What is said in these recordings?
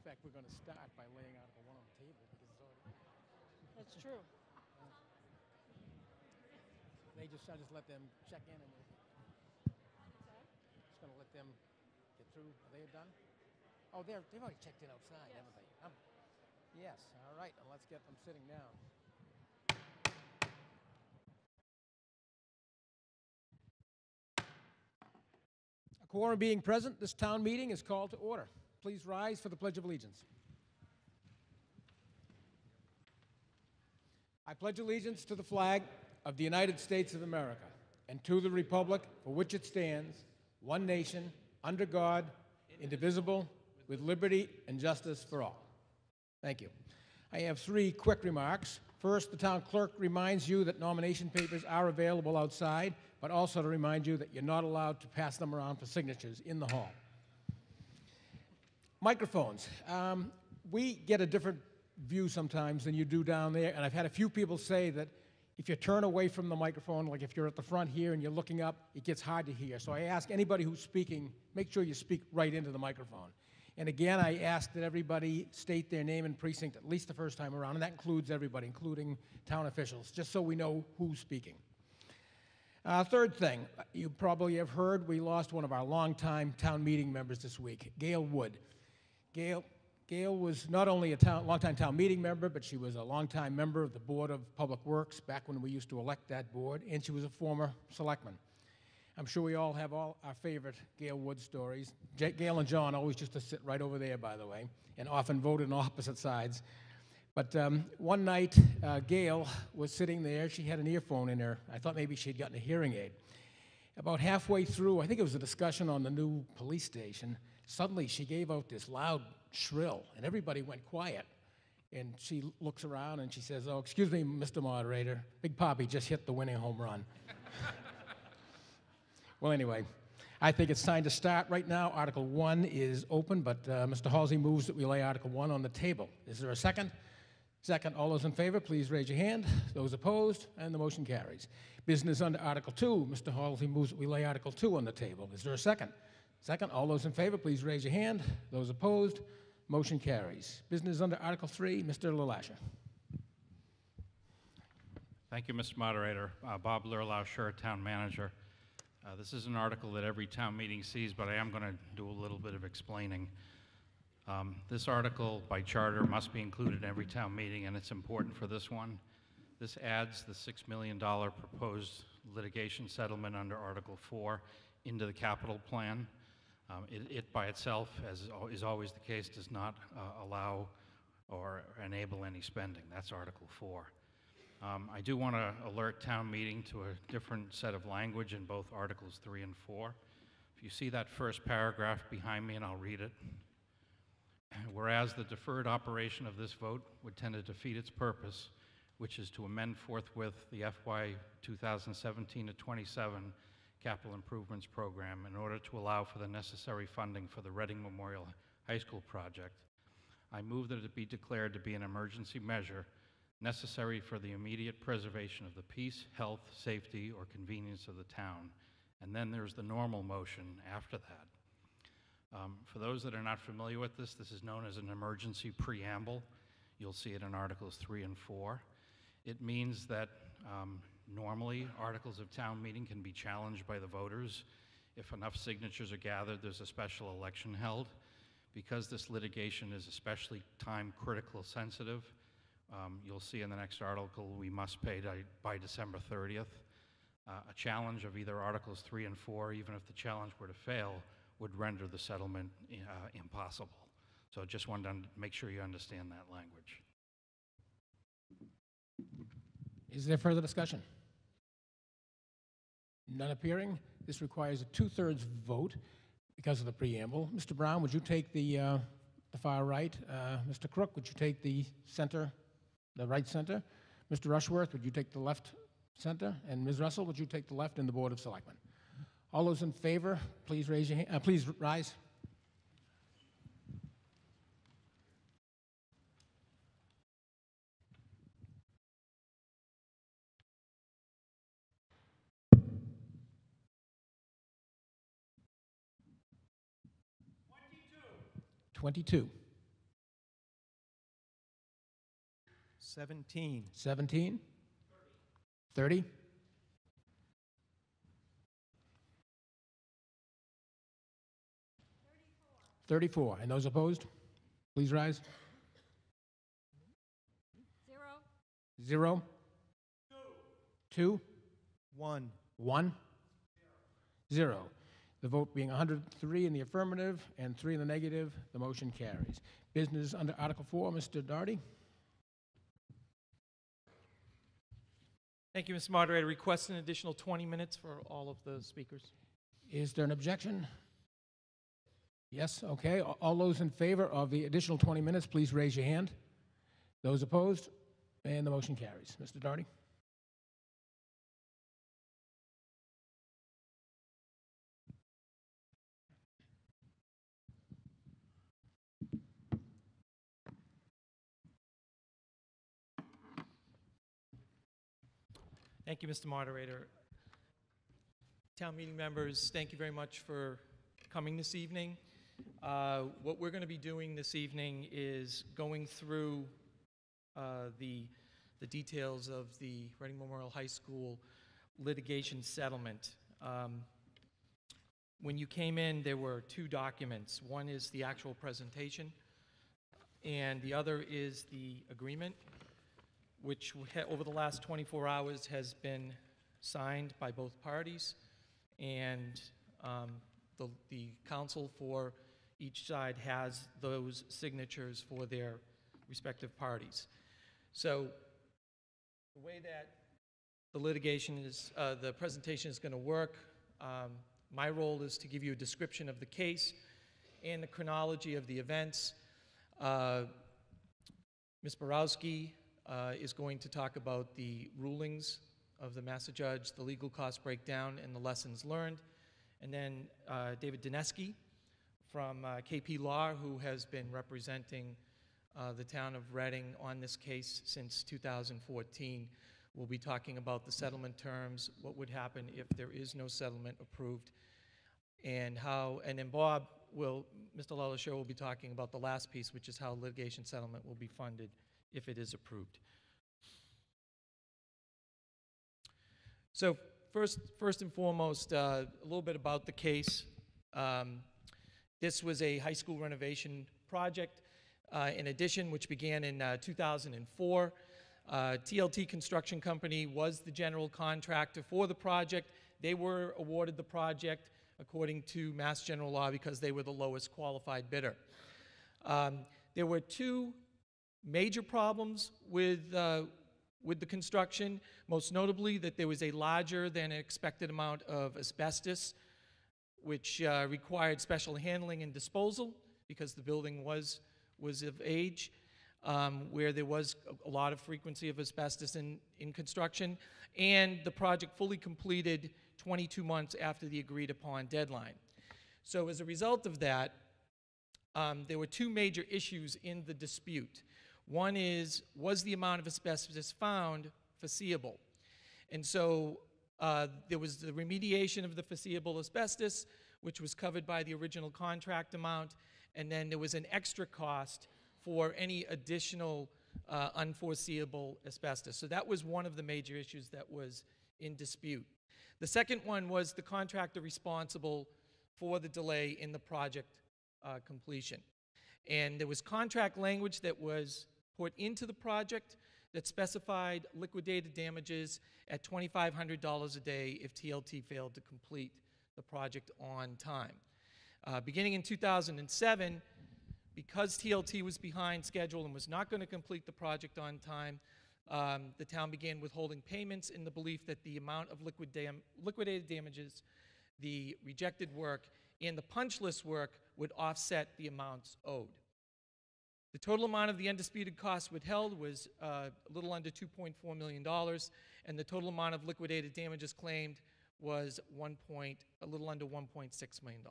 fact, we're going to start by laying Article 1 on the table because it's already. That's true. I just let them check in and we'll just going to let them get through. Are they done? Oh, they've already checked in outside, Yes. haven't they? Yes. All right. And let's get them sitting down. A quorum being present, this town meeting is called to order. Please rise for the Pledge of Allegiance. I pledge allegiance to the flag of the United States of America and to the republic for which it stands, one nation, under God, indivisible, with liberty and justice for all. Thank you. I have three quick remarks. First, the town clerk reminds you that nomination papers are available outside, but also to remind you that you're not allowed to pass them around for signatures in the hall. Microphones. We get a different view sometimes than you do down there, and I've had a few people say that if you turn away from the microphone, like if you're at the front here and you're looking up, it gets hard to hear. So I ask anybody who's speaking, make sure you speak right into the microphone. And again, I ask that everybody state their name and precinct at least the first time around, and that includes everybody, including town officials, just so we know who's speaking. Third thing, you probably have heard we lost one of our longtime town meeting members this week, Gail Wood. Gail was not only a longtime town meeting member, but she was a longtime member of the Board of Public Works back when we used to elect that board, and she was a former selectman. I'm sure we all have all our favorite Gail Wood stories. Gail and John always used to sit right over there, by the way, and often voted on opposite sides. But one night, Gail was sitting there. She had an earphone in her. I thought maybe she'd gotten a hearing aid. About halfway through, I think it was a discussion on the new police station, suddenly she gave out this loud shrill, and everybody went quiet. And she looks around and she says, "Oh, excuse me, Mr. Moderator, Big Poppy just hit the winning home run." Well, anyway, I think it's time to start right now. Article 1 is open, but Mr. Halsey moves that we lay Article 1 on the table. Is there a second? Second. All those in favor, please raise your hand. Those opposed, and the motion carries. Business under Article 2. Mr. Halsey moves that we lay Article 2 on the table. Is there a second? Second. All those in favor, please raise your hand. Those opposed, motion carries. Business under Article 3. Mr. LaLasha. Thank you, Mr. Moderator. Bob Lurlauscher, Town Manager. This is an article that every town meeting sees, but I am going to do a little bit of explaining. This article, by charter, must be included in every town meeting, and it's important for this one. This adds the $6 million proposed litigation settlement under Article 4 into the capital plan. It by itself, as is always the case, does not allow or enable any spending. That's Article 4. I do want to alert town meeting to a different set of language in both Articles 3 and 4. If you see that first paragraph behind me, and I'll read it. Whereas the deferred operation of this vote would tend to defeat its purpose, which is to amend forthwith the FY 2017 to 27 Capital Improvements Program in order to allow for the necessary funding for the Reading Memorial High School project, I move that it be declared to be an emergency measure necessary for the immediate preservation of the peace, health, safety, or convenience of the town. And then there's the normal motion after that. For those that are not familiar with this, this is known as an emergency preamble. You'll see it in Articles 3 and 4. It means that normally articles of town meeting can be challenged by the voters. If enough signatures are gathered, there's a special election held. Because this litigation is especially time critical sensitive, you'll see in the next article we must pay by December 30th. A challenge of either Articles 3 and 4, even if the challenge were to fail, would render the settlement impossible. So just wanted to make sure you understand that language. Is there further discussion? None appearing. This requires a 2/3 vote because of the preamble. Mr. Brown, would you take the far right? Mr. Crook, would you take the center, the right center? Mr. Rushworth, would you take the left center? And Ms. Russell, would you take the left in the Board of Selectmen? All those in favor, please raise your hand. Please rise. $22. 17. 17? 30? 34. And those opposed? Please rise. 0. 2. 1. 1. 0. The vote being 103 in the affirmative and 3 in the negative, the motion carries. Business under Article 4, Mr. Doherty. Thank you, Mr. Moderator. Request an additional 20 minutes for all of the speakers. Is there an objection? Yes, okay. All those in favor of the additional 20 minutes, please raise your hand. Those opposed? And the motion carries. Mr. Doherty. Thank you, Mr. Moderator. Town meeting members, thank you very much for coming this evening. What we're going to be doing this evening is going through the details of the Reading Memorial High School litigation settlement. When you came in, there were 2 documents. One is the actual presentation, and the other is the agreement, which over the last 24 hours has been signed by both parties, and the counsel for each side has those signatures for their respective parties. So the way that the litigation is, the presentation is going to work, my role is to give you a description of the case and the chronology of the events. Ms. Borowski is going to talk about the rulings of the master judge, the legal cost breakdown, and the lessons learned. And then David Dineski from KP Law, who has been representing the town of Reading on this case since 2014, will be talking about the settlement terms, what would happen if there is no settlement approved, and then Bob will, Mr. LaLacheur will be talking about the last piece, which is how litigation settlement will be funded if it is approved. So first and foremost, a little bit about the case. This was a high school renovation project, in addition, which began in 2004. TLT Construction Company was the general contractor for the project. They were awarded the project according to Mass General Law because they were the lowest qualified bidder. There were 2 major problems with the construction, most notably that there was a larger than expected amount of asbestos, which required special handling and disposal because the building was of age, where there was a lot of frequency of asbestos in construction, and the project fully completed 22 months after the agreed upon deadline. So as a result of that, there were 2 major issues in the dispute. One is, was the amount of asbestos found foreseeable? And so there was the remediation of the foreseeable asbestos, which was covered by the original contract amount, and then there was an extra cost for any additional unforeseeable asbestos. So that was one of the major issues that was in dispute. The second one was the contractor responsible for the delay in the project completion. And there was contract language that was put into the project that specified liquidated damages at $2,500 a day if TLT failed to complete the project on time. Beginning in 2007, because TLT was behind schedule and was not going to complete the project on time, the town began withholding payments in the belief that the amount of liquidated damages, the rejected work, and the punch list work would offset the amounts owed. The total amount of the undisputed costs withheld was a little under $2.4 million, and the total amount of liquidated damages claimed was a little under $1.6 million.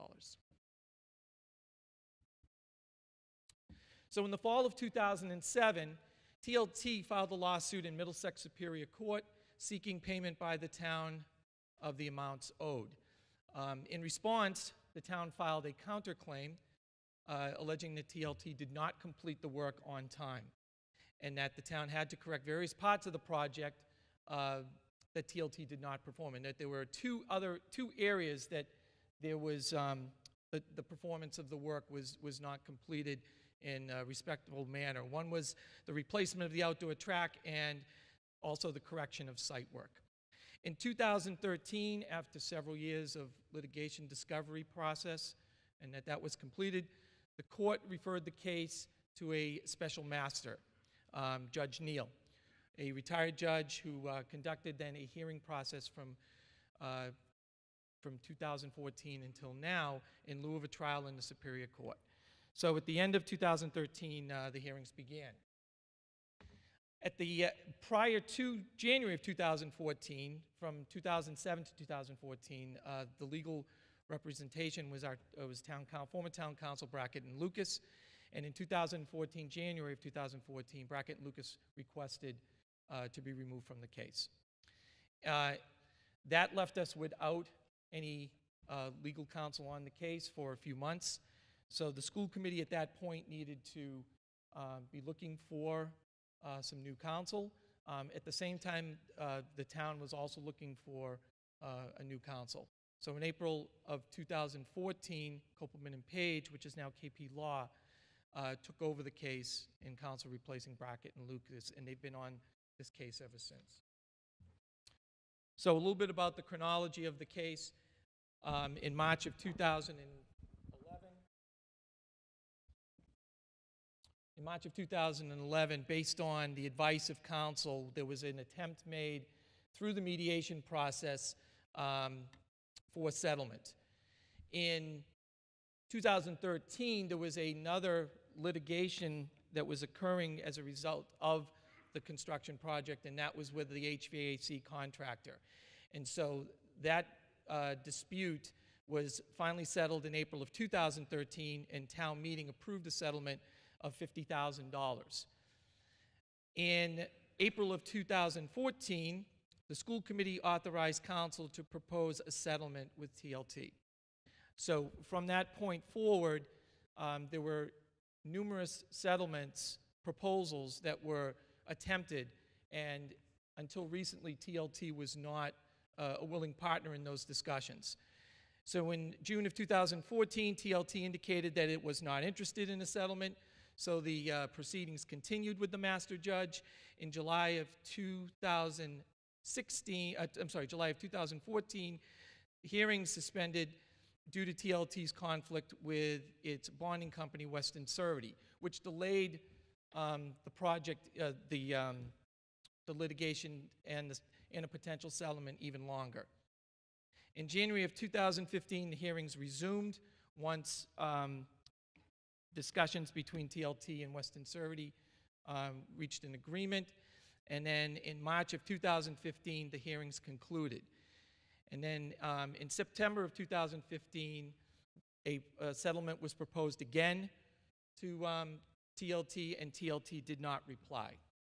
So in the fall of 2007, TLT filed a lawsuit in Middlesex Superior Court seeking payment by the town of the amounts owed. In response, the town filed a counterclaim alleging that TLT did not complete the work on time. and that the town had to correct various parts of the project that TLT did not perform, and that there were two areas that there was the performance of the work was not completed in a respectable manner. One was the replacement of the outdoor track and also the correction of site work. In 2013, after several years of litigation discovery process, and that was completed, the court referred the case to a special master, Judge Neal, a retired judge who conducted then a hearing process from 2014 until now in lieu of a trial in the Superior Court. So at the end of 2013, the hearings began. At the prior to January of 2014, from 2007 to 2014, the legal representation was former town council Brackett and Lucas, and in 2014, January of 2014, Brackett and Lucas requested to be removed from the case. That left us without any legal counsel on the case for a few months. So the school committee at that point needed to be looking for some new counsel. At the same time, the town was also looking for a new counsel. So in April of 2014, Kopelman and Page, which is now KP Law, took over the case in counsel replacing Brackett and Lucas, and they've been on this case ever since. So a little bit about the chronology of the case. In March of 2011, based on the advice of counsel, there was an attempt made through the mediation process for settlement. In 2013, there was another litigation that was occurring as a result of the construction project, and that was with the HVAC contractor. And so that dispute was finally settled in April of 2013, and town meeting approved a settlement of $50,000. In April of 2014, the school committee authorized council to propose a settlement with TLT. So from that point forward, there were numerous settlements proposals that were attempted, and until recently, TLT was not a willing partner in those discussions. So in June of 2014, TLT indicated that it was not interested in a settlement, so the proceedings continued with the master judge. In July of 2014, hearings suspended due to TLT's conflict with its bonding company, Western Surety, which delayed the project, the litigation and a potential settlement even longer. In January of 2015, the hearings resumed once discussions between TLT and Western Surety reached an agreement. And then in March of 2015, the hearings concluded. And then in September of 2015, a settlement was proposed again to TLT, and TLT did not reply.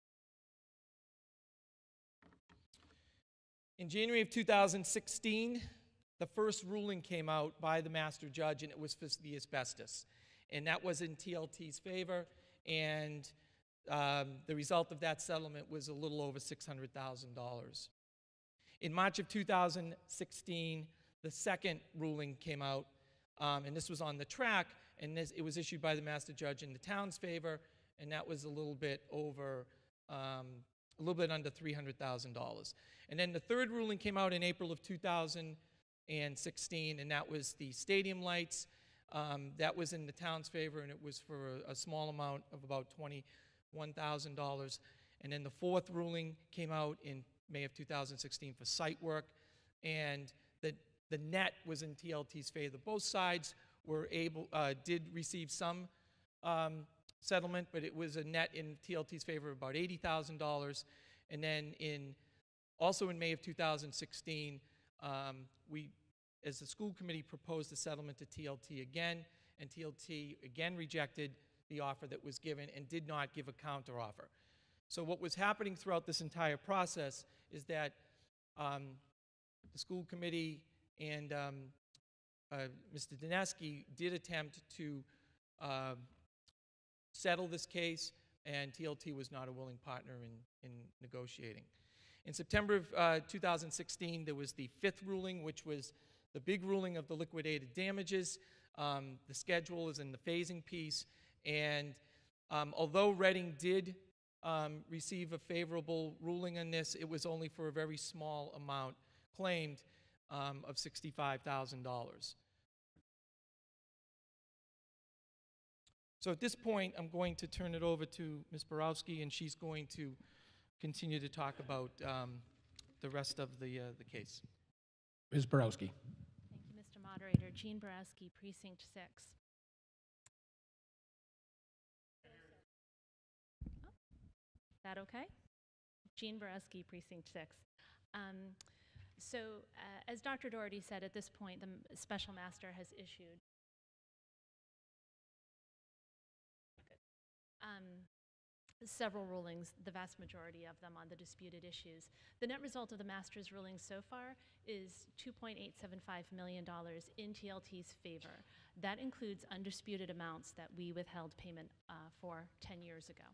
In January of 2016, the first ruling came out by the master judge, and it was for the asbestos. And that was in TLT's favor, and the result of that settlement was a little over $600,000. In March of 2016, the second ruling came out, and this was on the track, and it was issued by the master judge in the town's favor, and that was a little bit over, a little bit under $300,000. And then the third ruling came out in April of 2016, and that was the stadium lights. That was in the town's favor, and it was for a small amount of about $21,000. And then the fourth ruling came out in May of 2016 for site work, and the net was in TLT's favor. Both sides were did receive some settlement, but it was a net in TLT's favor of about $80,000. And then also in May of 2016, we, as the school committee, proposed a settlement to TLT again, and TLT again rejected the offer that was given and did not give a counteroffer. So what was happening throughout this entire process is that the school committee and Mr. Dineski did attempt to settle this case, and TLT was not a willing partner in negotiating. In September of 2016, there was the fifth ruling, which was the big ruling of the liquidated damages. The schedule is in the phasing piece, and although Reading did receive a favorable ruling on this, it was only for a very small amount claimed of $65,000. So at this point, I'm going to turn it over to Ms. Borowski, and she's going to continue to talk about the rest of the case. Ms. Borowski. Thank you, Mr. Moderator. Jean Borowski, Precinct 6. Oh, that okay? Jean Borowski, Precinct 6. As Dr. Doherty said, at this point, the special master has issued several rulings, the vast majority of them on the disputed issues. The net result of the master's rulings so far is $2.875 million in TLT's favor. That includes undisputed amounts that we withheld payment for 10 years ago.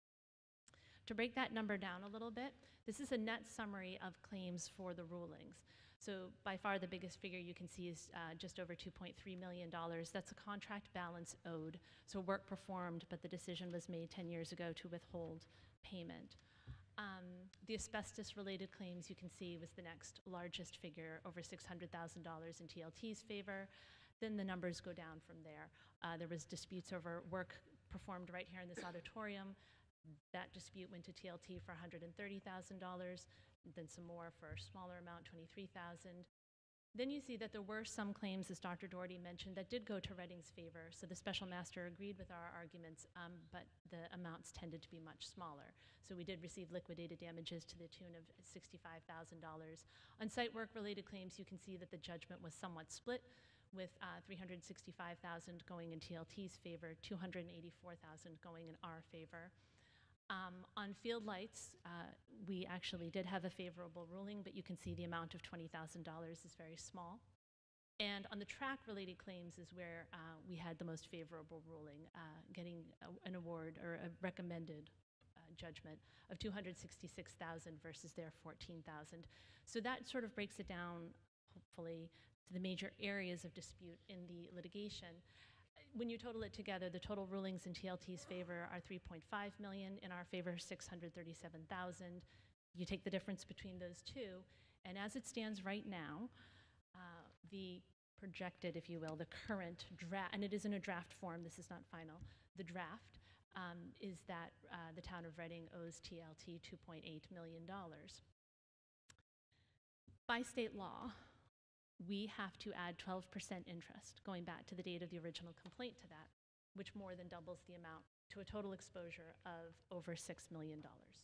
To break that number down a little bit, this is a net summary of claims for the rulings. So by far the biggest figure you can see is just over $2.3 million. That's a contract balance owed, so work performed, but the decision was made 10 years ago to withhold payment. The asbestos-related claims you can see was the next largest figure, over $600,000 in TLT's favor. Then the numbers go down from there. There was disputes over work performed right here in this auditorium. That dispute went to TLT for $130,000, then some more for a smaller amount, $23,000. Then you see that there were some claims, as Dr. Doherty mentioned, that did go to Reading's favor. So the special master agreed with our arguments, but the amounts tended to be much smaller. So we did receive liquidated damages to the tune of $65,000. On site work-related claims, you can see that the judgment was somewhat split, with $365,000 going in TLT's favor, $284,000 going in our favor. On field lights, we actually did have a favorable ruling, but you can see the amount of $20,000 is very small. And on the track-related claims is where we had the most favorable ruling, getting an award or a recommended judgment of $266,000 versus their $14,000. So that sort of breaks it down, hopefully, to the major areas of dispute in the litigation. When you total it together, the total rulings in TLT's favor are $3.5 million, in our favor $637,000. You take the difference between those two, and as it stands right now, the projected, if you will, the current draft, and it is in a draft form, this is not final, the draft is that the town of Reading owes TLT $2.8 million. By state law, we have to add 12% interest, going back to the date of the original complaint to that, which more than doubles the amount to a total exposure of over $6 million.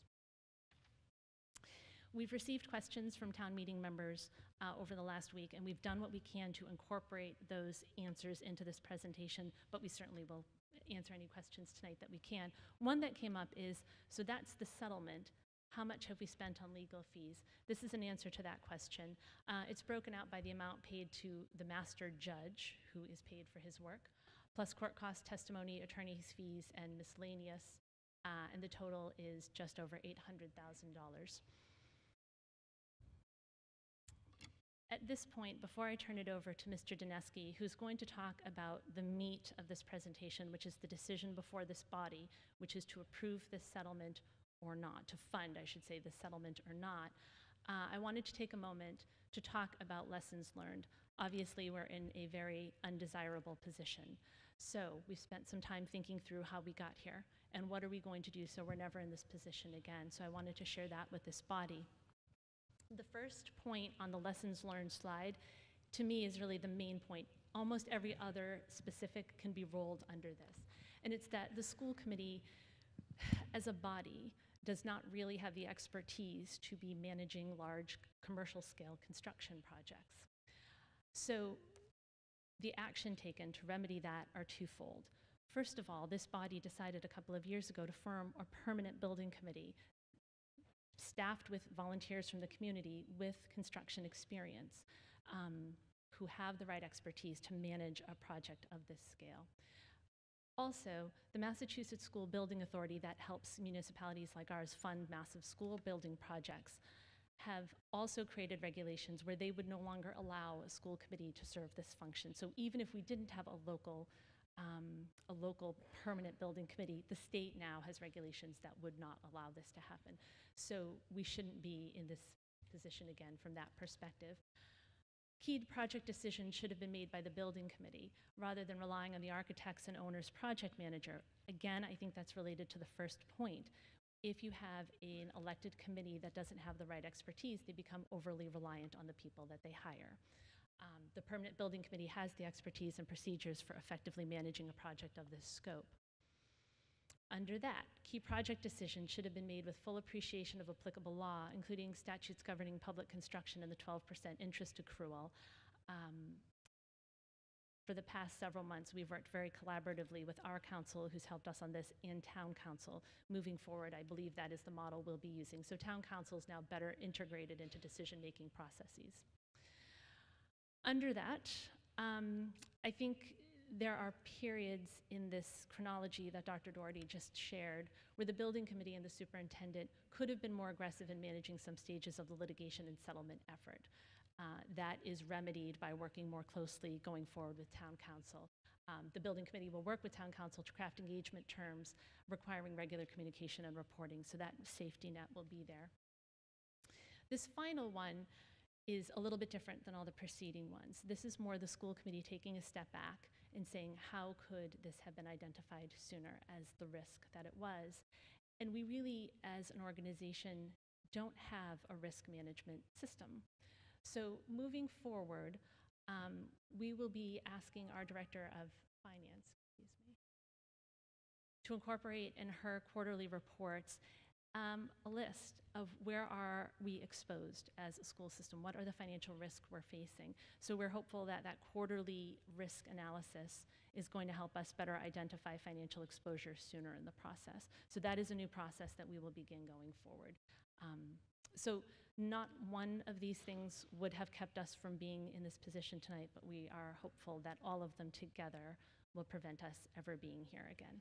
We've received questions from town meeting members over the last week, and we've done what we can to incorporate those answers into this presentation, but we certainly will answer any questions tonight that we can. One that came up is, so that's the settlement. How much have we spent on legal fees? This is an answer to that question. It's broken out by the amount paid to the master judge, who is paid for his work, plus court cost, testimony, attorney's fees, and miscellaneous, and the total is just over $800,000. At this point, before I turn it over to Mr. Dineski, who's going to talk about the meat of this presentation, which is the decision before this body, which is to approve this settlement or not, to fund, I should say, the settlement or not, I wanted to take a moment to talk about lessons learned. Obviously, we're in a very undesirable position. So we've spent some time thinking through how we got here and what are we going to do so we're never in this position again. So I wanted to share that with this body. The first point on the lessons learned slide, to me, is really the main point. Almost every other specific can be rolled under this. And it's that the school committee, as a body, does not really have the expertise to be managing large commercial scale construction projects. So the action taken to remedy that are twofold. First of all, this body decided a couple of years ago to form a permanent building committee staffed with volunteers from the community with construction experience who have the right expertise to manage a project of this scale. Also, the Massachusetts School Building Authority, that helps municipalities like ours fund massive school building projects, have also created regulations where they would no longer allow a school committee to serve this function. So even if we didn't have a local permanent building committee, the state now has regulations that would not allow this to happen. So we shouldn't be in this position again from that perspective. Key project decisions should have been made by the building committee rather than relying on the architects and owners project manager. Again, I think that's related to the first point. If you have an elected committee that doesn't have the right expertise, they become overly reliant on the people that they hire. The permanent building committee has the expertise and procedures for effectively managing a project of this scope. Under that, key project decisions should have been made with full appreciation of applicable law, including statutes governing public construction and the 12% interest accrual. For the past several months, we've worked very collaboratively with our council, who's helped us on this, and town council. Moving forward, I believe that is the model we'll be using. So town council is now better integrated into decision-making processes. Under that, I think there are periods in this chronology that Dr. Doherty just shared where the building committee and the superintendent could have been more aggressive in managing some stages of the litigation and settlement effort. That is remedied by working more closely going forward with town council. The building committee will work with town council to craft engagement terms requiring regular communication and reporting, so that safety net will be there. This final one is a little bit different than all the preceding ones. This is more the school committee taking a step back and saying, how could this have been identified sooner as the risk that it was? And we really, as an organization, don't have a risk management system. So moving forward, we will be asking our Director of Finance, to incorporate in her quarterly reports a list of where are we exposed as a school system, what are the financial risks we're facing. So we're hopeful that that quarterly risk analysis is going to help us better identify financial exposure sooner in the process. So that is a new process that we will begin going forward. So not one of these things would have kept us from being in this position tonight, but we are hopeful that all of them together will prevent us ever being here again.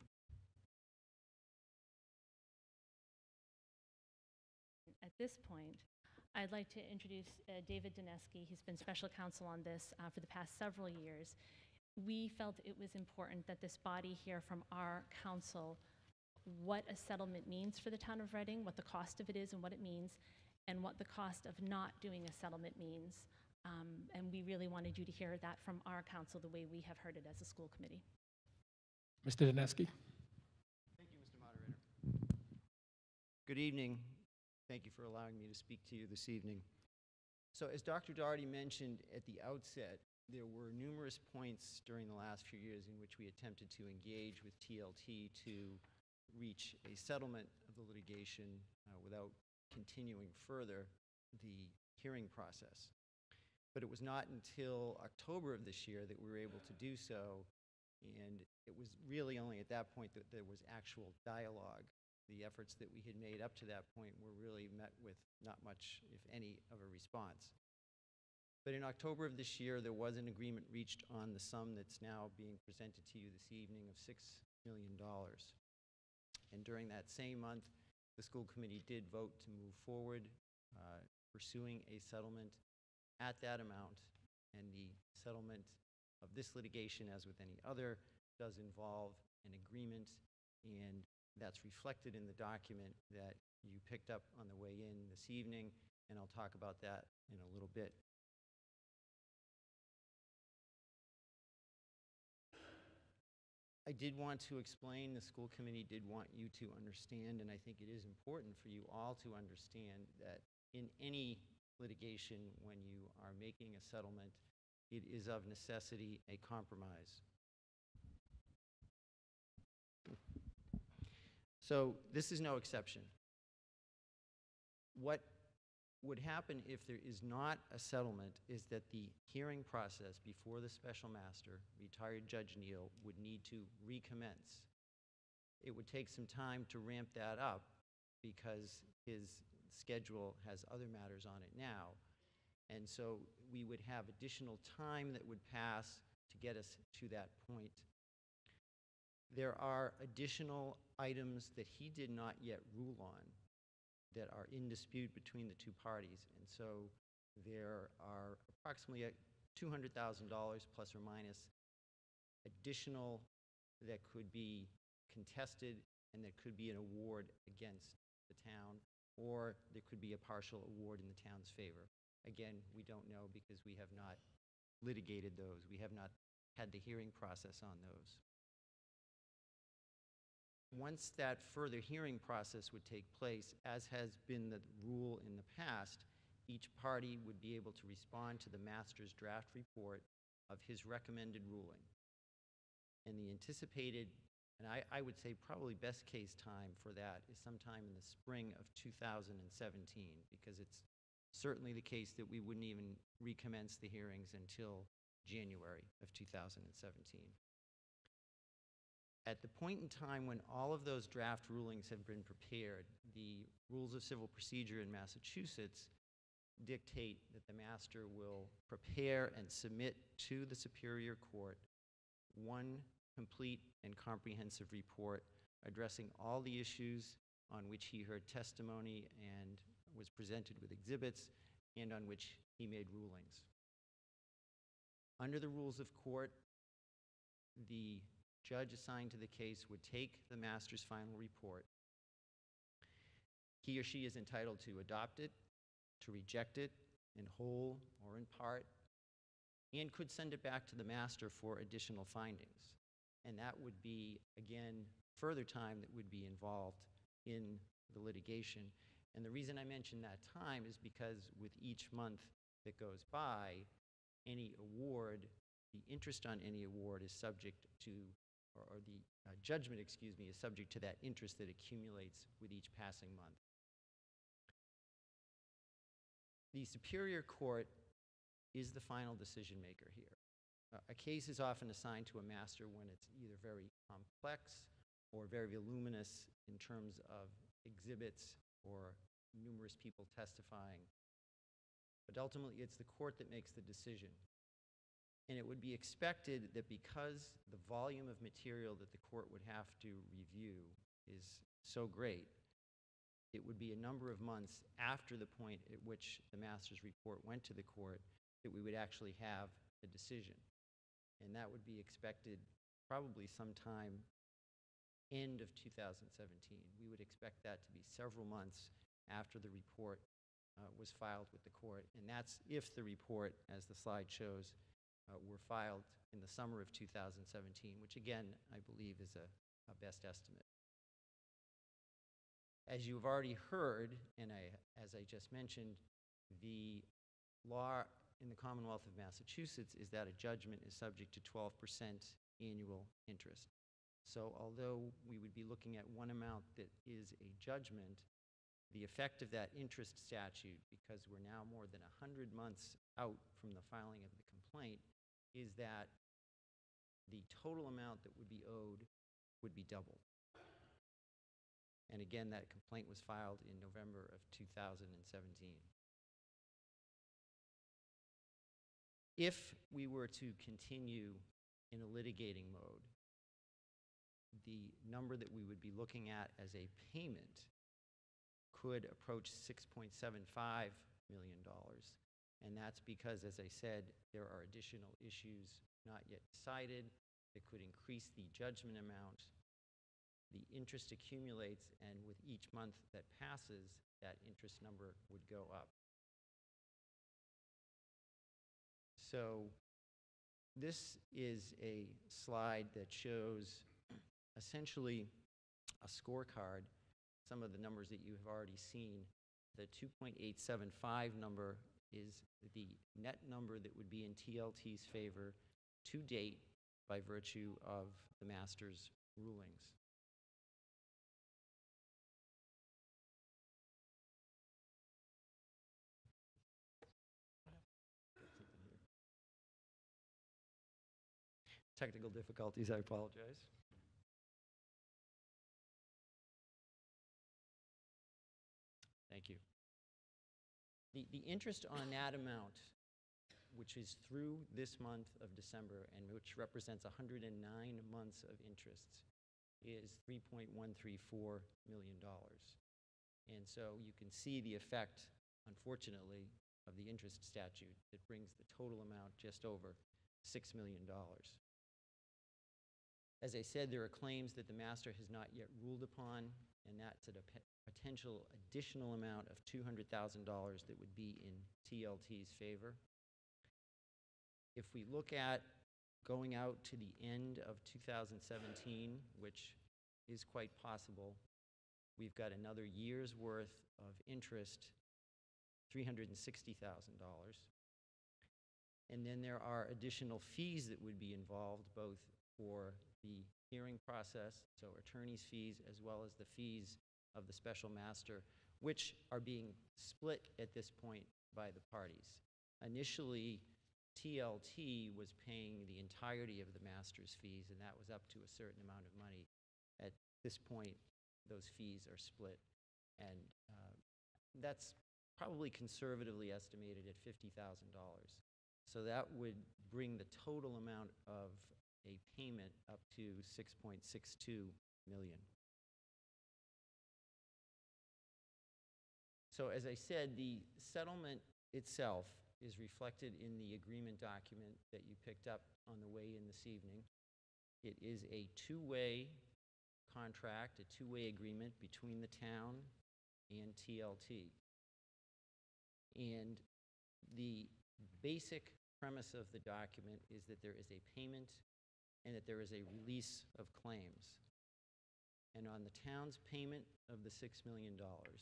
At this point, I'd like to introduce David Dineski. He's been special counsel on this for the past several years. We felt it was important that this body hear from our council what a settlement means for the town of Reading, what the cost of it is and what it means, and what the cost of not doing a settlement means. And we really wanted you to hear that from our council the way we have heard it as a school committee. Mr. Dineski. Thank you, Mr. Moderator. Good evening. Thank you for allowing me to speak to you this evening. So as Dr. Doherty mentioned at the outset, there were numerous points during the last few years in which we attempted to engage with TLT to reach a settlement of the litigation without continuing further the hearing process. But it was not until October of this year that we were able to do so, and it was really only at that point that there was actual dialogue. The efforts that we had made up to that point were really met with not much, if any, of a response. But in October of this year, there was an agreement reached on the sum that's now being presented to you this evening of $6 million. And during that same month, the school committee did vote to move forward, pursuing a settlement at that amount. And the settlement of this litigation, as with any other, does involve an agreement, and that's reflected in the document that you picked up on the way in this evening, and I'll talk about that in a little bit. I did want to explain, the school committee did want you to understand, and I think it is important for you all to understand that in any litigation, when you are making a settlement, it is of necessity a compromise. So this is no exception. What would happen if there is not a settlement is that the hearing process before the special master, retired Judge Neal, would need to recommence. It would take some time to ramp that up because his schedule has other matters on it now. And so we would have additional time that would pass to get us to that point. There are additional items that he did not yet rule on that are in dispute between the two parties. And so there are approximately $200,000 plus or minus additional that could be contested, and there could be an award against the town, or there could be a partial award in the town's favor. Again, we don't know because we have not litigated those. We have not had the hearing process on those. Once that further hearing process would take place, as has been the rule in the past, each party would be able to respond to the master's draft report of his recommended ruling. And the anticipated, and I would say probably best case time for that is sometime in the spring of 2017, because it's certainly the case that we wouldn't even recommence the hearings until January of 2017. At the point in time when all of those draft rulings have been prepared, the rules of civil procedure in Massachusetts dictate that the master will prepare and submit to the Superior Court one complete and comprehensive report addressing all the issues on which he heard testimony and was presented with exhibits and on which he made rulings. Under the rules of court, the judge assigned to the case would take the master's final report. He or she is entitled to adopt it, to reject it in whole or in part, and could send it back to the master for additional findings. And that would be, again, further time that would be involved in the litigation. And the reason I mention that time is because with each month that goes by, any award, the interest on any award is subject to, or the judgment, excuse me, is subject to that interest that accumulates with each passing month. The Superior Court is the final decision maker here. A case is often assigned to a master when it's either very complex or very voluminous in terms of exhibits or numerous people testifying. But ultimately, it's the court that makes the decision. And it would be expected that because the volume of material that the court would have to review is so great, it would be a number of months after the point at which the master's report went to the court that we would actually have a decision. And that would be expected probably sometime end of 2017. We would expect that to be several months after the report was filed with the court. And that's if the report, as the slide shows, were filed in the summer of 2017, which again, I believe is a best estimate. As you've already heard, and as I just mentioned, the law in the Commonwealth of Massachusetts is that a judgment is subject to 12% annual interest. So although we would be looking at one amount that is a judgment, the effect of that interest statute, because we're now more than 100 months out from the filing of the complaint, is that the total amount that would be owed would be doubled. And again, that complaint was filed in November of 2017. If we were to continue in a litigating mode, the number that we would be looking at as a payment could approach $6.75 million. And that's because, as I said, there are additional issues not yet decided that could increase the judgment amount. The interest accumulates, and with each month that passes, that interest number would go up. So this is a slide that shows essentially a scorecard, some of the numbers that you have already seen. The 2.875 number is the net number that would be in TLT's favor to date by virtue of the master's rulings. Technical difficulties, I apologize. Thank you. The interest on that amount, which is through this month of December and which represents 109 months of interest, is $3.134 million. And so you can see the effect, unfortunately, of the interest statute that brings the total amount just over $6 million. As I said, there are claims that the master has not yet ruled upon, and that's at a potential additional amount of $200,000 that would be in TLT's favor. If we look at going out to the end of 2017, which is quite possible, we've got another year's worth of interest, $360,000. And then there are additional fees that would be involved, both for the hearing process, so attorney's fees, as well as the fees of the special master, which are being split at this point by the parties. Initially, TLT was paying the entirety of the master's fees, and that was up to a certain amount of money. At this point, those fees are split, and that's probably conservatively estimated at $50,000. So that would bring the total amount of a payment up to $6.62 million. So as I said, the settlement itself is reflected in the agreement document that you picked up on the way in this evening. It is a two-way contract, a two-way agreement between the town and TLT. And the basic premise of the document is that there is a payment and that there is a release of claims. And on the town's payment of the $6 million,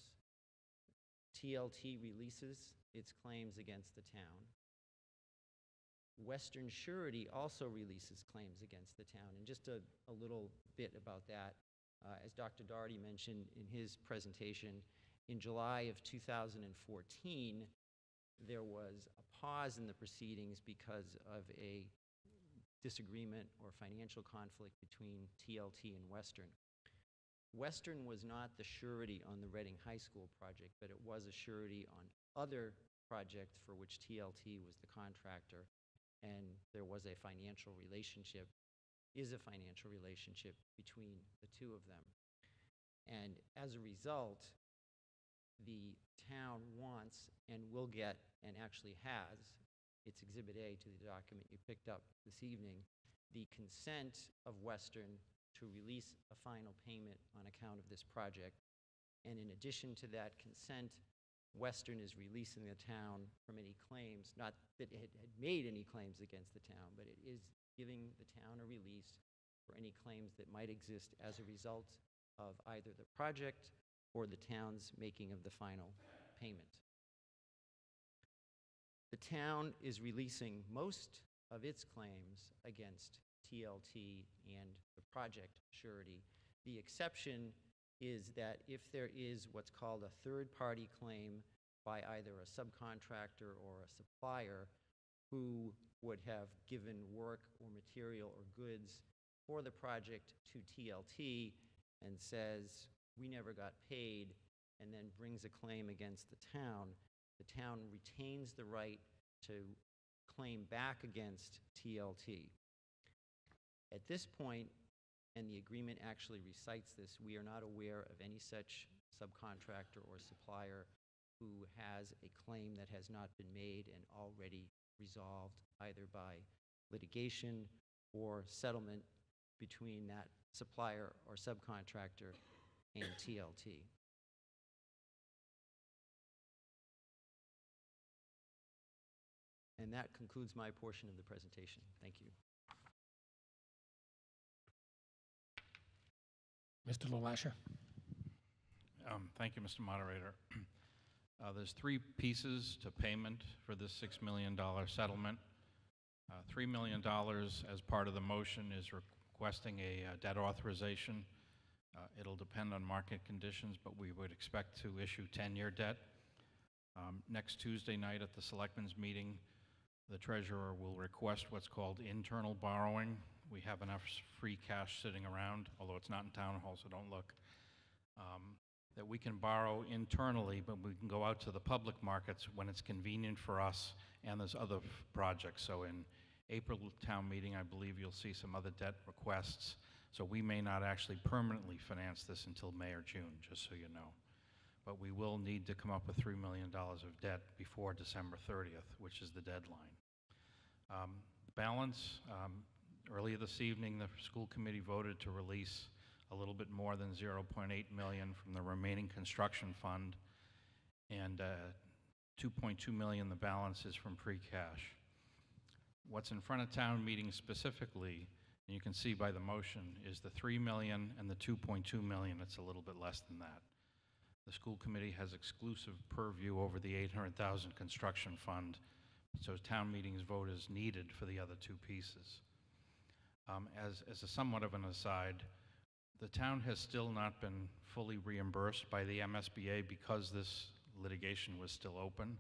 TLT releases its claims against the town. Western Surety also releases claims against the town. And just a little bit about that, as Dr. Daugherty mentioned in his presentation, in July of 2014, there was a pause in the proceedings because of a disagreement or financial conflict between TLT and Western. Western was not the surety on the Reading High School project, but it was a surety on other projects for which TLT was the contractor, and there was a financial relationship, is a financial relationship between the two of them. And as a result, the town wants and will get, and actually has, it's Exhibit A to the document you picked up this evening, the consent of Western to release a final payment on account of this project. And in addition to that consent, Western is releasing the town from any claims, not that it had made any claims against the town, but it is giving the town a release for any claims that might exist as a result of either the project or the town's making of the final payment. The town is releasing most of its claims against TLT and the project surety. The exception is that if there is what's called a third-party claim by either a subcontractor or a supplier who would have given work or material or goods for the project to TLT and says, we never got paid, and then brings a claim against the town retains the right to claim back against TLT. At this point, and the agreement actually recites this, we are not aware of any such subcontractor or supplier who has a claim that has not been made and already resolved either by litigation or settlement between that supplier or subcontractor and TLT. And that concludes my portion of the presentation. Thank you. Mr. LaLasher. Thank you, Mr. Moderator. There's three pieces to payment for this $6 million settlement. $3 million as part of the motion is requesting a debt authorization. It'll depend on market conditions, but we would expect to issue 10-year debt. Next Tuesday night at the Selectmen's meeting, the Treasurer will request what's called internal borrowing. We have enough free cash sitting around, although it's not in Town Hall, so don't look, that we can borrow internally, but we can go out to the public markets when it's convenient for us, and there's other projects. So in April town meeting, I believe you'll see some other debt requests, So we may not actually permanently finance this until May or June, just so you know. But we will need to come up with $3 million of debt before December 30th, which is the deadline. Balance, earlier this evening, the school committee voted to release a little bit more than 0.8 million from the remaining construction fund, and 2.2 million, the balance is from free cash. What's in front of town meeting specifically, and you can see by the motion, is the 3 million and the 2.2 million. It's a little bit less than that. The school committee has exclusive purview over the 800,000 construction fund, so town meeting's vote is needed for the other two pieces. As a somewhat of an aside, the town has still not been fully reimbursed by the MSBA because this litigation was still open.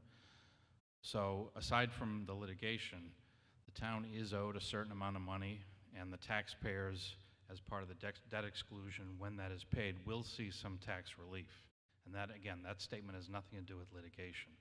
So aside from the litigation, the town is owed a certain amount of money, and the taxpayers, as part of the debt exclusion, when that is paid, will see some tax relief. And that, again, that statement has nothing to do with litigation.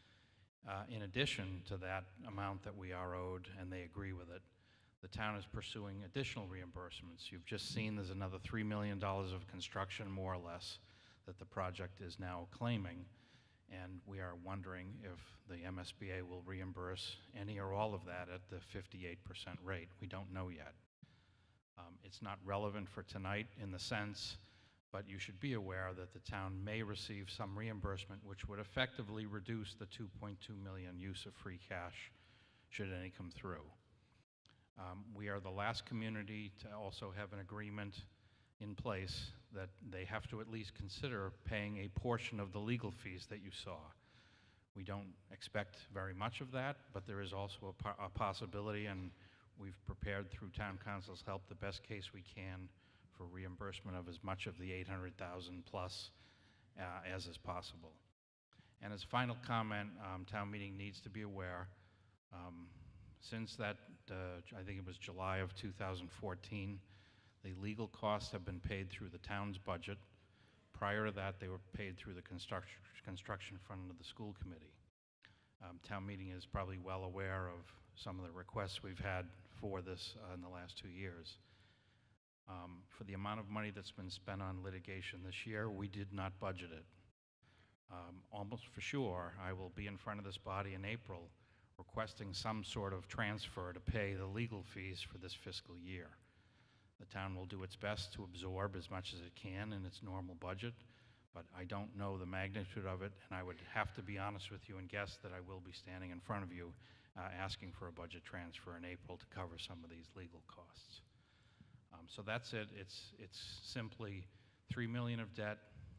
In addition to that amount that we are owed, and they agree with it, the town is pursuing additional reimbursements. You've just seen there's another $3 million of construction, more or less, that the project is now claiming, and we are wondering if the MSBA will reimburse any or all of that at the 58% rate. We don't know yet. It's not relevant for tonight in the sense, but you should be aware that the town may receive some reimbursement, which would effectively reduce the 2.2 million use of free cash, should any come through. We are the last community to also have an agreement in place that they have to at least consider paying a portion of the legal fees that you saw. We don't expect very much of that, but there is also a possibility, and we've prepared through town council's help the best case we can for reimbursement of as much of the 800,000 plus as is possible. And as final comment, town meeting needs to be aware, since that, I think it was July of 2014, the legal costs have been paid through the town's budget. Prior to that, they were paid through the construction fund of the school committee. Town meeting is probably well aware of some of the requests we've had for this in the last 2 years. For the amount of money that's been spent on litigation this year, we did not budget it. Almost for sure, I will be in front of this body in April requesting some sort of transfer to pay the legal fees for this fiscal year. The town will do its best to absorb as much as it can in its normal budget, but I don't know the magnitude of it, and I would have to be honest with you and guess that I will be standing in front of you asking for a budget transfer in April to cover some of these legal costs. So that's it. It's simply 3 million of debt,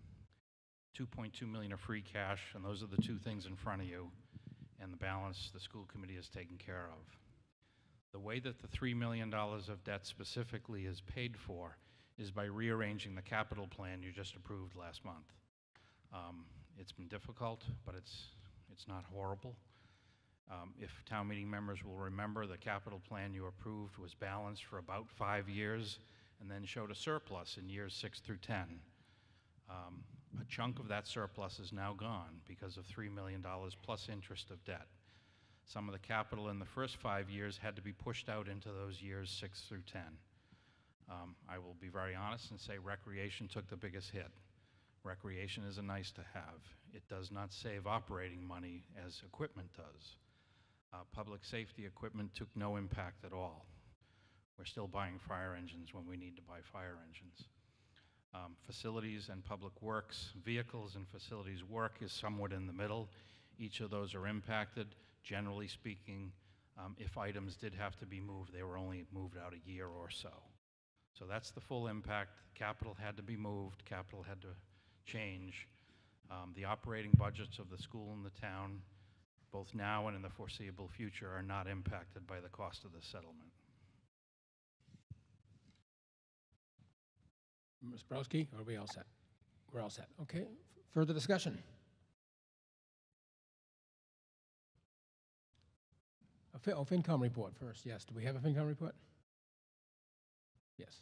2.2 million of free cash, and those are the two things in front of you, and the balance the school committee has taken care of. The way that the $3 million of debt specifically is paid for is by rearranging the capital plan you just approved last month. It's been difficult, but it's not horrible. If town meeting members will remember, the capital plan you approved was balanced for about 5 years and then showed a surplus in years 6 through 10. A chunk of that surplus is now gone because of $3 million plus interest of debt. Some of the capital in the first 5 years had to be pushed out into those years 6 through 10. I will be very honest and say recreation took the biggest hit. Recreation is a nice to have. It does not save operating money as equipment does. Public safety equipment took no impact at all. We're still buying fire engines when we need to buy fire engines. Facilities and public works, vehicles and facilities work is somewhat in the middle. Each of those are impacted. Generally speaking, if items did have to be moved, they were only moved out a year or so. So that's the full impact. Capital had to be moved, capital had to change. The operating budgets of the school and the town, both now and in the foreseeable future, are not impacted by the cost of the settlement. Ms. Browski, are we all set? We're all set. Okay. Further discussion? FinCom report first. Yes. Do we have a FinCom report? Yes.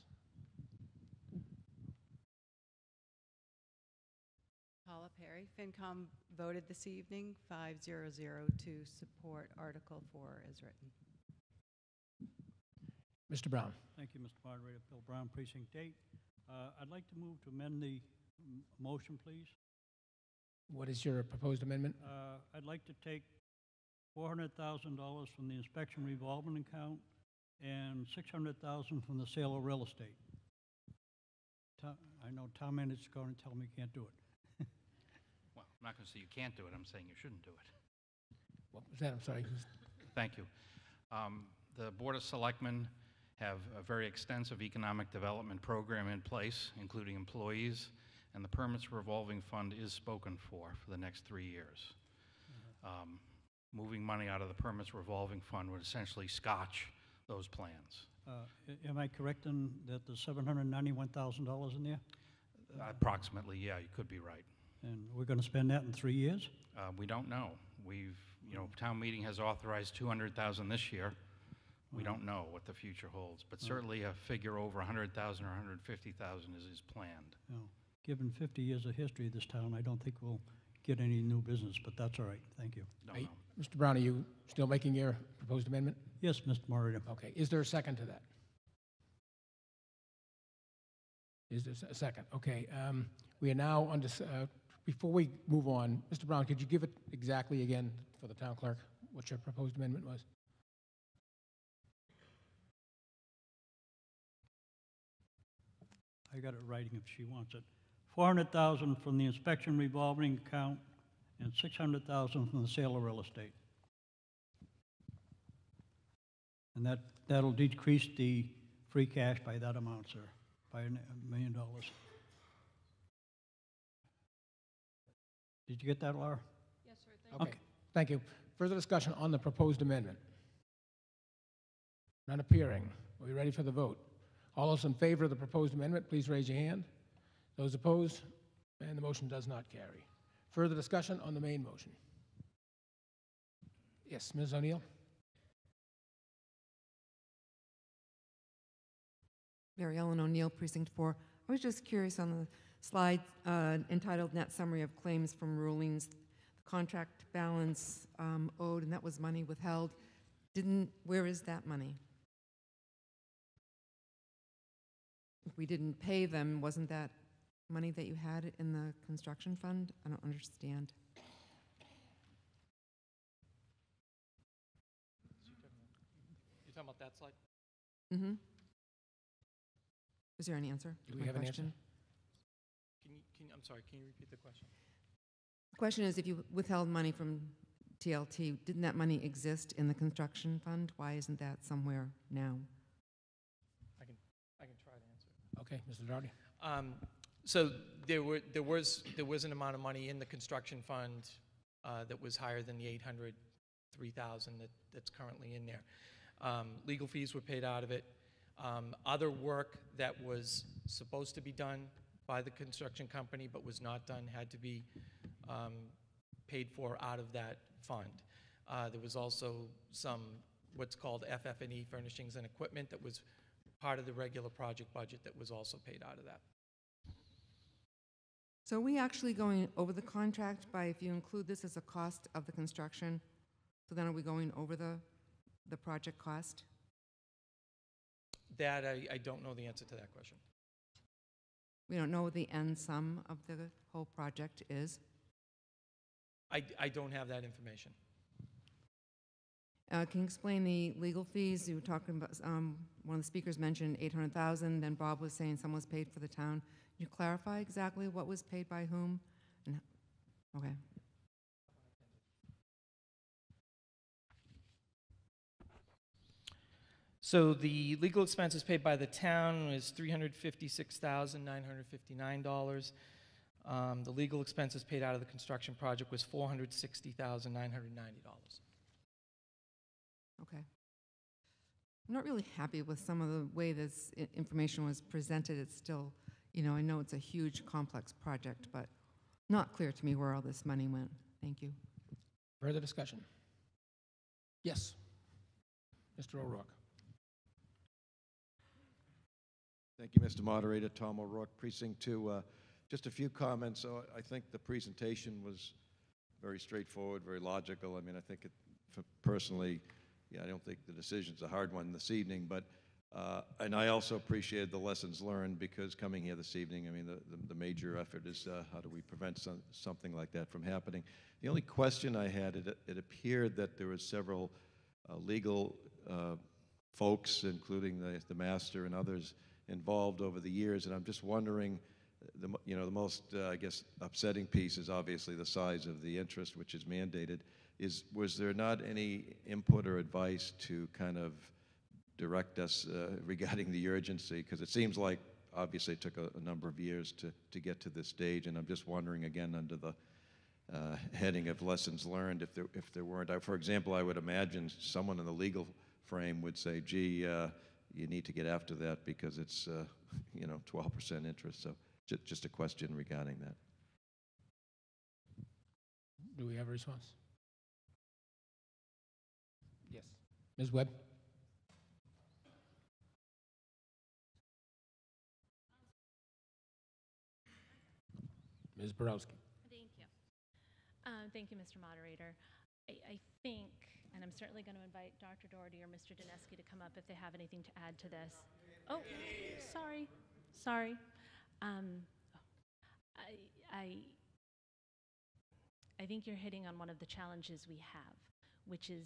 Paula Perry. FinCom voted this evening 5-0-0 to support Article 4 as written. Mr. Brown. Thank you, Mr. Moderator. Bill Brown, Precinct 8. I'd like to move to amend the motion, please. What is your proposed amendment? I'd like to take $400,000 from the inspection revolving account and $600,000 from the sale of real estate. I know town manager's going to tell me can't do it. Well, I'm not going to say you can't do it, I'm saying you shouldn't do it. What was that? I'm sorry. Thank you. The Board of Selectmen have a very extensive economic development program in place, including employees, and the permits revolving fund is spoken for the next 3 years. Moving money out of the permits revolving fund would essentially scotch those plans. Am I correct in that there's $791,000 in there? Approximately, yeah, you could be right. And we're going to spend that in 3 years? We don't know. Town meeting has authorized $200,000 this year. We don't know what the future holds, but certainly a figure over $100,000 or $150,000 is planned. No. Given 50 years of history of this town, I don't think we'll get any new business, but that's all right. Thank you. Don't Hey, know. Mr. Brown, are you still making your proposed amendment? Yes, Mr. Moderator. Okay. Is there a second to that? Is there a second? Okay. We are now on this, before we move on, Mr. Brown, could you give it exactly again for the town clerk, what your proposed amendment was? I got it writing if she wants it. $400,000 from the inspection revolving account and $600,000 from the sale of real estate. And that'll decrease the free cash by that amount, sir, by $1 million. Did you get that, Laura? Yes, sir. Okay. Thank you. Further discussion on the proposed amendment? None appearing. Are we ready for the vote? All those in favor of the proposed amendment, please raise your hand. Those opposed? And the motion does not carry. Further discussion on the main motion? Yes, Ms. O'Neill? Mary Ellen O'Neill, Precinct 4. I was just curious on the slide entitled Net Summary of Claims from Rulings, the contract balance owed, and that was money withheld. Where is that money? If we didn't pay them, wasn't that money that you had in the construction fund? I don't understand. You're talking about that slide? Mm-hmm. Is there an answer Do to we my have an answer? question? I'm sorry, can you repeat the question? The question is, if you withheld money from TLT, didn't that money exist in the construction fund? Why isn't that somewhere now? I can try to answer. Okay, Mr. Doherty? So there was an amount of money in the construction fund that was higher than the $803,000 that's currently in there. Legal fees were paid out of it. Other work that was supposed to be done by the construction company but was not done had to be paid for out of that fund. There was also some what's called FF&E, furnishings and equipment, that was part of the regular project budget that was also paid out of that. So are we actually going over the contract by, if you include this as a cost of the construction, so then are we going over the project cost? That, I don't know the answer to that question. We don't know what the end sum of the whole project is. I don't have that information. Can you explain the legal fees? You were talking about, one of the speakers mentioned $800,000, then Bob was saying some was paid for the town. Can you clarify exactly what was paid by whom? Okay. So the legal expenses paid by the town was $356,959. The legal expenses paid out of the construction project was $460,990. Okay. I'm not really happy with some of the way this information was presented. It's still, I know it's a huge, complex project, but not clear to me where all this money went. Thank you. Further discussion? Yes. Mr. O'Rourke. Thank you, Mr. Moderator. Tom O'Rourke, Precinct 2. Just a few comments. I think the presentation was very straightforward, very logical. I mean, I think personally, I don't think the decision's a hard one this evening, but And I also appreciated the lessons learned, because coming here this evening, I mean, the major effort is how do we prevent something like that from happening. The only question I had, it appeared that there were several legal folks, including the master and others, involved over the years, and I'm just wondering, the most, I guess, upsetting piece is obviously the size of the interest, which is mandated. Was there not any input or advice to kind of direct us regarding the urgency? Because it seems like, obviously, it took a number of years to get to this stage, and I'm just wondering, again, under the heading of lessons learned, if there weren't. For example, I would imagine someone in the legal frame would say, gee, you need to get after that because it's 12% interest. So just a question regarding that. Do we have a response? Yes. Ms. Webb? Ms. Borowski? Thank you. Thank you, Mr. Moderator. I think, and I'm certainly going to invite Dr. Doherty or Mr. Dineski to come up if they have anything to add to this. Oh, sorry. I think you're hitting on one of the challenges we have, which is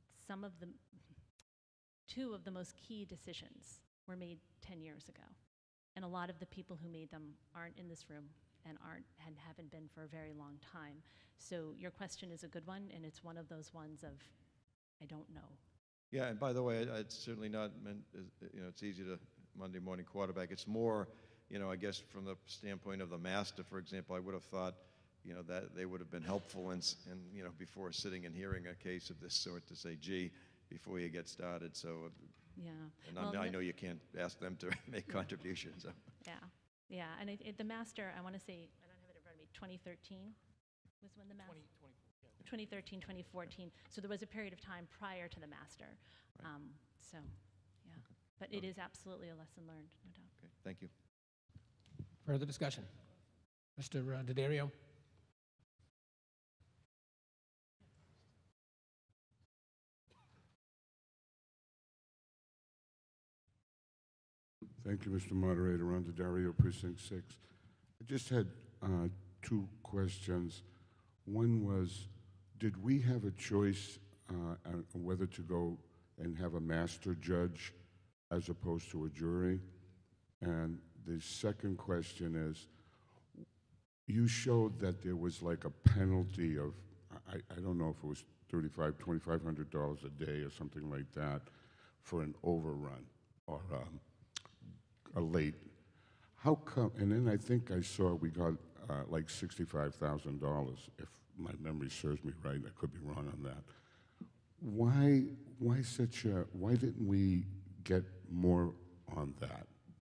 two of the most key decisions were made 10 years ago. And a lot of the people who made them aren't in this room and haven't been for a very long time. So your question is a good one, and it's one of those ones of, I don't know. Yeah, and by the way, it's certainly not meant, it's easy to Monday morning quarterback. It's more, I guess from the standpoint of the master, for example, I would have thought, that they would have been helpful in before sitting and hearing a case of this sort to say, gee, before you get started. So, yeah. And I know you can't ask them to make contributions. So. Yeah, and the master, I want to say, I don't have it in front of me, 2013 was when the master? 2013, 2014. So there was a period of time prior to the master. Right. So, yeah. But it is absolutely a lesson learned, no doubt. Okay, thank you. Further discussion? Mr. D'Addario? Thank you, Mr. Moderator. Ron D'Addario, Precinct 6. I just had two questions. One was, did we have a choice on whether to go and have a master judge as opposed to a jury? And the second question is, you showed that there was like a penalty of, I don't know if it was $2,500 a day or something like that for an overrun or a late. How come, and then I think I saw we got like $65,000, if my memory serves me right. I could be wrong on that. Why didn't we get more on that?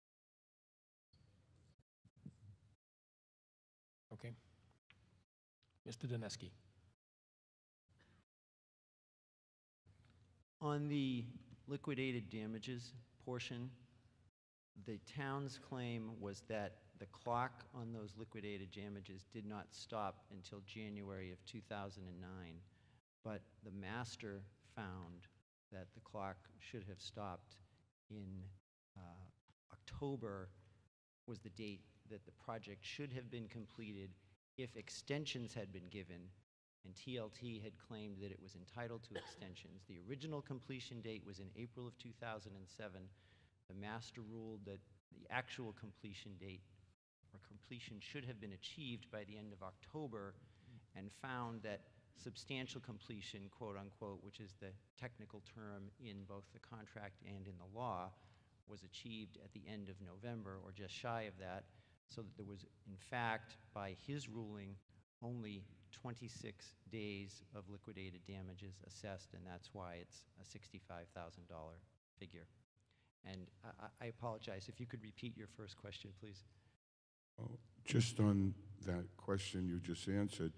Okay. Mr. Dineski? On the liquidated damages portion, the town's claim was that the clock on those liquidated damages did not stop until January of 2009, but the master found that the clock should have stopped in October was the date that the project should have been completed if extensions had been given, and TLT had claimed that it was entitled to extensions. The original completion date was in April of 2007. The master ruled that the actual completion date or completion should have been achieved by the end of October, and found that substantial completion, quote unquote, which is the technical term in both the contract and in the law, was achieved at the end of November or just shy of that, so that there was, in fact, by his ruling, only 26 days of liquidated damages assessed, and that's why it's a $65,000 figure. And I apologize, if you could repeat your first question, please. Oh, just on that question you just answered,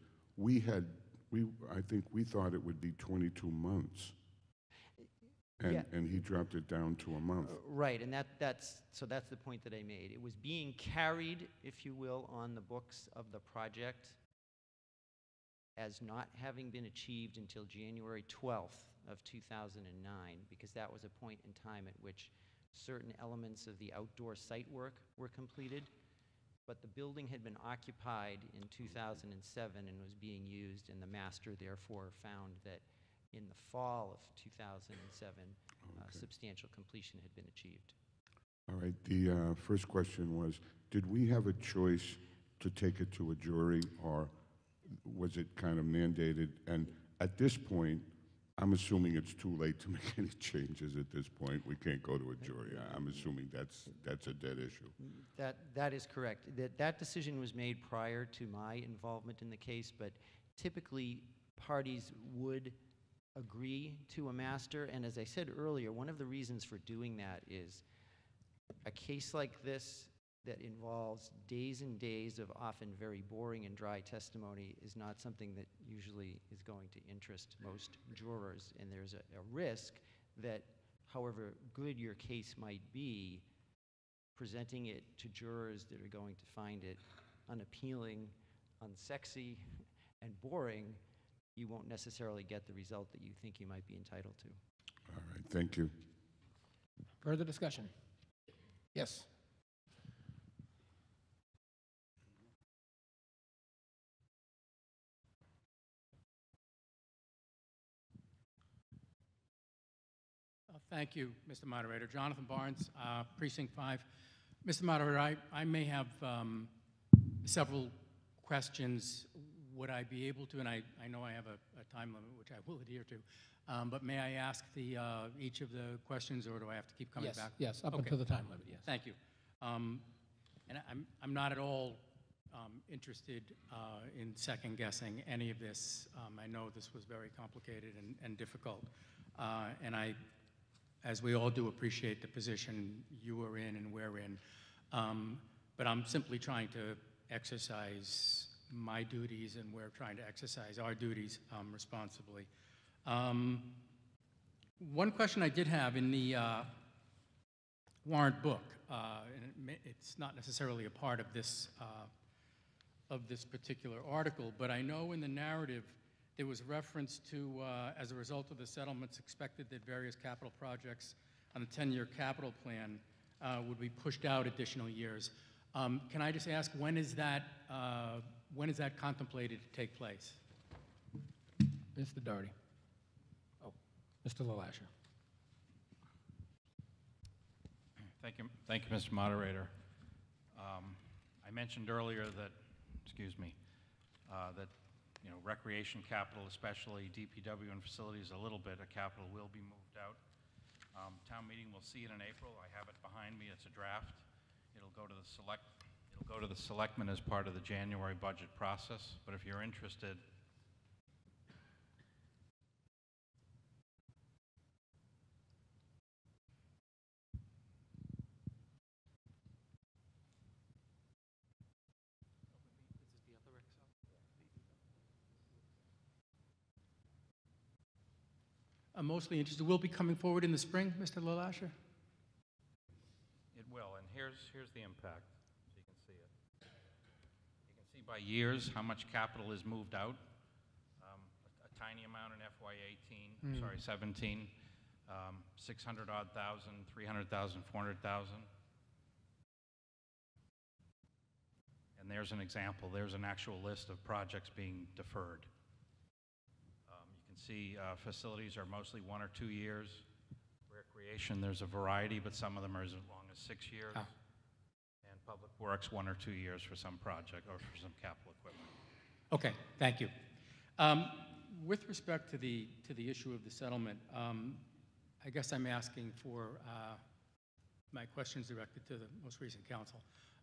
I think we thought it would be 22 months. And, yeah. And he dropped it down to a month. Right, and that's the point that I made. It was being carried, if you will, on the books of the project as not having been achieved until January 12th of 2009, because that was a point in time at which certain elements of the outdoor site work were completed, but the building had been occupied in 2007 and was being used, and the master therefore found that in the fall of 2007, substantial completion had been achieved. All right, the first question was, did we have a choice to take it to a jury, or was it kind of mandated? And at this point, I'm assuming it's too late to make any changes at this point. We can't go to a jury. I'm assuming that's a dead issue. That is correct. That decision was made prior to my involvement in the case, but typically parties would agree to a master, and as I said earlier, one of the reasons for doing that is a case like this that involves days and days of often very boring and dry testimony is not something that usually is going to interest most jurors, and there's a risk that however good your case might be, presenting it to jurors that are going to find it unappealing, unsexy, and boring, you won't necessarily get the result that you think you might be entitled to. All right, thank you. Further discussion? Yes. Thank you, Mr. Moderator. Jonathan Barnes, Precinct 5. Mr. Moderator, I may have several questions. Would I be able to, and I know I have a time limit, which I will adhere to, but may I ask each of the questions, or do I have to keep coming back? Yes, up Okay. until the time limit, yes. Thank you. And I'm not at all interested in second-guessing any of this. I know this was very complicated and difficult, and I, as we all do, appreciate the position you are in and we're in. But I'm simply trying to exercise my duties, and we're trying to exercise our duties responsibly. One question I did have in the warrant book, and it's not necessarily a part of this particular article, but I know in the narrative there was reference to, as a result of the settlements, expected that various capital projects on the 10-year capital plan would be pushed out additional years. Can I just ask, when is that contemplated to take place? Mr. Doherty. Oh, Mr. LaLasher. Thank you, Mr. Moderator. I mentioned earlier that, that recreation capital, especially DPW and facilities, a little bit of capital will be moved out. Town meeting will see it in April. I have it behind me. It's a draft. It'll go to the selectmen as part of the January budget process. But if you're interested, I'm mostly interested. Will be coming forward in the spring, Mr. LaLasher? it will. And here's the impact, so you can see it. You can see by years how much capital is moved out. A tiny amount in FY18, sorry, 17, 600 odd thousand, 300,000, 400,000. And there's an example. There's an actual list of projects being deferred. See, facilities are mostly 1 or 2 years. Recreation, there's a variety, but some of them are as long as 6 years. Ah. And public works, 1 or 2 years for some project or for some capital equipment. Okay, thank you. With respect to the issue of the settlement, I guess I'm asking for my questions directed to the most recent counsel.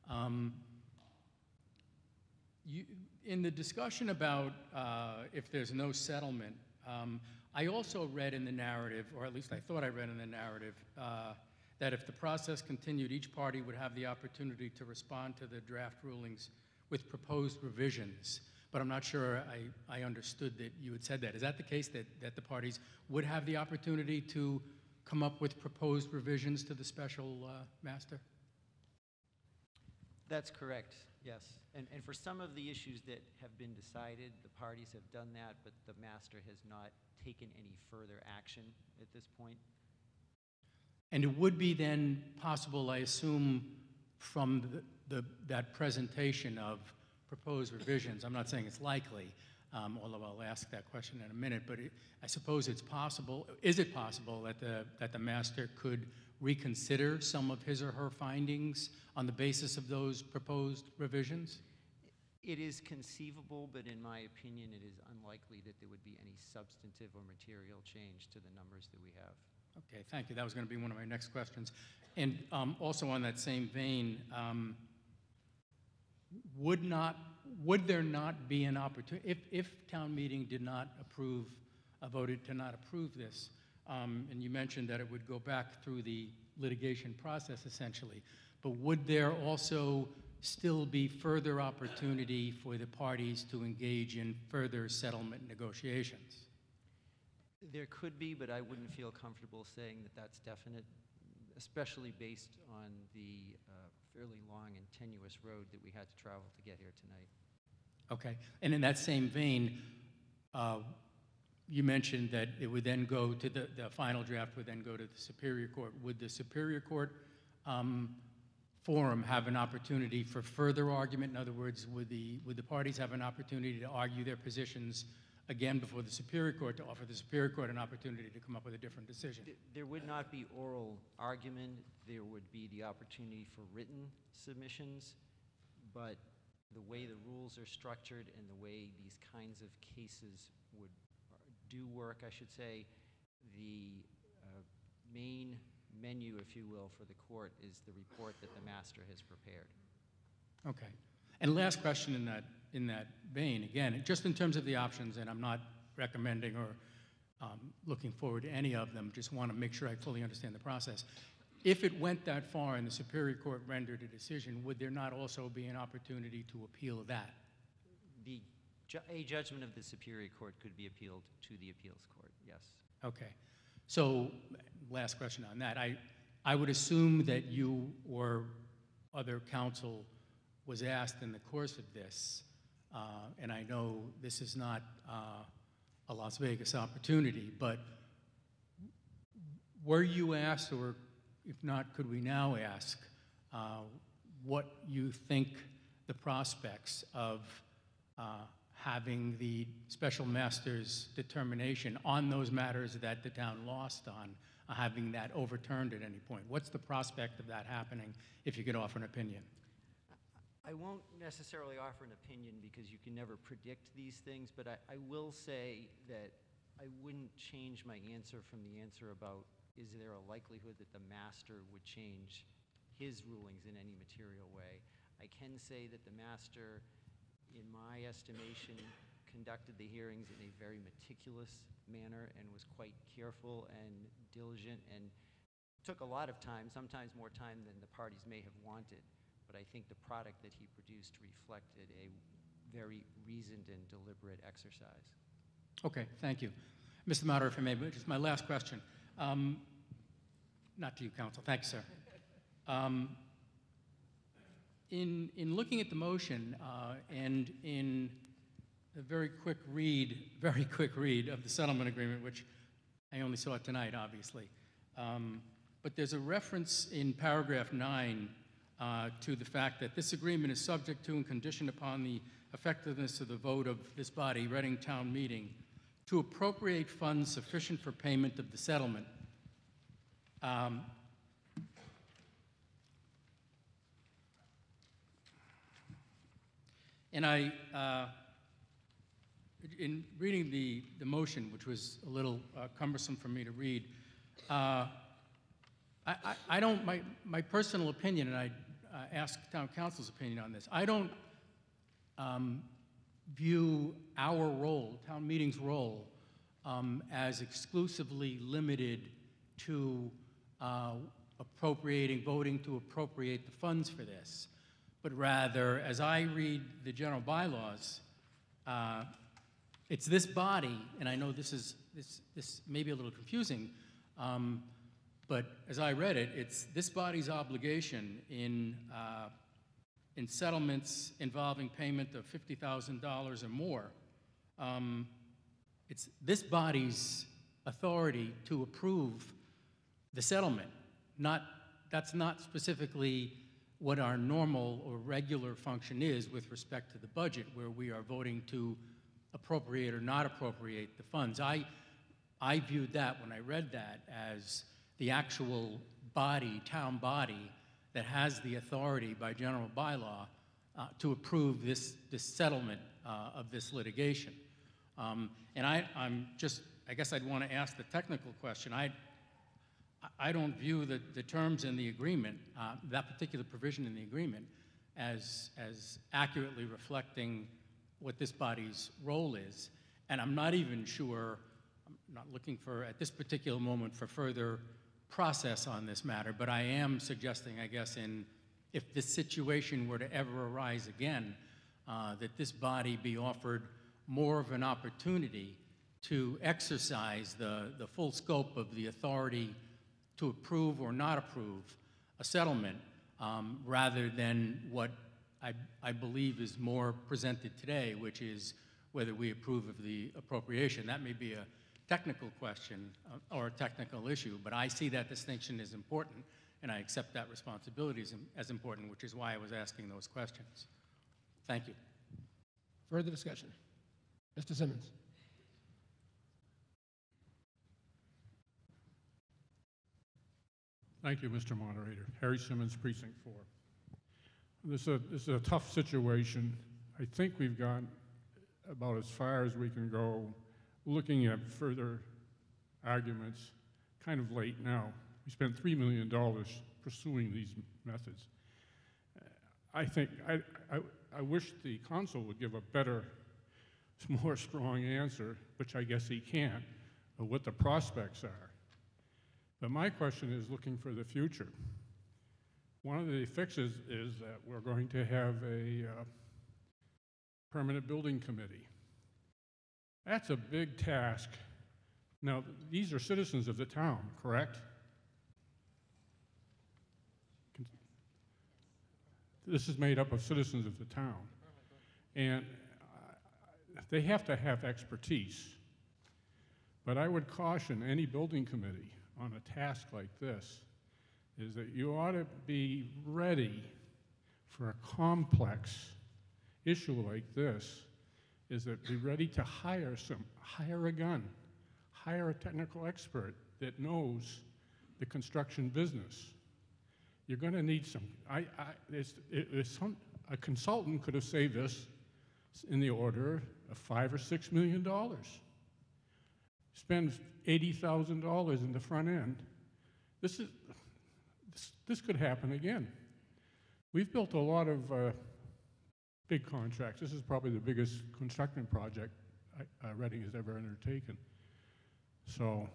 In the discussion about if there's no settlement, I also read in the narrative, or at least I thought I read in the narrative, that if the process continued, each party would have the opportunity to respond to the draft rulings with proposed revisions. But I'm not sure I understood that you had said that. Is that the case, that the parties would have the opportunity to come up with proposed revisions to the special master? That's correct, yes. And for some of the issues that have been decided, the parties have done that, but the master has not taken any further action at this point. And it would be then possible, I assume, from that presentation of proposed revisions, I'm not saying it's likely, although I'll ask that question in a minute, but I suppose it's possible, is it possible that the master could reconsider some of his or her findings on the basis of those proposed revisions? It is conceivable, but in my opinion, it is unlikely that there would be any substantive or material change to the numbers that we have. Okay, thank you. That was going to be one of my next questions. And also on that same vein, would there not be an opportunity, if town meeting did not approve, voted to not approve this, and you mentioned that it would go back through the litigation process essentially, but would there also still be further opportunity for the parties to engage in further settlement negotiations? There could be, but I wouldn't feel comfortable saying that that's definite, especially based on the fairly long and tenuous road that we had to travel to get here tonight. Okay, and in that same vein, you mentioned that it would then go to the final draft would then go to the Superior Court. Would the Superior Court forum have an opportunity for further argument? In other words, would the parties have an opportunity to argue their positions again before the Superior Court to offer the Superior Court an opportunity to come up with a different decision? There would not be oral argument. There would be the opportunity for written submissions, but the way the rules are structured and the way these kinds of cases do work, I should say, the main menu, if you will, for the court is the report that the master has prepared. Okay. And last question in that vein, again, just in terms of the options, and I'm not recommending or looking forward to any of them, just want to make sure I fully understand the process. If it went that far and the Superior Court rendered a decision, would there not also be an opportunity to appeal that? A judgment of the Superior Court could be appealed to the appeals court, yes. Okay. So, last question on that. I would assume that you or other counsel was asked in the course of this, and I know this is not a Las Vegas opportunity, but were you asked, or if not, could we now ask, what you think the prospects of having the special master's determination on those matters that the town lost on, having that overturned at any point? What's the prospect of that happening, if you could offer an opinion? I won't necessarily offer an opinion because you can never predict these things, but I will say that I wouldn't change my answer from the answer about is there a likelihood that the master would change his rulings in any material way. I can say that the master, in my estimation, conducted the hearings in a very meticulous manner and was quite careful and diligent and took a lot of time, sometimes more time than the parties may have wanted. But I think the product that he produced reflected a very reasoned and deliberate exercise. Okay, thank you. Mr. Moderator, if I may, just my last question. Not to you, counsel. Thank you, sir. In looking at the motion and in a very quick read of the settlement agreement, which I only saw tonight, obviously, but there's a reference in paragraph 9 to the fact that this agreement is subject to and conditioned upon the effectiveness of the vote of this body, Reading Town Meeting, to appropriate funds sufficient for payment of the settlement. And in reading the motion, which was a little cumbersome for me to read, I don't, my personal opinion, and I ask town council's opinion on this, I don't view our role, town meeting's role, as exclusively limited to voting to appropriate the funds for this, but rather, as I read the general bylaws, it's this body, and I know this may be a little confusing, but as I read it, it's this body's obligation in settlements involving payment of $50,000 or more. It's this body's authority to approve the settlement. that's not specifically what our normal or regular function is with respect to the budget, where we are voting to appropriate or not appropriate the funds. I viewed that, when I read that, as the actual body, town body, that has the authority by general bylaw to approve this settlement of this litigation. And I guess I'd want to ask the technical question. I don't view the terms in the agreement, that particular provision in the agreement, as accurately reflecting what this body's role is. And I'm not even sure, I'm not looking for, at this particular moment, for further process on this matter, but I am suggesting, I guess, if this situation were to ever arise again, that this body be offered more of an opportunity to exercise the full scope of the authority to approve or not approve a settlement, rather than what I believe is more presented today, which is whether we approve of the appropriation. That may be a technical question or a technical issue, but I see that distinction as important, and I accept that responsibility as important, which is why I was asking those questions. Thank you. Further discussion? Mr. Simmons. Thank you, Mr. Moderator. Harry Simmons, Precinct 4. This is a tough situation. I think we've gone about as far as we can go looking at further arguments. Kind of late now. We spent $3 million pursuing these methods. I think, I wish the council would give a better, more strong answer, which I guess he can't, of what the prospects are. But my question is looking for the future. One of the fixes is that we're going to have a permanent building committee. That's a big task. Now, these are citizens of the town, correct? This is made up of citizens of the town. And they have to have expertise. But I would caution any building committee on a task like this is that you ought to be ready for a complex issue like this, is that be ready to hire a gun, hire a technical expert that knows the construction business. You're going to need some, a consultant could have saved us in the order of $5 or $6 million. Spend $80,000 in the front end. This could happen again. We've built a lot of big contracts. This is probably the biggest construction project Reading has ever undertaken. So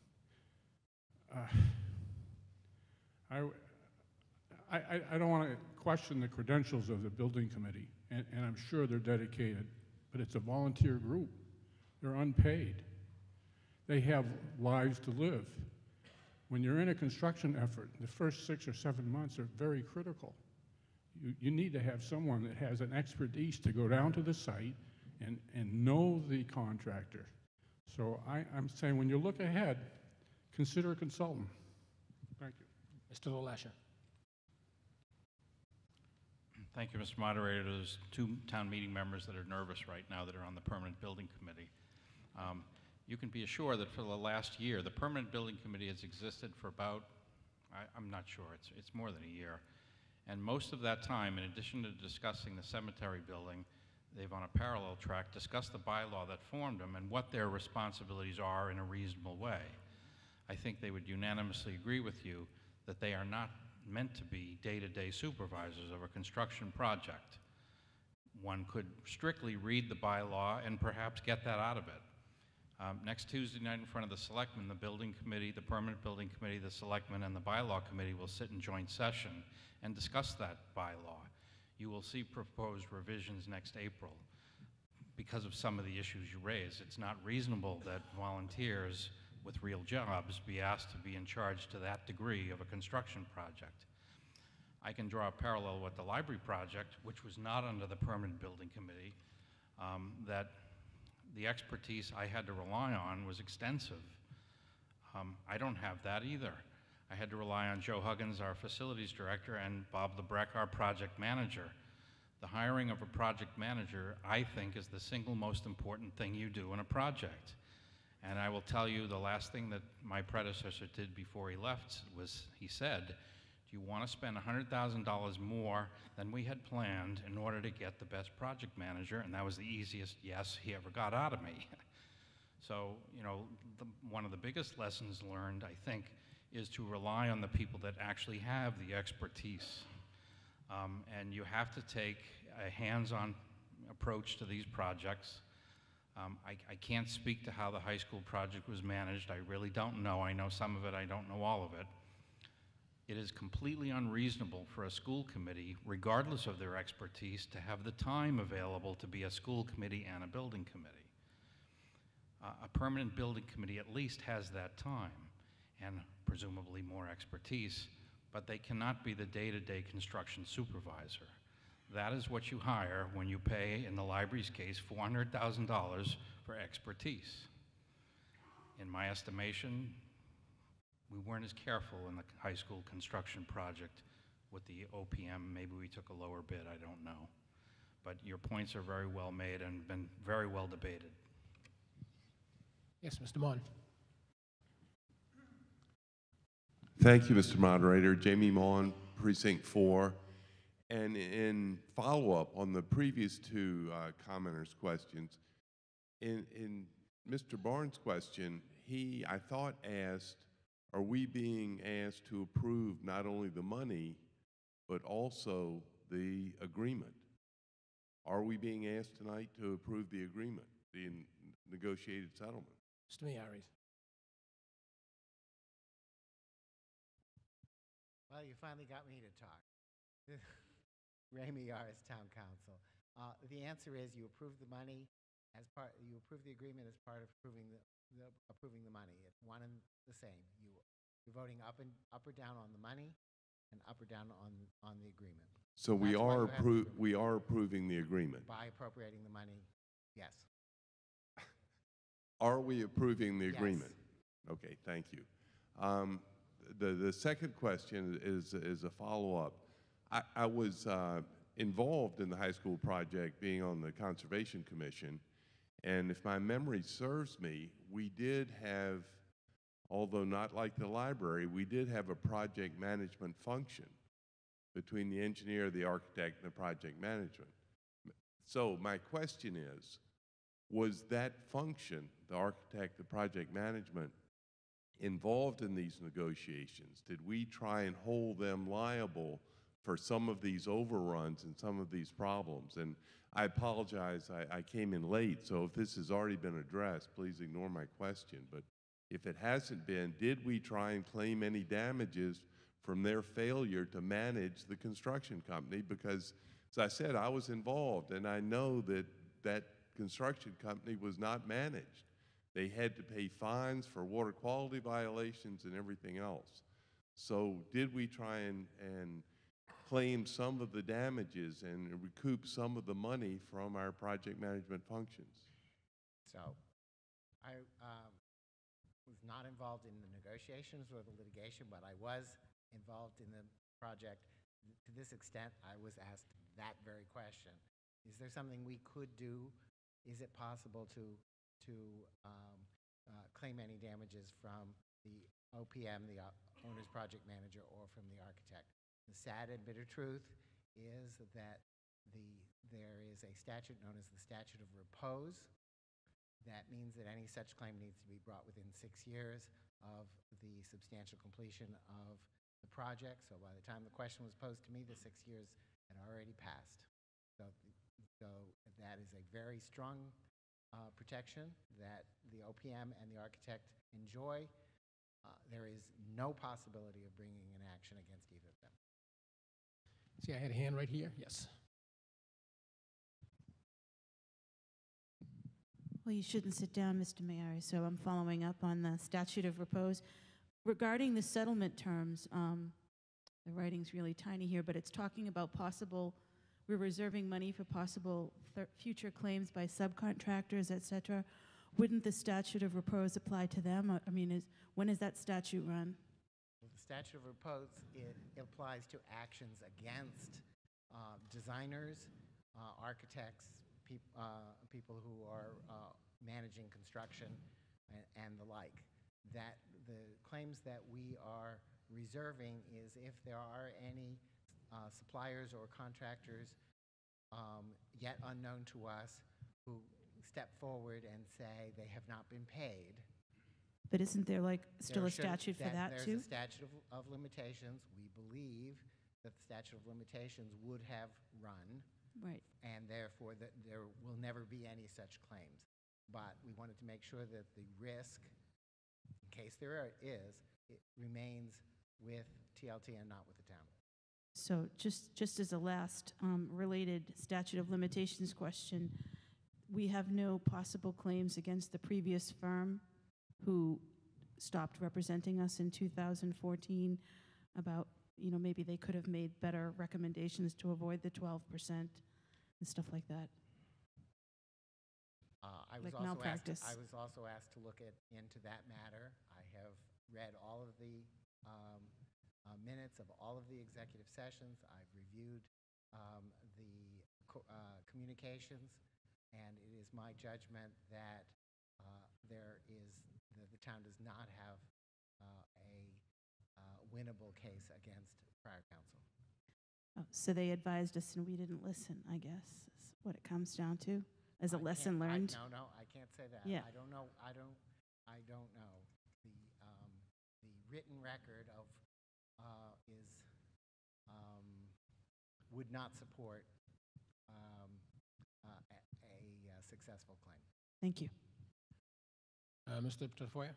I don't want to question the credentials of the building committee, and I'm sure they're dedicated, but it's a volunteer group. They're unpaid. They have lives to live. When you're in a construction effort, the first 6 or 7 months are very critical. You need to have someone that has an expertise to go down to the site and know the contractor. So I'm saying when you look ahead, consider a consultant. Thank you. Mr. LaLasha. Thank you, Mr. Moderator. There's 2 town meeting members that are nervous right now that are on the Permanent Building Committee. You can be assured that for the last year, the Permanent Building Committee has existed for about, I'm not sure, it's more than a year. And most of that time, in addition to discussing the cemetery building, they've on a parallel track discussed the bylaw that formed them and what their responsibilities are in a reasonable way. I think they would unanimously agree with you that they are not meant to be day-to-day supervisors of a construction project. One could strictly read the bylaw and perhaps get that out of it. Next Tuesday night in front of the selectmen, the building committee, the permanent building committee, the selectmen, and the bylaw committee will sit in joint session and discuss that bylaw. You will see proposed revisions next April because of some of the issues you raised. It's not reasonable that volunteers with real jobs be asked to be in charge to that degree of a construction project. I can draw a parallel with the library project, which was not under the permanent building committee, that the expertise I had to rely on was extensive. I don't have that either. I had to rely on Joe Huggins, our facilities director, and Bob Lebrecht, our project manager. The hiring of a project manager, I think, is the single most important thing you do in a project. And I will tell you, the last thing that my predecessor did before he left was he said, do you want to spend $100,000 more than we had planned in order to get the best project manager? And that was the easiest yes he ever got out of me. So, you know, one of the biggest lessons learned, I think, is to rely on the people that actually have the expertise. And you have to take a hands-on approach to these projects. I can't speak to how the high school project was managed. I really don't know. I know some of it, I don't know all of it. It is completely unreasonable for a school committee, regardless of their expertise, to have the time available to be a school committee and a building committee. A permanent building committee at least has that time and presumably more expertise, but they cannot be the day-to-day construction supervisor. That is what you hire when you pay, in the library's case, $400,000 for expertise. In my estimation, we weren't as careful in the high school construction project with the OPM. Maybe we took a lower bid, I don't know. But your points are very well made and been very well debated. Yes, Mr. Mon. Thank you, Mr. Moderator. Jamie Mon, Precinct 4. And in follow-up on the previous two commenters' questions, in Mr. Barnes' question, he, I thought, asked, are we being asked to approve not only the money, but also the agreement? Are we being asked tonight to approve the agreement, the negotiated settlement? Mr. Miyares. Well, you finally got me to talk. Ray Miyares, Town Council. The answer is you approve the money as part. You approve the agreement as part of approving the money. It's one and the same. You're voting up or down on the money, and up or down on the agreement. So we are approving the agreement. By appropriating the money, yes. Are we approving the agreement? Yes. Okay, thank you. The second question is a follow-up. I was involved in the high school project, being on the Conservation Commission, and if my memory serves me, we did have, although not like the library, we did have a project management function between the engineer, the architect, and the project management. So my question is, was that function, the architect, the project management, involved in these negotiations? Did we try and hold them liable for some of these overruns and some of these problems? And I apologize, I came in late, so if this has already been addressed, please ignore my question. But if it hasn't been, did we try and claim any damages from their failure to manage the construction company? Because, as I said, I was involved, and I know that that construction company was not managed. They had to pay fines for water quality violations and everything else. So did we try and claim some of the damages and recoup some of the money from our project management functions? So I was not involved in the negotiations or the litigation, but I was involved in the project. To this extent, I was asked that very question. Is there something we could do? Is it possible to claim any damages from the OPM, the owner's project manager, or from the architect? The sad and bitter truth is that there is a statute known as the statute of repose. That means that any such claim needs to be brought within 6 years of the substantial completion of the project. So by the time the question was posed to me, the 6 years had already passed. So that is a very strong protection that the OPM and the architect enjoy. There is no possibility of bringing an action against either of them. See, I had a hand right here. Yes. Well, you shouldn't sit down, Mr. Mayor, so I'm following up on the statute of repose. Regarding the settlement terms, the writing's really tiny here, but it's talking about we're reserving money for possible future claims by subcontractors, et cetera. Wouldn't the statute of repose apply to them? I mean, when does that statute run? Well, the statute of repose, it applies to actions against designers, architects, people who are managing construction and the like. That the claims that we are reserving is if there are any suppliers or contractors yet unknown to us who step forward and say they have not been paid. But isn't there like still There a should- statute for that There's too? a statute of limitations. We believe that the statute of limitations would have run, Right. and therefore that there will never be any such claims. But we wanted to make sure that the risk, in case there is, it remains with TLT and not with the town. So just as a last related statute of limitations question, we have no possible claims against the previous firm who stopped representing us in 2014 about, maybe they could have made better recommendations to avoid the 12% and stuff like that. I was Like also malpractice. I was also asked to look into that matter. I have read all of the minutes of all of the executive sessions. I've reviewed the communications, and it is my judgment that the town does not have a winnable case against prior council. Oh, so they advised us and we didn't listen, I guess, is what it comes down to, as a lesson learned. No, I can't say that. Yeah. I don't know. I don't know. The written record of would not support a successful claim. Thank you. Mr. Tafoya?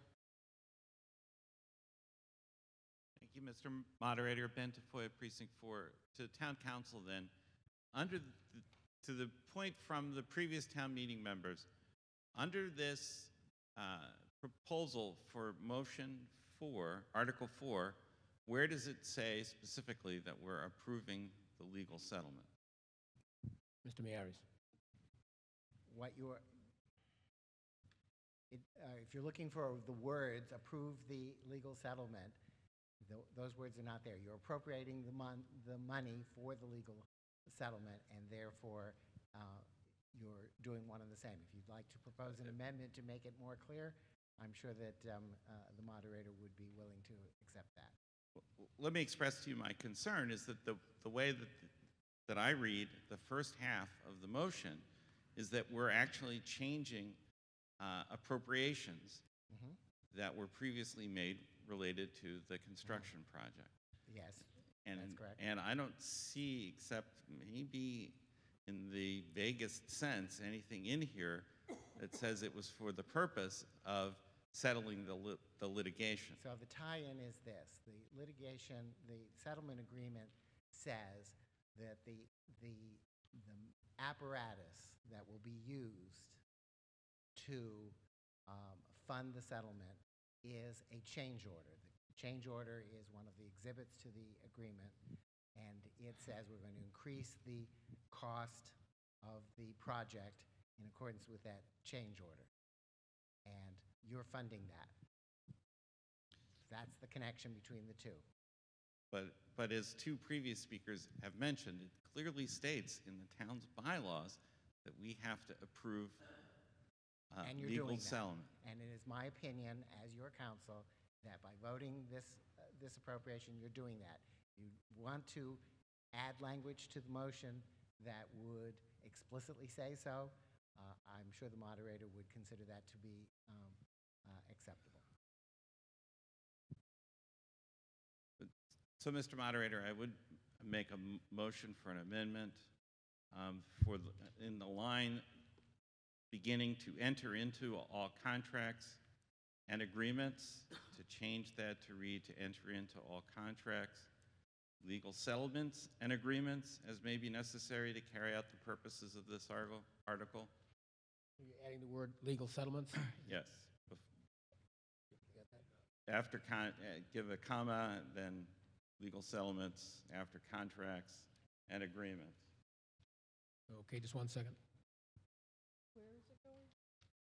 Thank you, Mr. Moderator. Ben Tafoya, Precinct 4. To Town Council, then, to the point from the previous town meeting members, under this proposal for motion 4, Article 4, where does it say specifically that we're approving the legal settlement? Mr. Miaris? If you're looking for the words, approve the legal settlement, those words are not there. You're appropriating the money for the legal settlement, and therefore you're doing one and the same. If you'd like to propose an amendment to make it more clear, I'm sure that the moderator would be willing to accept that. Let me express to you my concern is that the way that I read the first half of the motion is that we're actually changing appropriations that were previously made related to the construction project. Yes, that's correct. And I don't see, except maybe in the vaguest sense, anything in here that says it was for the purpose of settling the litigation. So the tie-in is this. The litigation, the settlement agreement says that the apparatus that will be used to fund the settlement is a change order. The change order is one of the exhibits to the agreement, and it says we're going to increase the cost of the project in accordance with that change order. And you're funding that. That's the connection between the two. But as two previous speakers have mentioned, it clearly states in the town's bylaws that we have to approve And you're legal doing that. settlement. And it is my opinion, as your counsel, that by voting this appropriation, you're doing that. You want to add language to the motion that would explicitly say so. I'm sure the moderator would consider that to be acceptable. So, Mr. Moderator, I would make a motion for an amendment in the line beginning to enter into all contracts and agreements, to change that to read to enter into all contracts, legal settlements and agreements as may be necessary to carry out the purposes of this article. You're adding the word legal settlements? Yes. After give a comma, then legal settlements, after contracts and agreements. Okay, just one second.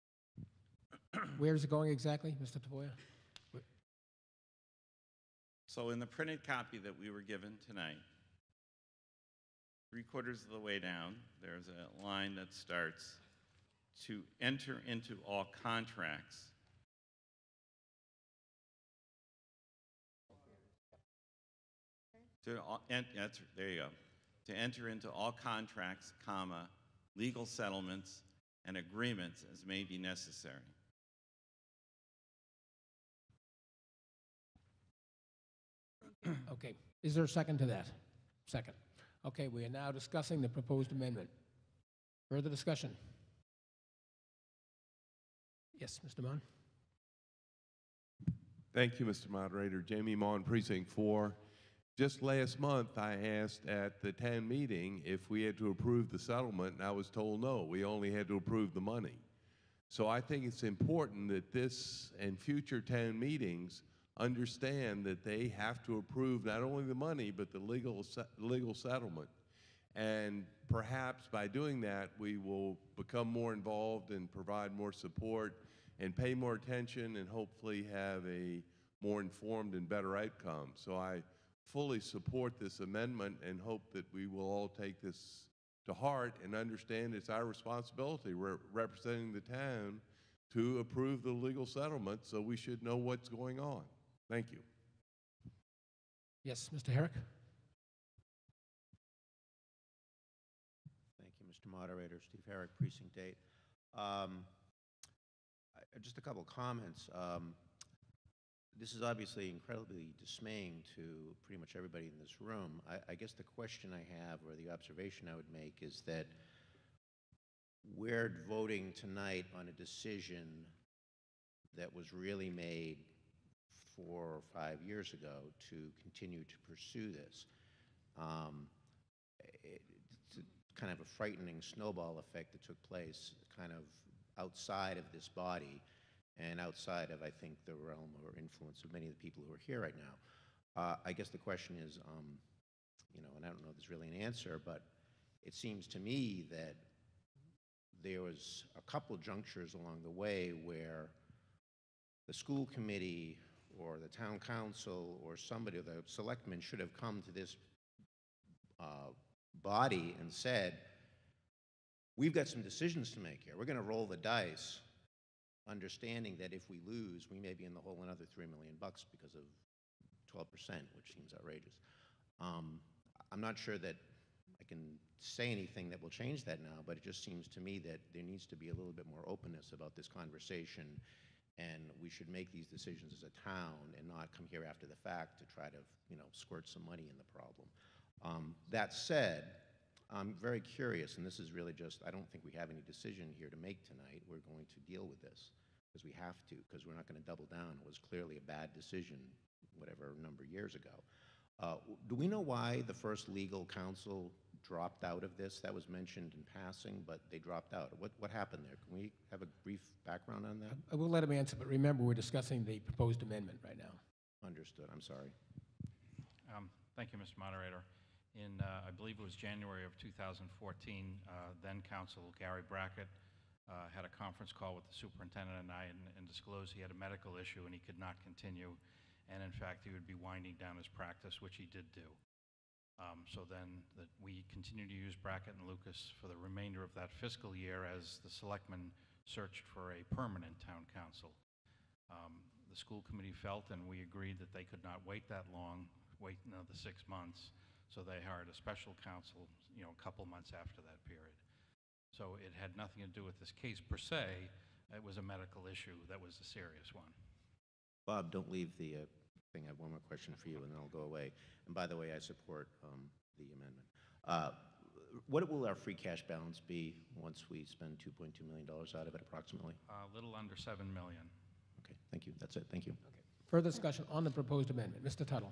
Where is it going exactly, Mr. Tafoya? So in the printed copy that we were given tonight, 3/4 of the way down, there's a line that starts, "To enter into all contracts." There you go. To enter into all contracts, comma, legal settlements and agreements as may be necessary. Okay, is there a second to that? Second. Okay, we are now discussing the proposed amendment. Further discussion? Yes, Mr. Mon? Thank you, Mr. Moderator. Jamie Mon, Precinct 4. Just last month, I asked at the town meeting if we had to approve the settlement, and I was told no, we only had to approve the money. So I think it's important that this and future town meetings understand that they have to approve not only the money, but the legal settlement. And perhaps by doing that, we will become more involved and provide more support and pay more attention and hopefully have a more informed and better outcome. So I fully support this amendment and hope that we will all take this to heart and understand it's our responsibility representing the town to approve the legal settlement, so we should know what's going on. Thank you. Yes, Mr. Herrick? Thank you, Mr. Moderator. Steve Herrick, Precinct 8. Just a couple comments. This is obviously incredibly dismaying to pretty much everybody in this room. I guess the question I have, or the observation I would make, is that we're voting tonight on a decision that was really made 4 or 5 years ago to continue to pursue this. It's kind of a frightening snowball effect that took place kind of outside of this body and outside of, I think, the realm or influence of many of the people who are here right now. I guess the question is, you know, and I don't know if there's really an answer, but it seems to me that there was a couple junctures along the way where the school committee or the town council or somebody, the selectmen, should have come to this body and said, we've got some decisions to make here. We're going to roll the dice, understanding that if we lose, we may be in the hole another $3 million because of 12%, which seems outrageous. I'm not sure that I can say anything that will change that now, but it just seems to me that there needs to be a little bit more openness about this conversation, and we should make these decisions as a town and not come here after the fact to try to, you know, squirt some money in the problem. That said, I'm very curious, and this is really just, I don't think we have any decision here to make tonight. We're going to deal with this because we have to, because we're not going to double down. It was clearly a bad decision, whatever number of years ago. Do we know why the first legal counsel dropped out of this? That was mentioned in passing, but they dropped out. What happened there? Can we have a brief background on that? I will let him answer, but remember, we're discussing the proposed amendment right now. Understood. I'm sorry. Thank you, Mr. Moderator. In, I believe it was January of 2014, then Counsel Gary Brackett had a conference call with the superintendent and I and disclosed he had a medical issue and he could not continue. And in fact, he would be winding down his practice, which he did do. So then we continued to use Brackett and Lucas for the remainder of that fiscal year as the selectmen searched for a permanent town council. The school committee felt, and we agreed, that they could not wait that long, wait another 6 months. So they hired a special counsel, you know, a couple months after that period. So it had nothing to do with this case per se. It was a medical issue that was a serious one. Bob, don't leave the thing. I have one more question for you, and then I'll go away. And by the way, I support the amendment. What will our free cash balance be once we spend $2.2 million out of it, approximately? A little under $7 million. Okay, thank you. That's it. Thank you. Okay. Further discussion on the proposed amendment. Mr. Tuttle.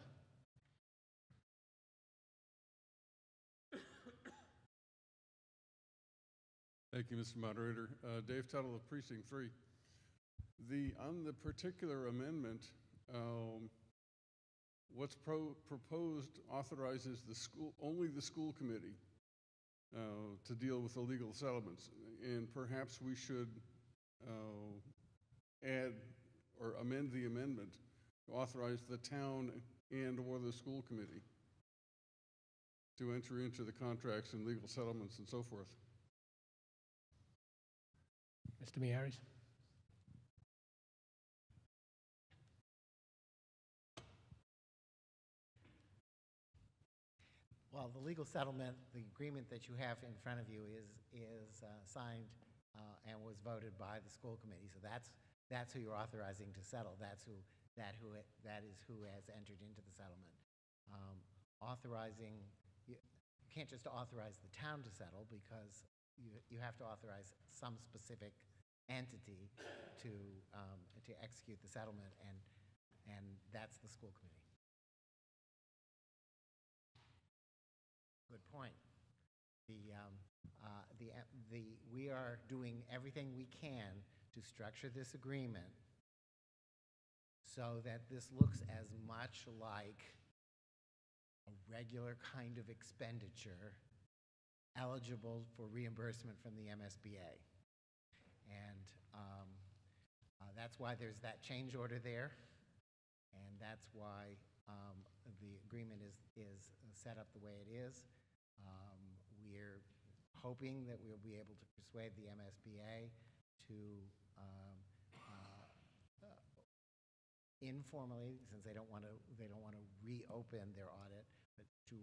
Thank you, Mr. Moderator. Dave Tuttle of Precinct 3. On the particular amendment, what's proposed authorizes only the school committee to deal with the legal settlements. And perhaps we should add or amend the amendment to authorize the town and/or the school committee to enter into the contracts and legal settlements and so forth? Mr. Miaris? Well, the legal settlement, the agreement that you have in front of you is signed and was voted by the school committee. So that's who you're authorizing to settle. That is who has entered into the settlement. You can't just authorize the town to settle, because you have to authorize some specific entity to execute the settlement, and that's the school committee. Good point. We are doing everything we can to structure this agreement so that this looks as much like a regular kind of expenditure eligible for reimbursement from the MSBA. And that's why there's that change order there, and that's why the agreement is set up the way it is. We're hoping that we'll be able to persuade the MSBA to informally, since they don't want to reopen their audit, but to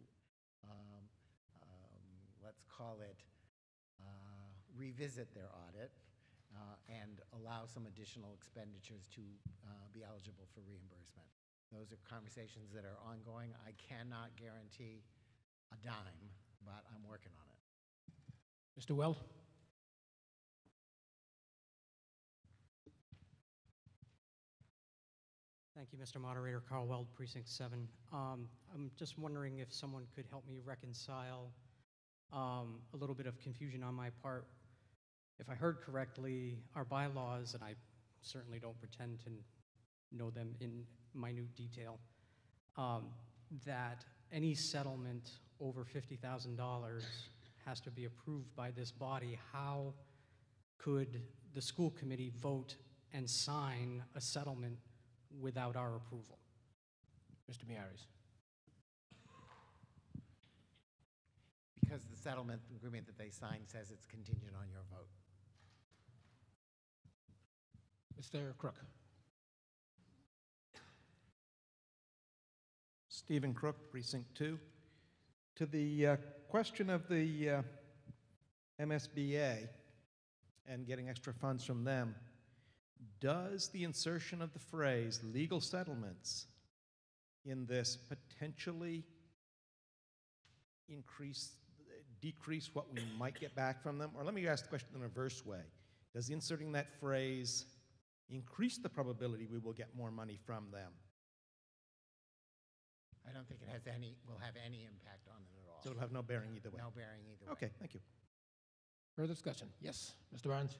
let's call it revisit their audit and allow some additional expenditures to be eligible for reimbursement. Those are conversations that are ongoing. I cannot guarantee a dime, but I'm working on it. Mr. Weld? Thank you, Mr. Moderator. Carl Weld, Precinct 7. I'm just wondering if someone could help me reconcile a little bit of confusion on my part. If I heard correctly, our bylaws, and I certainly don't pretend to know them in minute detail, that any settlement over $50,000 has to be approved by this body. How could the school committee vote and sign a settlement without our approval? Mr. Miaris? Because the settlement agreement that they signed says it's contingent on your vote. Mr. Crook? Stephen Crook, Precinct 2. To the question of the MSBA and getting extra funds from them, does the insertion of the phrase legal settlements in this potentially decrease what we might get back from them? Or let me ask the question in a reverse way. Does inserting that phrase increase the probability we will get more money from them? I don't think it will have any impact on them at all. So it'll have no bearing either way? No bearing either way. Okay, thank you. Further discussion? Yes, Mr. Barnes?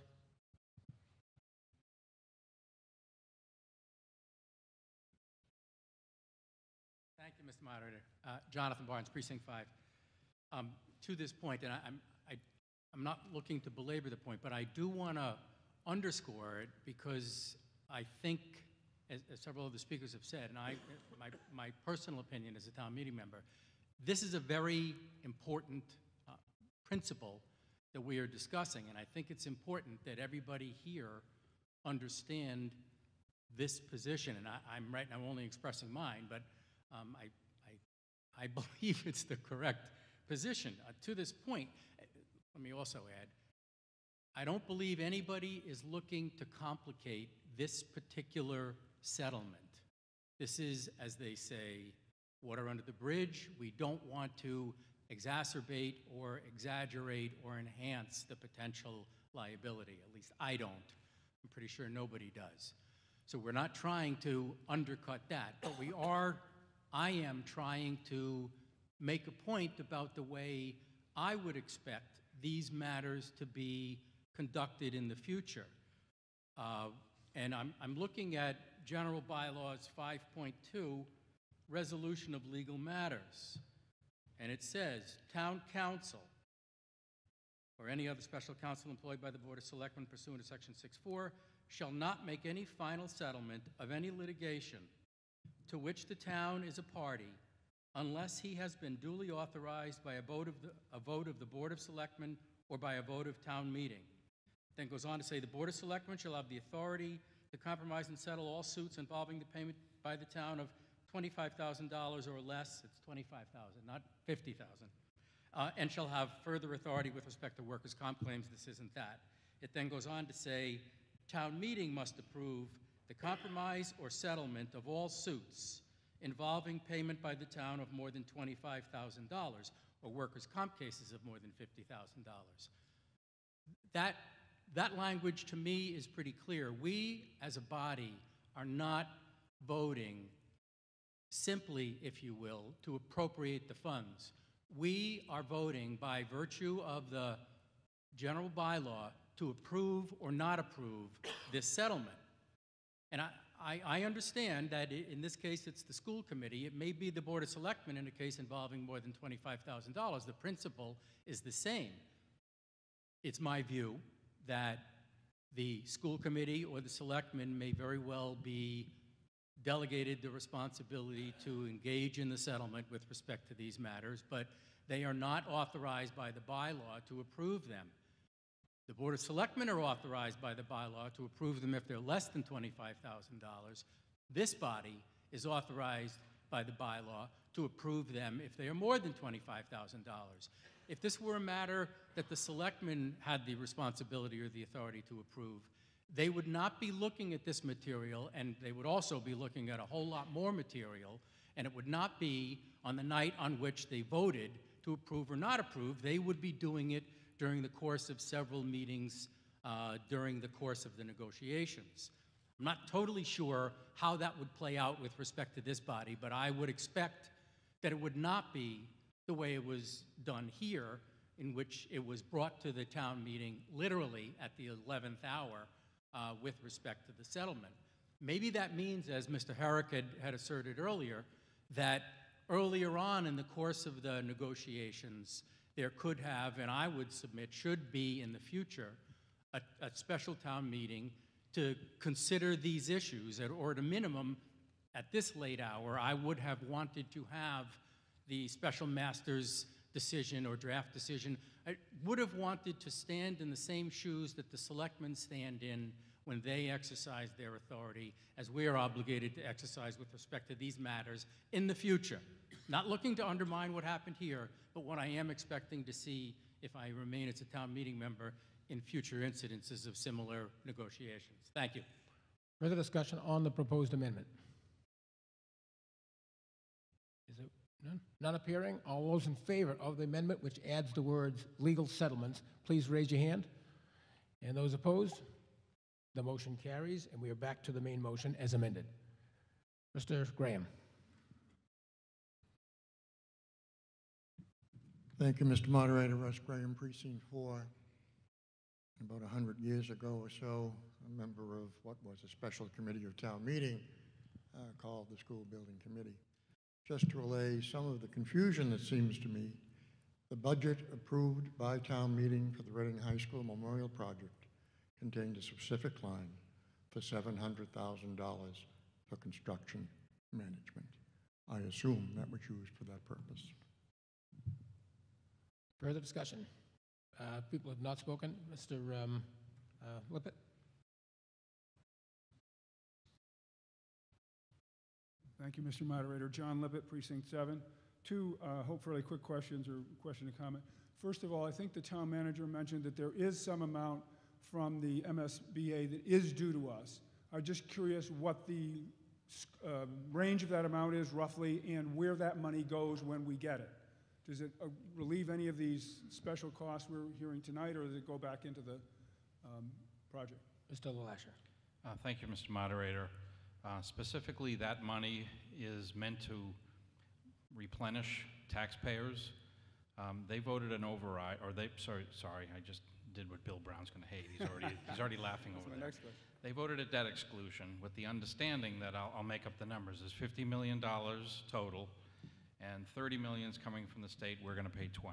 Thank you, Mr. Moderator. Jonathan Barnes, Precinct 5. To this point, and I'm not looking to belabor the point, but I do want to underscore it, because I think, as several of the speakers have said, and my personal opinion as a town meeting member, this is a very important principle that we are discussing, and I think it's important that everybody here understand this position. And I'm only expressing mine, but I believe it's the correct position. To this point, let me also add, I don't believe anybody is looking to complicate this particular settlement. This is, as they say, water under the bridge. We don't want to exacerbate or exaggerate or enhance the potential liability. At least I don't. I'm pretty sure nobody does. So we're not trying to undercut that, but I am trying to make a point about the way I would expect these matters to be conducted in the future. And I'm looking at General Bylaws 5.2, Resolution of Legal Matters. And it says, town council or any other special counsel employed by the Board of Selectmen pursuant to Section 6.4 shall not make any final settlement of any litigation to which the town is a party unless he has been duly authorized by a vote of the Board of Selectmen or by a vote of town meeting. Then goes on to say the Board of Selectmen shall have the authority to compromise and settle all suits involving the payment by the town of $25,000 or less. It's $25,000, not $50,000. And shall have further authority with respect to workers' comp claims. This isn't that. It then goes on to say town meeting must approve the compromise or settlement of all suits involving payment by the town of more than $25,000 or workers' comp cases of more than $50,000. That language to me is pretty clear. We, as a body, are not voting simply, if you will, to appropriate the funds. We are voting by virtue of the general bylaw to approve or not approve this settlement. And I understand that in this case it's the school committee. It may be the Board of Selectmen in a case involving more than $25,000. The principle is the same. It's my view that the school committee or the selectmen may very well be delegated the responsibility to engage in the settlement with respect to these matters, but they are not authorized by the bylaw to approve them. The Board of Selectmen are authorized by the bylaw to approve them if they're less than $25,000. This body is authorized by the bylaw to approve them if they are more than $25,000. If this were a matter that the selectmen had the responsibility or the authority to approve, they would not be looking at this material, and they would also be looking at a whole lot more material, and it would not be on the night on which they voted to approve or not approve. They would be doing it during the course of several meetings during the course of the negotiations. I'm not totally sure how that would play out with respect to this body, but I would expect that it would not be the way it was done here, in which it was brought to the town meeting literally at the 11th hour with respect to the settlement. Maybe that means, as Mr. Herrick had asserted earlier, that earlier on in the course of the negotiations, there could have, and I would submit should be in the future, a special town meeting to consider these issues, or at a minimum, at this late hour, I would have wanted to have the special master's decision or draft decision. I would have wanted to stand in the same shoes that the selectmen stand in when they exercise their authority, as we are obligated to exercise with respect to these matters in the future. Not looking to undermine what happened here, but what I am expecting to see if I remain as a town meeting member in future incidences of similar negotiations. Thank you. Further discussion on the proposed amendment? Is it none? None appearing? All those in favor of the amendment which adds the words legal settlements, please raise your hand. And those opposed? The motion carries, and we are back to the main motion as amended. Mr. Graham. Thank you, Mr. Moderator. Russ Graham, Precinct 4. About 100 years ago or so, a member of what was a special committee of town meeting called the School Building Committee. Just to allay some of the confusion that seems to me, the budget approved by town meeting for the Reading High School Memorial Project contained a specific line for $700,000 for construction management. I assume that was used for that purpose. Further discussion? People have not spoken. Mr. Lippett. Thank you, Mr. Moderator. John Lippett, Precinct 7. Two hopefully quick questions or question and comment. First of all, I think the town manager mentioned that there is some amount from the MSBA that is due to us. I'm just curious what the range of that amount is roughly and where that money goes when we get it. Does it relieve any of these special costs we're hearing tonight, or does it go back into the project? Mr. LaLasher. Thank you, Mr. Moderator. Specifically, that money is meant to replenish taxpayers. They voted an override, or sorry, I just did what Bill Brown's going to hate. He's already laughing over there. They voted a debt exclusion with the understanding that I'll make up the numbers. There's $50 million total, and $30 million is coming from the state. We're going to pay 20.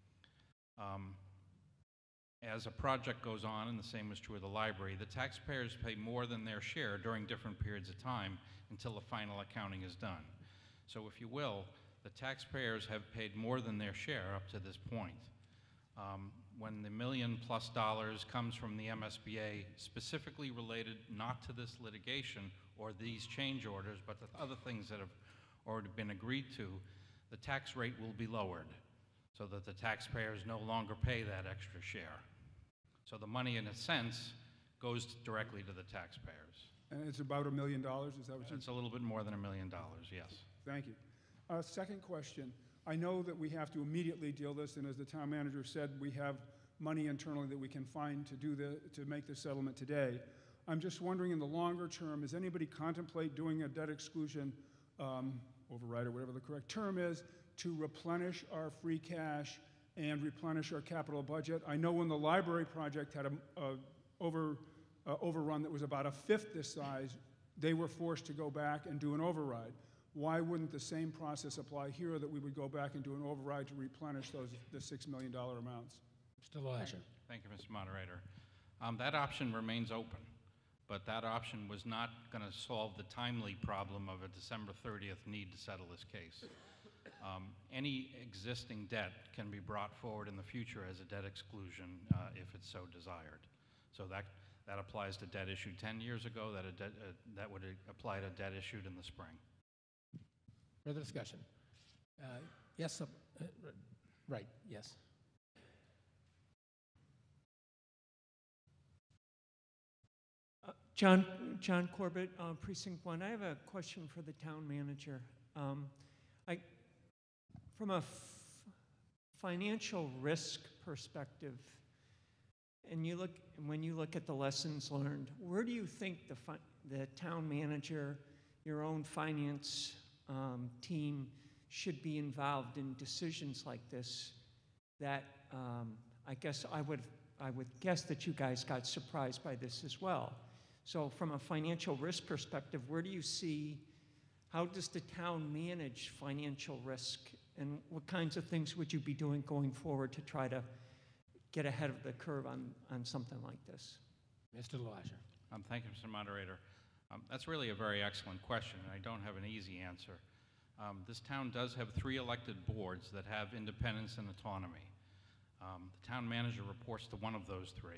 As a project goes on, and the same is true of the library, the taxpayers pay more than their share during different periods of time, until the final accounting is done. So if you will, the taxpayers have paid more than their share up to this point. When the $1 million+ comes from the MSBA, specifically related not to this litigation or these change orders, but the other things that have already been agreed to, the tax rate will be lowered so that the taxpayers no longer pay that extra share. So the money, in a sense, goes directly to the taxpayers. And it's about $1 million, is that what you? It's a little bit more than $1 million, yes. Thank you. Second question. I know that we have to immediately deal this, and as the town manager said, we have money internally that we can find to make the settlement today. I'm just wondering, in the longer term, does anybody contemplate doing a debt exclusion override, or whatever the correct term is, to replenish our free cash and replenish our capital budget? I know when the library project had a overrun that was about a fifth this size, they were forced to go back and do an override. Why wouldn't the same process apply here, that we would go back and do an override to replenish the $6 million amounts? Mr. Lasher. Thank you, Mr. Moderator. That option remains open, but that option was not going to solve the timely problem of a December 30th need to settle this case. Any existing debt can be brought forward in the future as a debt exclusion if it's so desired. So that applies to debt issued 10 years ago, that would apply to debt issued in the spring. Further discussion? Yes, right, yes. John Corbett, Precinct 1. I have a question for the town manager. From a financial risk perspective, and when you look at the lessons learned, where do you think the town manager, your own finance team, should be involved in decisions like this? That I guess I would guess that you guys got surprised by this as well. So from a financial risk perspective, where do you see, how does the town manage financial risk, and what kinds of things would you be doing going forward to try to get ahead of the curve on something like this? Mr. Lasher. Thank you, Mr. Moderator. That's really a very excellent question, and I don't have an easy answer. This town does have 3 elected boards that have independence and autonomy. The town manager reports to one of those 3.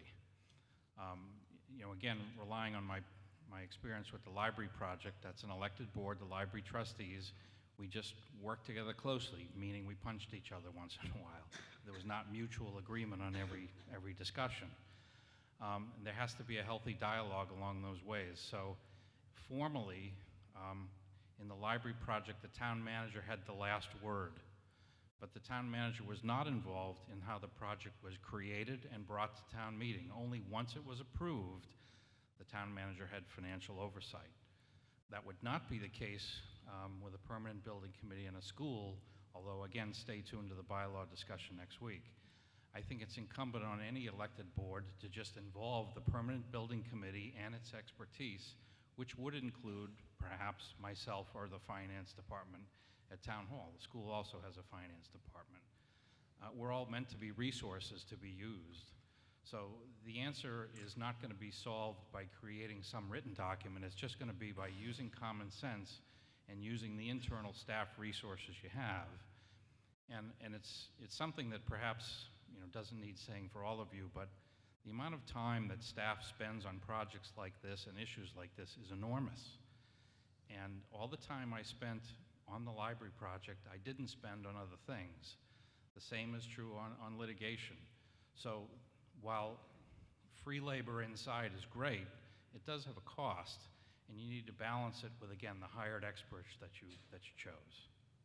Again, relying on my experience with the library project, that's an elected board, the library trustees. We just worked together closely, meaning we punched each other once in a while. There was not mutual agreement on every discussion. And there has to be a healthy dialogue along those ways. So formally, in the library project, the town manager had the last word. But the town manager was not involved in how the project was created and brought to town meeting. Only once it was approved, the town manager had financial oversight. That would not be the case with a permanent building committee in a school, although again, stay tuned to the bylaw discussion next week. I think it's incumbent on any elected board to just involve the permanent building committee and its expertise, which would include perhaps myself or the finance department at Town Hall. The school also has a finance department. We're all meant to be resources to be used. So the answer is not going to be solved by creating some written document. It's just going to be by using common sense and using the internal staff resources you have. And it's something that perhaps doesn't need saying for all of you, but the amount of time that staff spends on projects like this and issues like this is enormous. And all the time I spent on the library project, I didn't spend on other things. The same is true on litigation. So while free labor inside is great, it does have a cost, and you need to balance it with, again, the hired experts that you chose.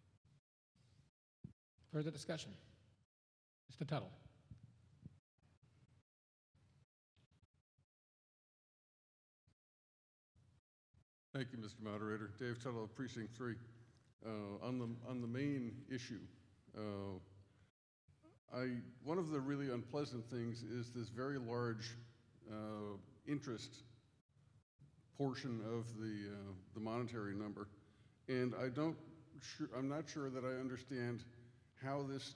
Further discussion? Mr. Tuttle. Thank you, Mr. Moderator. Dave Tuttle, Precinct 3. On the main issue, one of the really unpleasant things is this very large interest portion of the monetary number, and I'm not sure that I understand how this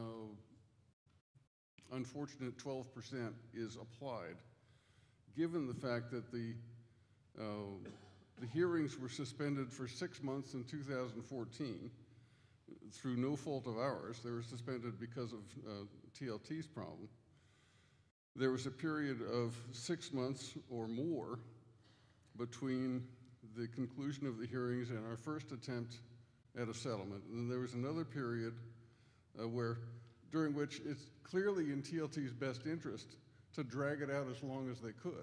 unfortunate 12% is applied, given the fact that the The hearings were suspended for 6 months in 2014 through no fault of ours. They were suspended because of TLT's problem. There was a period of 6 months or more between the conclusion of the hearings and our first attempt at a settlement. And then there was another period during which it's clearly in TLT's best interest to drag it out as long as they could.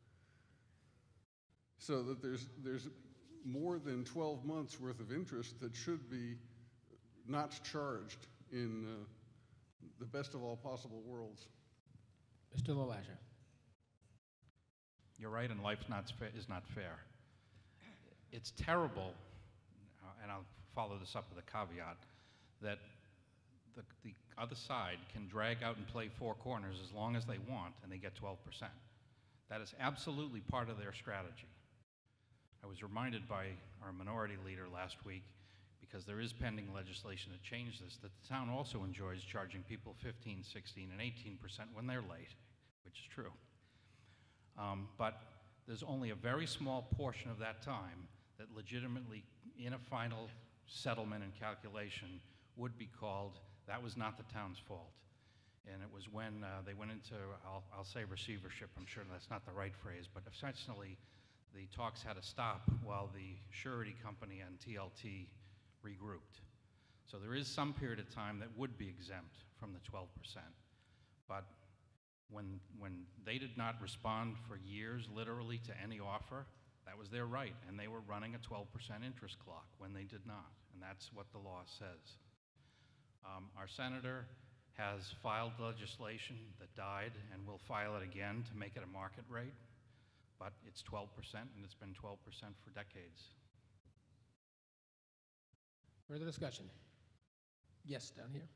So that there's more than 12 months worth of interest that should be not charged in the best of all possible worlds. Mr. LaLazza. You're right, and life is not fair. It's terrible, and I'll follow this up with a caveat, that the other side can drag out and play four corners as long as they want, and they get 12%. That is absolutely part of their strategy. I was reminded by our minority leader last week, because there is pending legislation to change this, that the town also enjoys charging people 15, 16, and 18% when they're late, which is true. But there's only a very small portion of that time that legitimately, in a final settlement and calculation, would be called, that was not the town's fault. And it was when they went into, I'll say receivership, I'm sure that's not the right phrase, but essentially the talks had to stop while the surety company and TLT regrouped. So there is some period of time that would be exempt from the 12%. But when they did not respond for years, literally, to any offer, that was their right, and they were running a 12% interest clock when they did not, and that's what the law says. Our senator has filed legislation that died, and will file it again to make it a market rate, but it's 12%, and it's been 12% for decades. Further discussion? Yes, down here.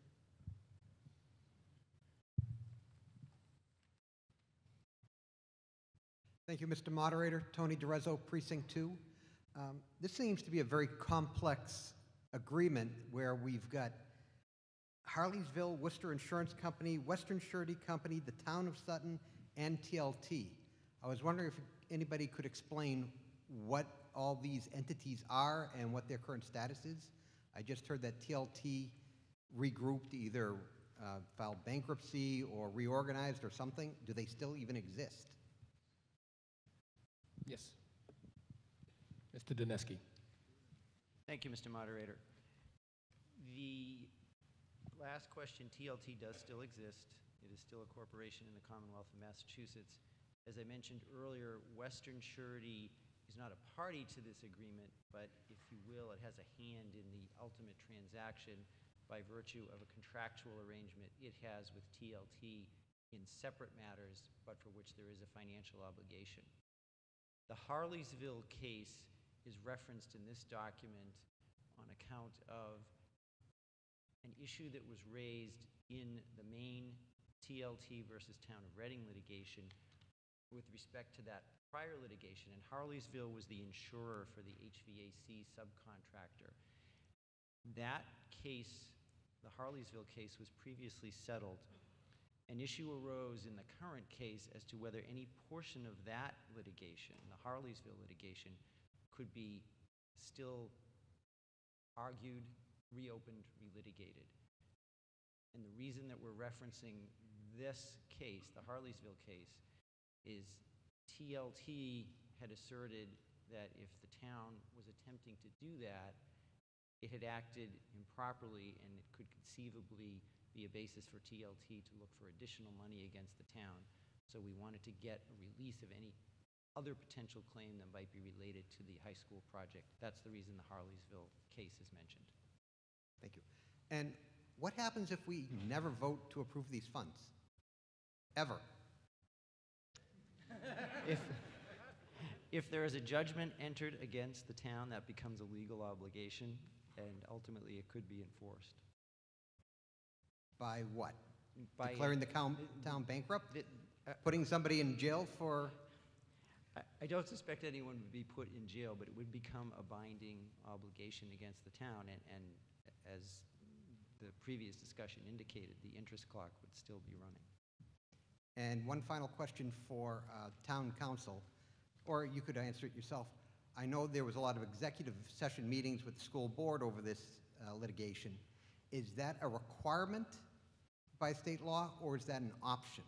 Thank you, Mr. Moderator. Tony DeRezzo, Precinct 2. This seems to be a very complex agreement where we've got Harleysville, Worcester Insurance Company, Western Surety Company, the Town of Sutton, and TLT. I was wondering if anybody could explain what all these entities are and what their current status is. I just heard that TLT regrouped, either filed bankruptcy or reorganized or something. Do they still even exist? Yes. Mr. Dineski. Thank you, Mr. Moderator. The last question, TLT does still exist. It is still a corporation in the Commonwealth of Massachusetts. As I mentioned earlier, Western Surety is not a party to this agreement, but if you will, it has a hand in the ultimate transaction by virtue of a contractual arrangement it has with TLT in separate matters, but for which there is a financial obligation. The Harleysville case is referenced in this document on account of an issue that was raised in the main TLT versus Town of Reading litigation with respect to that prior litigation, and Harleysville was the insurer for the HVAC subcontractor. That case, the Harleysville case, was previously settled. An issue arose in the current case as to whether any portion of that litigation, the Harleysville litigation, could be still argued, reopened, relitigated. And the reason that we're referencing this case, the Harleysville case, is TLT had asserted that if the town was attempting to do that, it had acted improperly and it could conceivably be a basis for TLT to look for additional money against the town. So we wanted to get a release of any other potential claim that might be related to the high school project. That's the reason the Harleysville case is mentioned. Thank you. And what happens if we never vote to approve these funds? Ever? If there is a judgment entered against the town, that becomes a legal obligation, and ultimately it could be enforced. By what? By declaring the town bankrupt? Putting somebody in jail for? I don't suspect anyone would be put in jail, but it would become a binding obligation against the town, and as the previous discussion indicated, the interest clock would still be running. And one final question for town council, or you could answer it yourself. I know there was a lot of executive session meetings with the school board over this litigation. Is that a requirement by state law, or is that an option?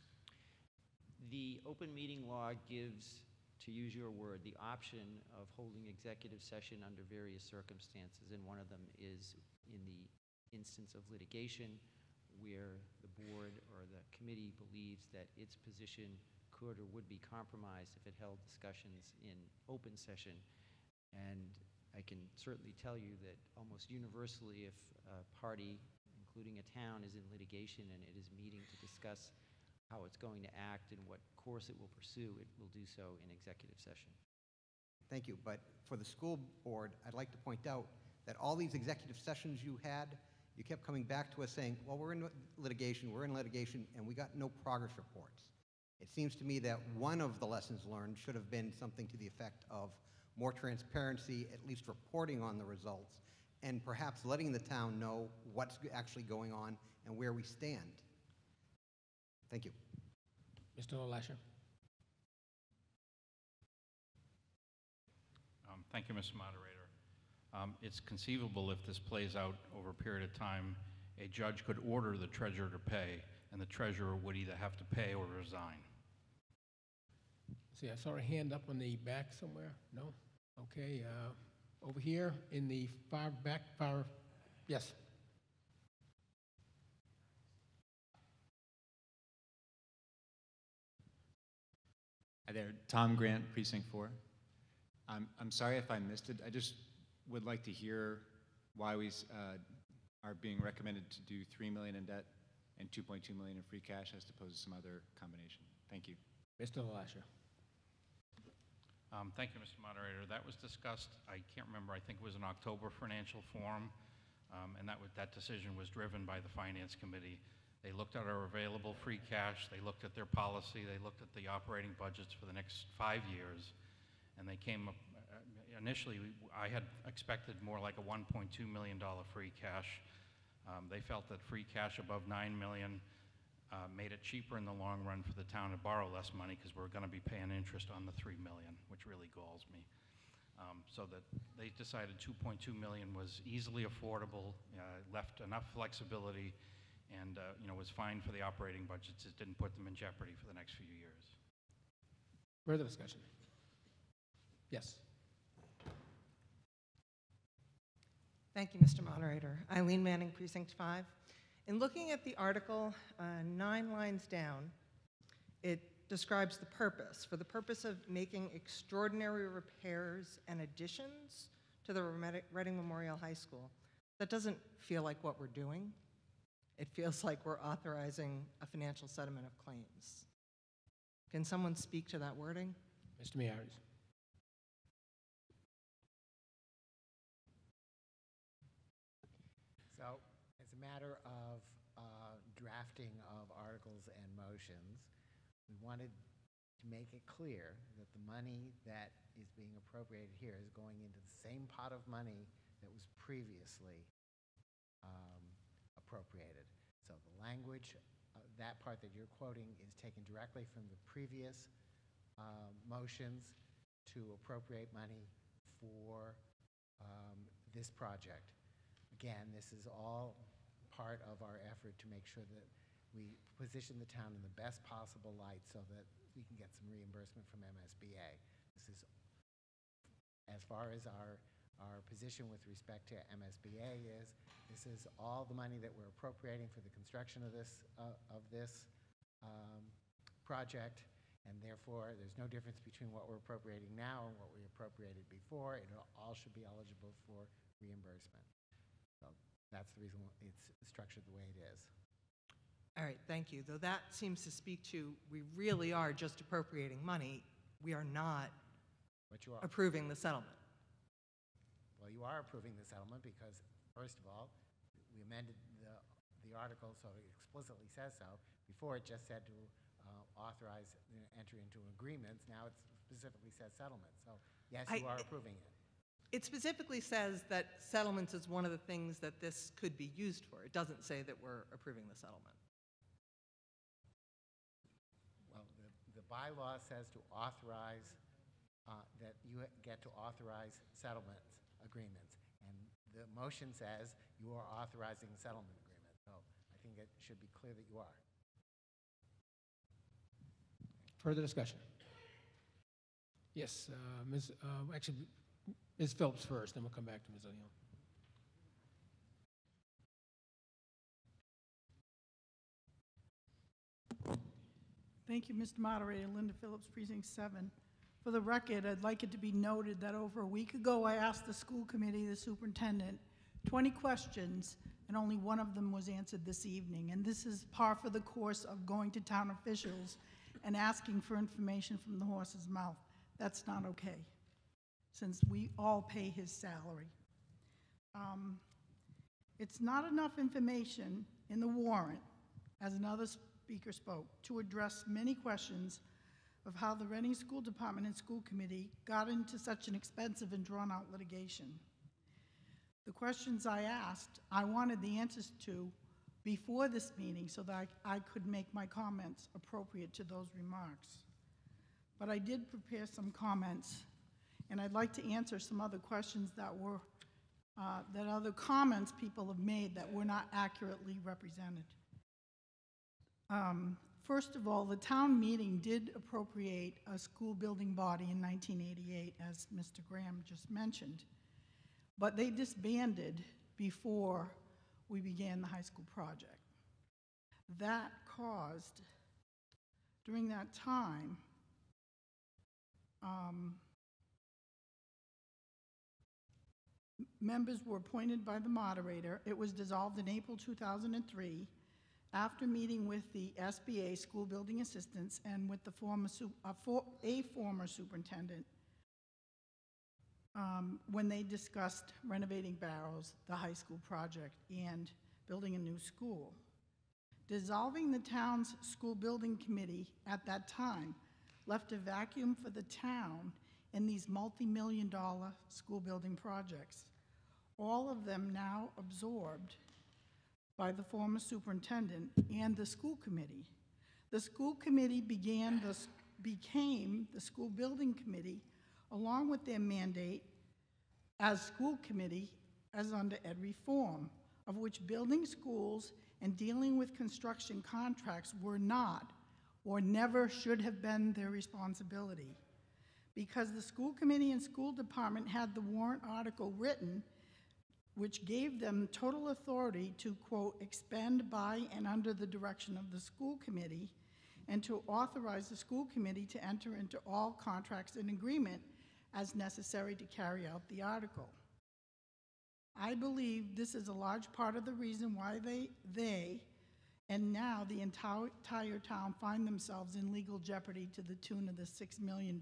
The open meeting law gives, to use your word, the option of holding executive session under various circumstances, and one of them is in the instance of litigation where the board or the committee believes that its position could or would be compromised if it held discussions in open session. And I can certainly tell you that almost universally, if a party, including a town, is in litigation and it is meeting to discuss how it's going to act and what course it will pursue, it will do so in executive session. Thank you. But for the school board, I'd like to point out that all these executive sessions you had, you kept coming back to us saying, well, we're in litigation, and we got no progress reports. It seems to me that one of the lessons learned should have been something to the effect of more transparency, at least reporting on the results, and perhaps letting the town know what's actually going on and where we stand. Thank you. Mr. LaLasher. Thank you, Mr. Moderator. It's conceivable if this plays out over a period of time, a judge could order the treasurer to pay, and the treasurer would either have to pay or resign. See, I saw a hand up on the back somewhere. No? Okay. Over here in the far back, yes. Hi there, Tom Grant, Precinct 4. I'm sorry if I missed it. I just would like to hear why we are being recommended to do $3 million in debt and $2.2 million in free cash as opposed to some other combination. Thank you. Mr. LaLasher. Thank you, Mr. Moderator. That was discussed, I can't remember, I think it was in October Financial Forum, and that decision was driven by the Finance Committee. They looked at our available free cash, they looked at their policy, they looked at the operating budgets for the next 5 years, and they came up, initially, I had expected more like a $1.2 million free cash. They felt that free cash above $9 million made it cheaper in the long run for the town to borrow less money because we're going to be paying interest on the $3 million, which really galls me. So that they decided $2.2 million was easily affordable, left enough flexibility, and was fine for the operating budgets. It didn't put them in jeopardy for the next few years. Further discussion? Yes. Thank you, Mr. Moderator. Eileen Manning, Precinct 5. In looking at the article, 9 lines down, it describes the purpose. For the purpose of making extraordinary repairs and additions to the Reading Memorial High School. That doesn't feel like what we're doing. It feels like we're authorizing a financial settlement of claims. Can someone speak to that wording? Mr. Miaris. So, as a matter of drafting of articles and motions, we wanted to make it clear that the money that is being appropriated here is going into the same pot of money that was previously appropriated. So the language, that part that you're quoting is taken directly from the previous motions to appropriate money for this project. Again, this is all part of our effort to make sure that we position the town in the best possible light so that we can get some reimbursement from MSBA. This is, as far as our position with respect to MSBA is, this is all the money that we're appropriating for the construction of this project, and therefore there's no difference between what we're appropriating now and what we appropriated before. It all should be eligible for reimbursement. So that's the reason it's structured the way it is. All right, thank you. Though that seems to speak to, we really are just appropriating money. We are not approving the settlement. Well, you are approving the settlement because, first of all, we amended the article so it explicitly says so. Before it just said to authorize entry into agreements. Now it specifically says settlement. So yes, you are approving it. It specifically says that settlements is one of the things that this could be used for. It doesn't say that we're approving the settlement. Well, the bylaw says to authorize that you get to authorize settlement agreements. And the motion says you are authorizing a settlement agreement. So I think it should be clear that you are. Further discussion? Yes, actually, Ms. Phillips first, then we'll come back to Ms. O'Neill. Thank you, Mr. Moderator. Linda Phillips, Precinct 7. For the record, I'd like it to be noted that over a week ago, I asked the school committee, the superintendent, 20 questions, and only one of them was answered this evening. And this is par for the course of going to town officials and asking for information from the horse's mouth. That's not okay, since we all pay his salary. It's not enough information in the warrant, as another speaker spoke, to address many questions of how the Reading School Department and School Committee got into such an expensive and drawn-out litigation. The questions I asked, I wanted the answers to before this meeting so that I could make my comments appropriate to those remarks. But I did prepare some comments, and I'd like to answer some other questions that were, that other comments people have made that were not accurately represented. First of all, the town meeting did appropriate a school building body in 1988, as Mr. Graham just mentioned, but they disbanded before we began the high school project. That caused, during that time, members were appointed by the moderator. It was dissolved in April 2003 after meeting with the SBA school building assistants and with the former superintendent when they discussed renovating Barrows, the high school project, and building a new school. Dissolving the town's school building committee at that time left a vacuum for the town in these multi-million-dollar school building projects, all of them now absorbed by the former superintendent and the school committee. The school committee became the school building committee along with their mandate as school committee as under ed reform, of which building schools and dealing with construction contracts were not or never should have been their responsibility. Because the school committee and school department had the warrant article written, which gave them total authority to, quote, expend by and under the direction of the school committee, and to authorize the school committee to enter into all contracts and agreement as necessary to carry out the article. I believe this is a large part of the reason why they and now the entire town find themselves in legal jeopardy to the tune of the $6 million.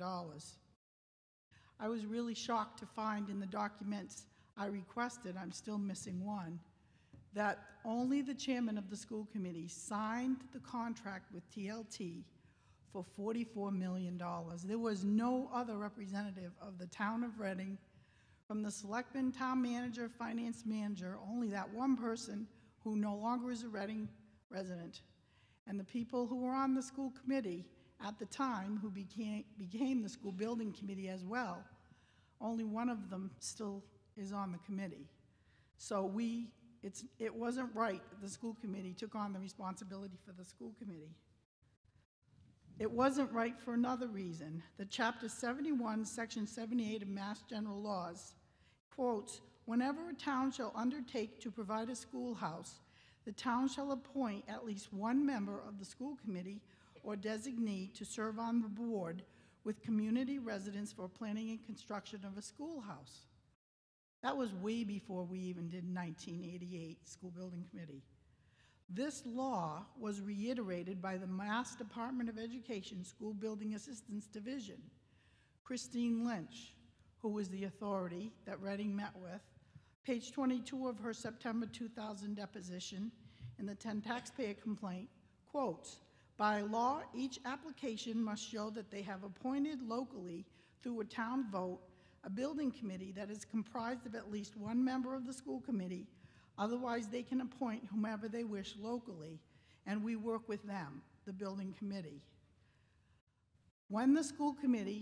I was really shocked to find in the documents I requested, I'm still missing one, that only the chairman of the school committee signed the contract with TLT for $44 million. There was no other representative of the town of Reading, from the selectman, town manager, finance manager, only that one person who no longer is a Reading resident, and the people who were on the school committee at the time who became the school building committee as well, only one of them still is on the committee. So it wasn't right that the school committee took on the responsibility for the school committee. It wasn't right for another reason. The Chapter 71, Section 78 of Mass General Laws quotes, "Whenever a town shall undertake to provide a schoolhouse, the town shall appoint at least one member of the school committee or designee to serve on the board with community residents for planning and construction of a schoolhouse." That was way before we even did 1988 School Building Committee. This law was reiterated by the Mass Department of Education School Building Assistance Division. Christine Lynch, who was the authority that Reading met with, page 22 of her September 2000 deposition in the 10 taxpayer complaint, quotes, "By law, each application must show that they have appointed locally through a town vote a building committee that is comprised of at least one member of the school committee. Otherwise, they can appoint whomever they wish locally, and we work with them, the building committee." When the school committee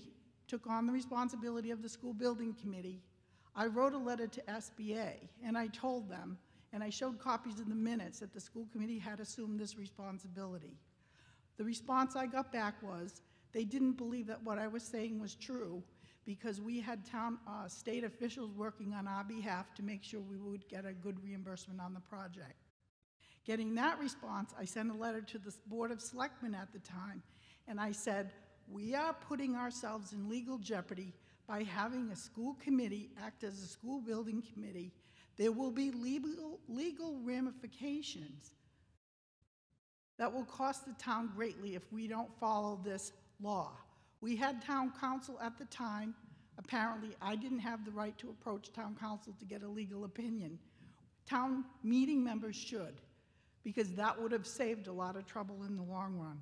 took on the responsibility of the school building committee, I wrote a letter to SBA, and I told them, and I showed copies of the minutes, that the school committee had assumed this responsibility. The response I got back was they didn't believe that what I was saying was true because we had state officials working on our behalf to make sure we would get a good reimbursement on the project. Getting that response, I sent a letter to the Board of Selectmen at the time, and I said, we are putting ourselves in legal jeopardy by having a school committee act as a school building committee. There will be legal ramifications that will cost the town greatly if we don't follow this law. We had town council at the time. Apparently, I didn't have the right to approach town council to get a legal opinion. Town meeting members should, because that would have saved a lot of trouble in the long run.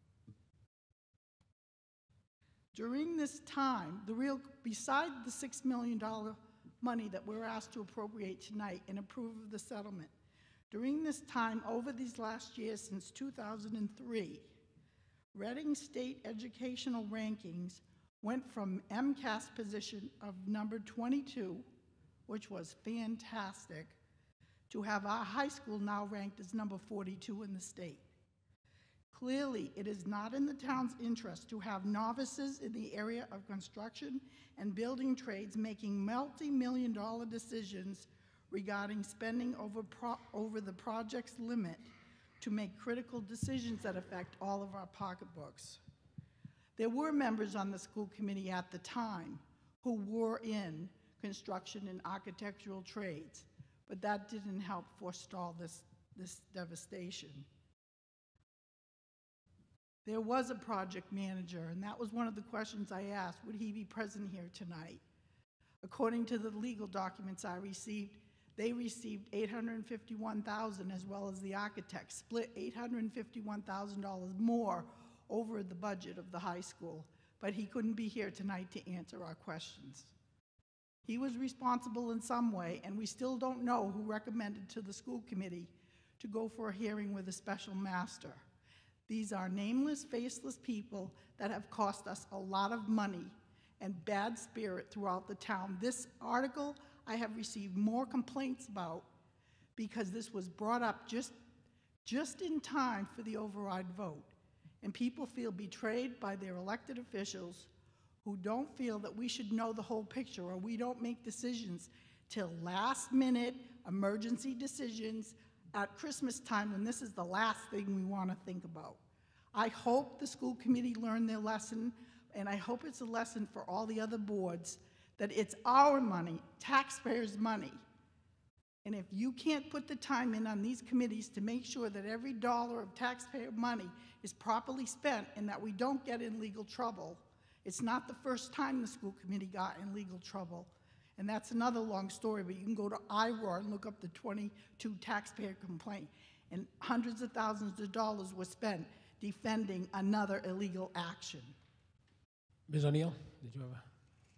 During this time, beside the $6 million money that we're asked to appropriate tonight and approve of the settlement, during this time, over these last years since 2003, Reading State Educational Rankings went from MCAS position of number 22, which was fantastic, to have our high school now ranked as number 42 in the state. Clearly, it is not in the town's interest to have novices in the area of construction and building trades making multi-million-dollar decisions regarding spending over the project's limit to make critical decisions that affect all of our pocketbooks. There were members on the school committee at the time who were in construction and architectural trades, but that didn't help forestall this devastation. There was a project manager, and that was one of the questions I asked. Would he be present here tonight? According to the legal documents I received, they received $851,000 as well as the architect, split $851,000 more over the budget of the high school, but he couldn't be here tonight to answer our questions. He was responsible in some way, and we still don't know who recommended to the school committee to go for a hearing with a special master. These are nameless, faceless people that have cost us a lot of money and bad spirit throughout the town. This article I have received more complaints about because this was brought up just in time for the override vote. And people feel betrayed by their elected officials who don't feel that we should know the whole picture, or we don't make decisions till last minute emergency decisions at Christmas time when this is the last thing we want to think about. I hope the school committee learned their lesson, and I hope it's a lesson for all the other boards that it's our money, taxpayers' money. And if you can't put the time in on these committees to make sure that every dollar of taxpayer money is properly spent and that we don't get in legal trouble, it's not the first time the school committee got in legal trouble. And that's another long story, but you can go to IROR and look up the 22 taxpayer complaint. And hundreds of thousands of dollars were spent defending another illegal action. Ms. O'Neill, did you have a?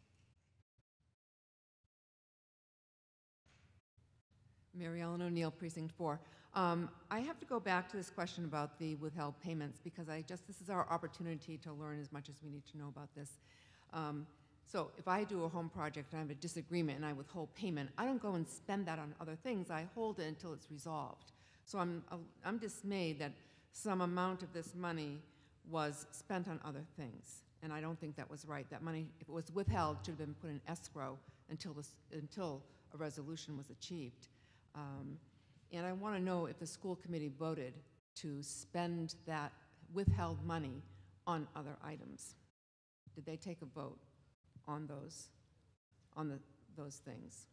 Mary Ellen O'Neill, Precinct 4. I have to go back to this question about the withheld payments because this is our opportunity to learn as much as we need to know about this. So if I do a home project and I have a disagreement and I withhold payment, I don't go and spend that on other things. I hold it until it's resolved. So I'm dismayed that some amount of this money was spent on other things, and I don't think that was right. That money, if it was withheld, should have been put in escrow until a resolution was achieved. And I want to know if the school committee voted to spend that withheld money on other items. Did they take a vote on those things?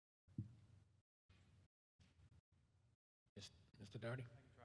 Mr. Doherty?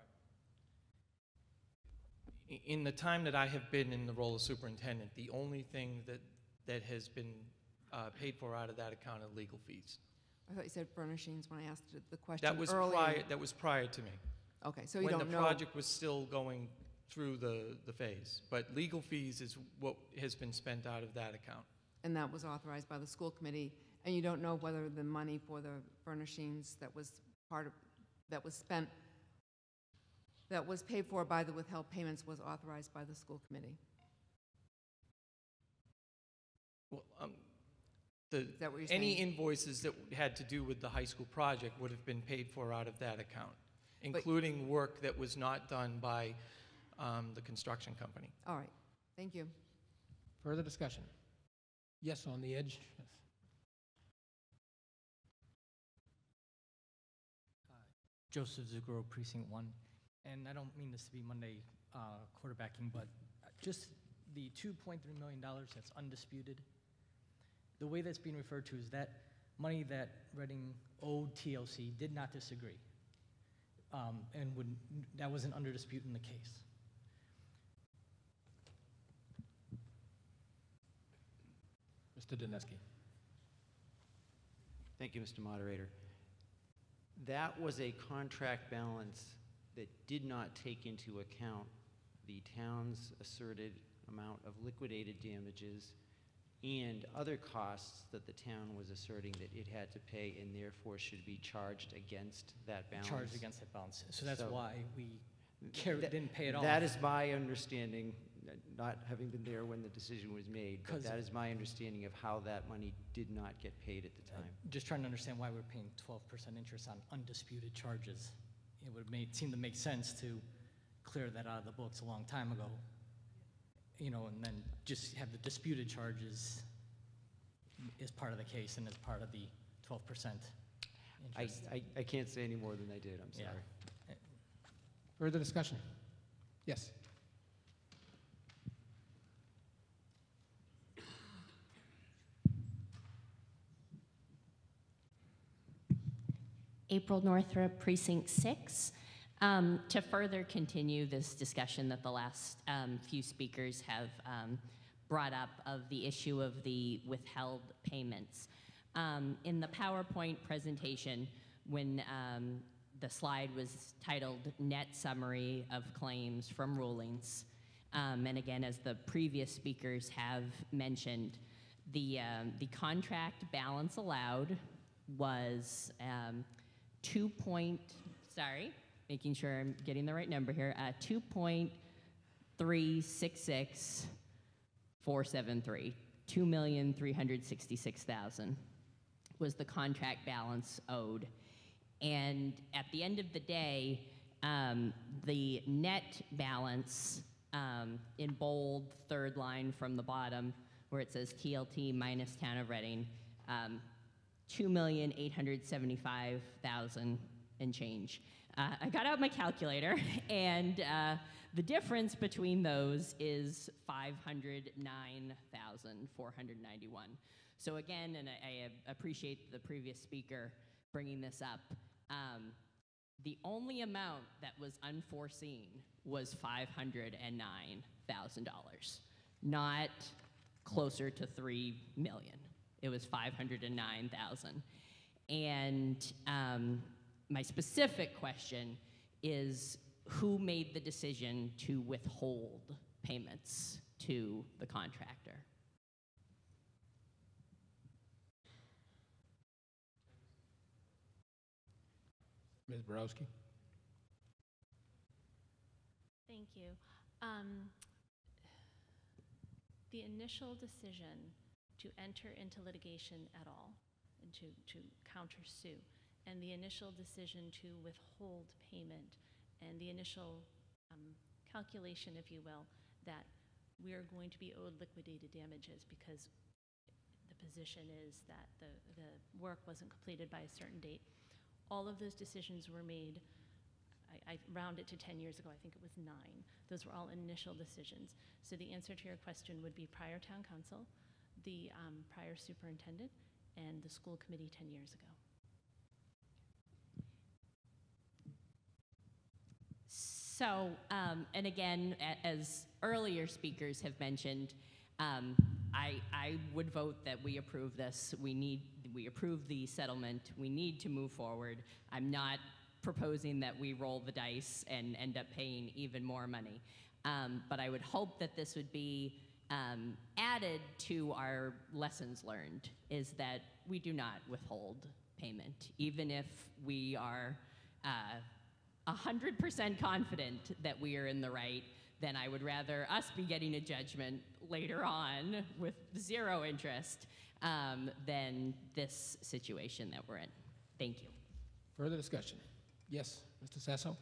In the time that I have been in the role of superintendent, the only thing that has been paid for out of that account are legal fees. I thought you said furnishings when I asked the question That was earlier. that was prior to me. Okay, so you when don't know. the project was still going through the phase. But legal fees is what has been spent out of that account. And that was authorized by the school committee, and you don't know whether the money for the furnishings that was spent, that was paid for by the withheld payments was authorized by the school committee. Well, that what you're any saying? invoices that had to do with the high school project would have been paid for out of that account, including work that was not done by the construction company. All right, thank you. Further discussion? Yes, on the edge. Yes. Joseph Zugro, Precinct 1. And I don't mean this to be Monday quarterbacking, but just the $2.3 million that's undisputed, the way that's being referred to is that money that Reading owed TLC did not disagree, and that wasn't under dispute in the case. Mr. Dineski. Thank you, Mr. Moderator. That was a contract balance that did not take into account the town's asserted amount of liquidated damages and other costs that the town was asserting that it had to pay and therefore should be charged against that balance. Charged against that balance. So that's why we didn't pay it off. That is my understanding, not having been there when the decision was made, but that is my understanding of how that money did not get paid at the time. Just trying to understand why we're paying 12% interest on undisputed charges. It would seem to make sense to clear that out of the books a long time ago, you know, and then just have the disputed charges as part of the case and as part of the 12% interest. I can't say any more than I did, I'm sorry. Yeah. Further discussion? Yes. April Northrup, Precinct 6. To further continue this discussion that the last few speakers have brought up of the issue of the withheld payments. In the PowerPoint presentation, when the slide was titled Net Summary of Claims from Rulings, and again, as the previous speakers have mentioned, the contract balance allowed was making sure I'm getting the right number here, 2.366473, $2,366,000 was the contract balance owed. And at the end of the day, the net balance in bold, third line from the bottom, where it says TLT minus Town of Reading, $2,875,000 and change. I got out my calculator, and the difference between those is $509,491. So again, and I appreciate the previous speaker bringing this up, the only amount that was unforeseen was $509,000, not closer to $3 million. It was $509,000. And my specific question is, who made the decision to withhold payments to the contractor? Ms. Borowski? Thank you. The initial decision to enter into litigation at all and to countersue, and the initial decision to withhold payment, and the initial calculation, if you will, that we are going to be owed liquidated damages because the position is that the work wasn't completed by a certain date. All of those decisions were made, I round it to 10 years ago, I think it was 9. Those were all initial decisions. So the answer to your question would be prior town council, the prior superintendent, and the school committee 10 years ago. So, and again, as earlier speakers have mentioned, I would vote that we approve this. We approve the settlement. We need to move forward. I'm not proposing that we roll the dice and end up paying even more money. But I would hope that this would be added to our lessons learned, is that we do not withhold payment, even if we are 100% confident that we are in the right, then I would rather us be getting a judgment later on with 0 interest than this situation that we're in. Thank you. Further discussion? Yes, Mr. Sasso?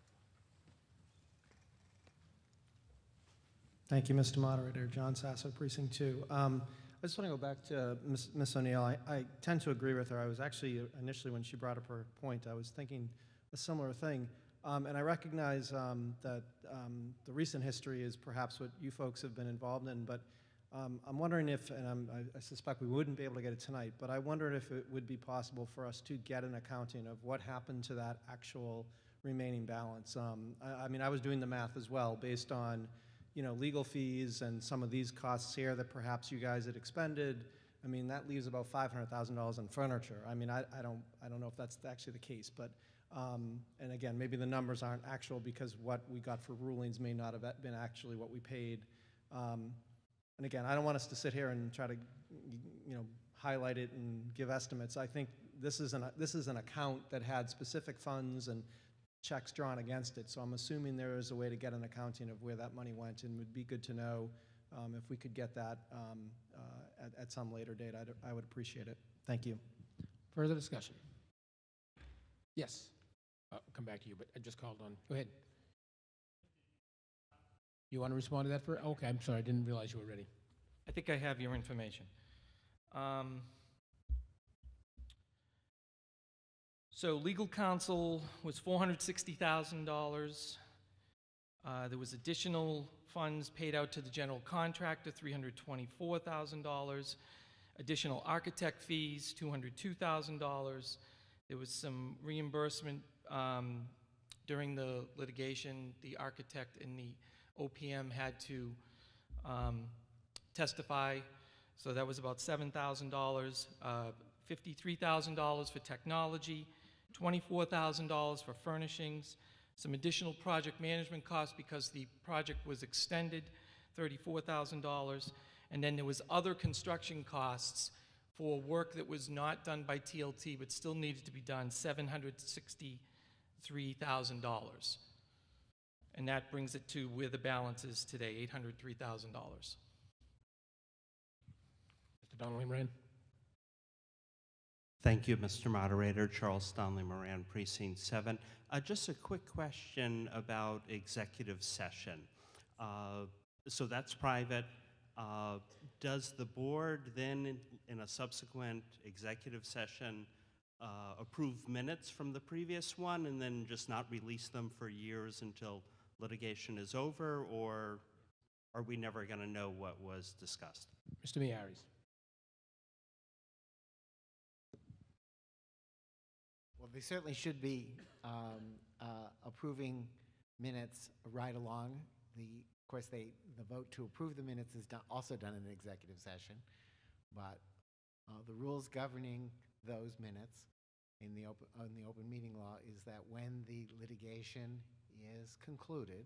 Thank you, Mr. Moderator. John Sasso, Precinct 2. I just want to go back to Ms. O'Neill. I tend to agree with her. I was actually, initially when she brought up her point, I was thinking a similar thing. And I recognize that the recent history is perhaps what you folks have been involved in, but I'm wondering if, and I suspect we wouldn't be able to get it tonight, but I wondered if it would be possible for us to get an accounting of what happened to that actual remaining balance. I mean, I was doing the math as well based on, you know, legal fees and some of these costs here that perhaps you guys had expended. I mean, that leaves about $500,000 in furniture. I mean, I don't know if that's actually the case, but and again, maybe the numbers aren't actual because what we got for rulings may not have been actually what we paid. And again, I don't want us to sit here and try to, you know, highlight it and give estimates. I think this is an account that had specific funds and checks drawn against it. So I'm assuming there is a way to get an accounting of where that money went, and it would be good to know if we could get that at some later date. I would appreciate it. Thank you. Further discussion? Yes. I'll come back to you, but I just called on. Go ahead. You want to respond to that first? Okay, I'm sorry. I didn't realize you were ready. I think I have your information. So legal counsel was $460,000. There was additional funds paid out to the general contractor, $324,000. Additional architect fees, $202,000. There was some reimbursement during the litigation. The architect and the OPM had to testify, so that was about $7,000. $53,000 for technology, $24,000 for furnishings, some additional project management costs because the project was extended, $34,000, and then there was other construction costs for work that was not done by TLT but still needed to be done, $763,000. And that brings it to where the balance is today, $803,000. Mr. Donnelly Moran. Thank you, Mr. Moderator. Charles Donnelly Moran, Precinct 7. Just a quick question about executive session. So that's private. Does the board then, in a subsequent executive session, approve minutes from the previous one and then just not release them for years until litigation is over, or are we never going to know what was discussed? Mr. Miaris. Well, they certainly should be approving minutes right along. Of course, the vote to approve the minutes is also done in an executive session, but the rules governing those minutes in the open meeting law is that when the litigation is concluded,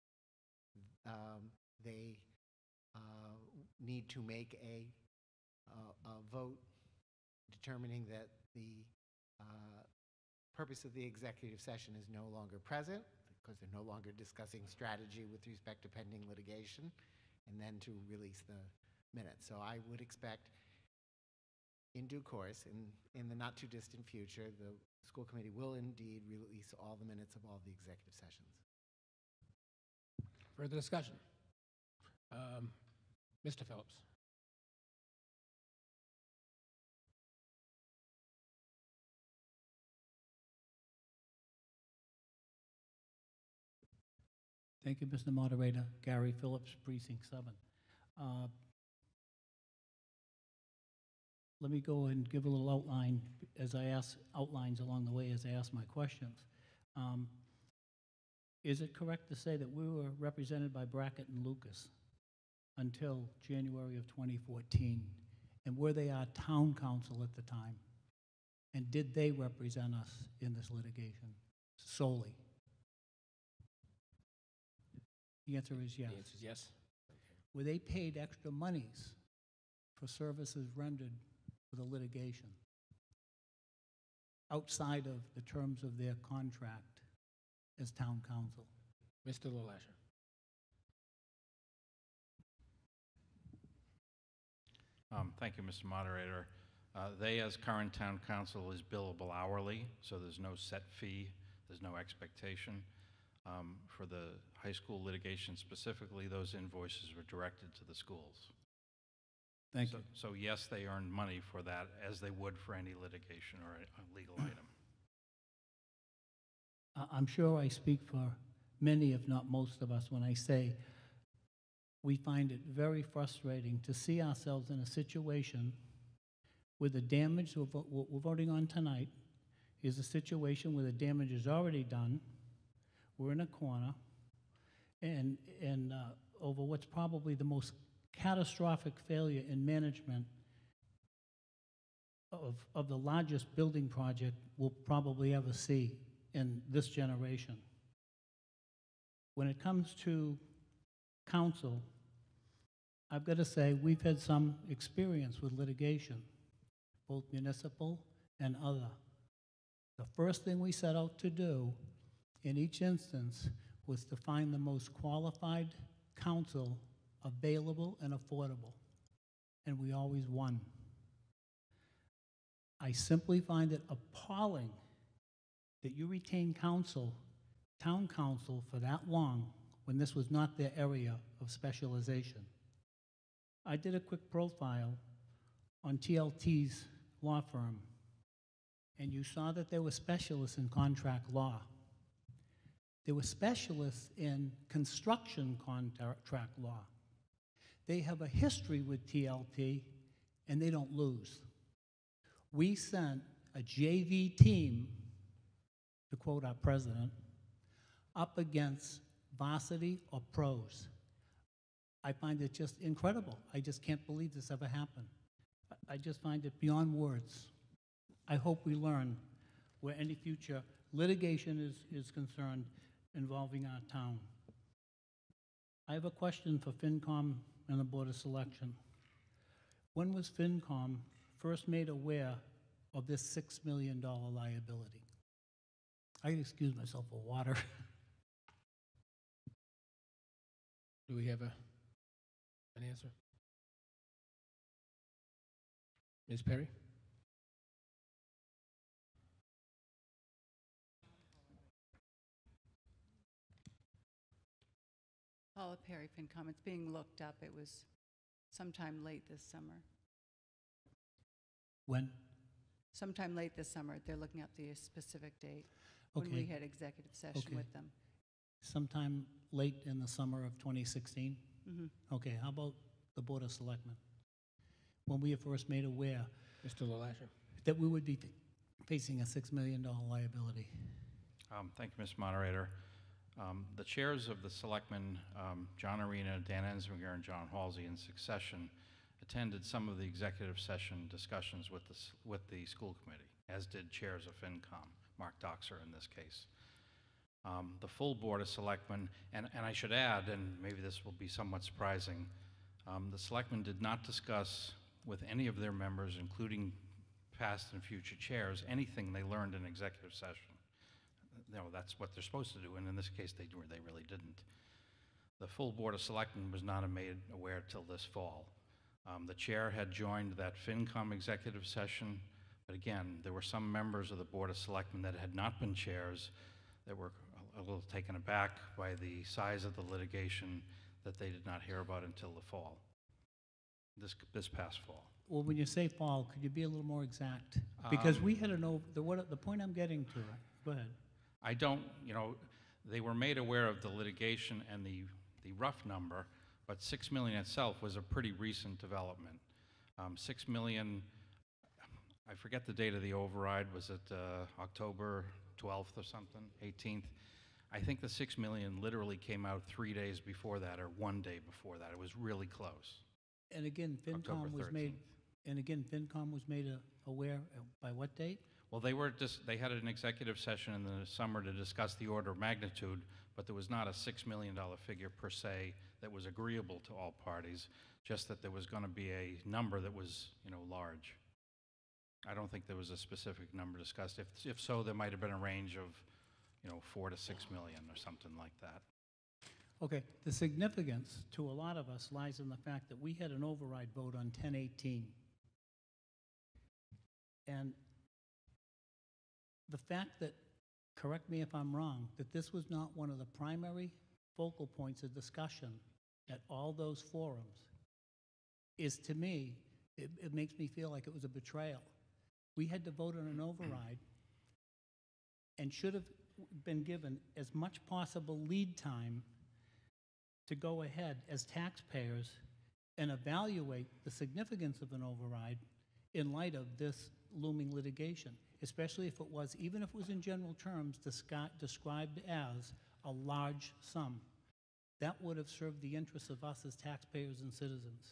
they need to make a vote determining that the purpose of the executive session is no longer present because they're no longer discussing strategy with respect to pending litigation, and then to release the minutes. So I would expect in due course, in the not too distant future, the school committee will indeed release all the minutes of all the executive sessions. Further discussion? Mr. Phillips. Thank you, Mr. Moderator. Gary Phillips, Precinct 7. Let me go and give a little outline as I ask outlines along the way as I ask my questions. Is it correct to say that we were represented by Brackett and Lucas until January of 2014? And were they our town council at the time? And did they represent us in this litigation solely? The answer is yes. The answer is yes. Were they paid extra monies for services rendered for the litigation outside of the terms of their contract as town council? Mr. LaLasher. Thank you, Mr. Moderator. They, as current town council, is billable hourly, so there's no set fee, there's no expectation. For the high school litigation specifically, those invoices were directed to the schools. Thank you. So yes, they earned money for that, as they would for any litigation or a legal item. I'm sure I speak for many, if not most of us, when I say we find it very frustrating to see ourselves in a situation where the damage we're voting on tonight is a situation where the damage is already done. We're in a corner, and over what's probably the most catastrophic failure in management of the largest building project we'll probably ever see in this generation. When it comes to council, I've got to say we've had some experience with litigation, both municipal and other. The first thing we set out to do in each instance was to find the most qualified counsel available and affordable, and we always won. I simply find it appalling that you retain counsel, town council, for that long when this was not their area of specialization. I did a quick profile on TLT's law firm, and you saw that they were specialists in contract law. They were specialists in construction contract law. They have a history with TLT, and they don't lose. We sent a JV team, to quote our president, up against varsity or pros. I find it just incredible. I just can't believe this ever happened. I just find it beyond words. I hope we learn where any future litigation is concerned involving our town. I have a question for FinCom and the Board of Selection. When was FinCom first made aware of this $6 million liability? I can excuse myself for water. Do we have an answer? Ms. Perry? Paula Perry, FinCom. It's being looked up. It was sometime late this summer. When? Sometime late this summer. They're looking up the specific date when we Okay. had executive session Okay. with them. Sometime late in the summer of 2016? Mhm. Okay, how about the Board of Selectmen? When we were first made aware Mr. LaLasha? that we would be facing a $6 million liability. Thank you, Mr. Moderator. The chairs of the selectmen, John Arena, Dan Ensminger, and John Halsey, in succession, attended some of the executive session discussions with the school committee, as did chairs of FinCom, Mark Doxer in this case. The full Board of Selectmen, and I should add, and maybe this will be somewhat surprising, the selectmen did not discuss with any of their members, including past and future chairs, anything they learned in executive session. That's what they're supposed to do, and in this case, they really didn't. The full Board of Selectmen was not made aware till this fall. The chair had joined that FinCom executive session, but again, there were some members of the Board of Selectmen that had not been chairs that were a little taken aback by the size of the litigation that they did not hear about until the fall, this past fall. Well, when you say fall, could you be a little more exact? Because we had the point I'm getting to, go ahead. I don't, they were made aware of the litigation and the rough number, but $6 million itself was a pretty recent development. $6 million, I forget the date of the override, was it October 12th or something, 18th? I think the $6 million literally came out 3 days before that or 1 day before that. It was really close. And again, October FinCom was 13th. made aware by what date? Well, they had an executive session in the summer to discuss the order of magnitude, but there was not a $6 million figure per se that was agreeable to all parties, just that there was going to be a number that was, large. I don't think there was a specific number discussed. If so, there might have been a range of, 4 to 6 million or something like that. Okay, the significance to a lot of us lies in the fact that we had an override vote on 1018. And the fact that, correct me if I'm wrong, that this was not one of the primary focal points of discussion at all those forums is, to me, it makes me feel like it was a betrayal. We had to vote on an override and should have been given as much possible lead time to go ahead as taxpayers and evaluate the significance of an override in light of this looming litigation, especially if it was, even if it was in general terms, described as a large sum. That would have served the interests of us as taxpayers and citizens.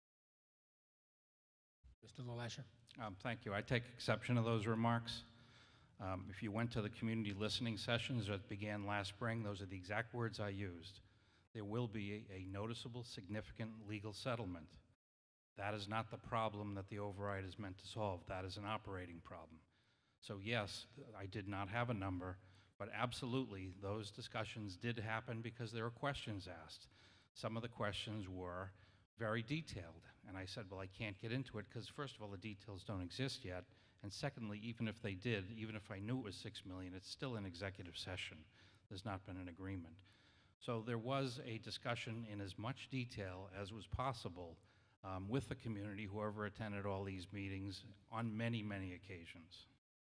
Mr. LaLasher. Thank you. I take exception to those remarks. If you went to the community listening sessions that began last spring, those are the exact words I used. There will be a noticeable, significant legal settlement. That is not the problem that the override is meant to solve. That is an operating problem. So yes, I did not have a number, but absolutely those discussions did happen because there were questions asked. Some of the questions were very detailed, and I said, well, I can't get into it because first of all, the details don't exist yet, and secondly, even if they did, even if I knew it was $6 million, it's still an executive session. There's not been an agreement. So there was a discussion in as much detail as was possible with the community, whoever attended all these meetings, on many, many occasions.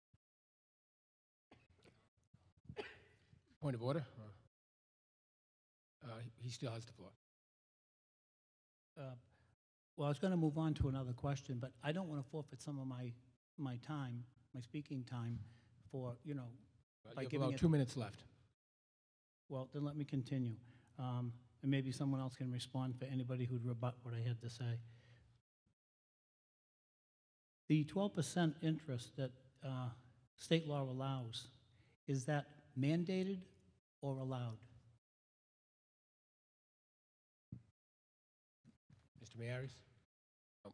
Point of order? He still has the floor. Well, I was going to move on to another question, but I don't want to forfeit some of my time, my speaking time, for, you know, by You have giving about it. 2 minutes left. Well, then let me continue. And maybe someone else can respond for anybody who'd rebut what I had to say. The 12% interest that state law allows, is that mandated or allowed? Mr. Mayeris? Oh.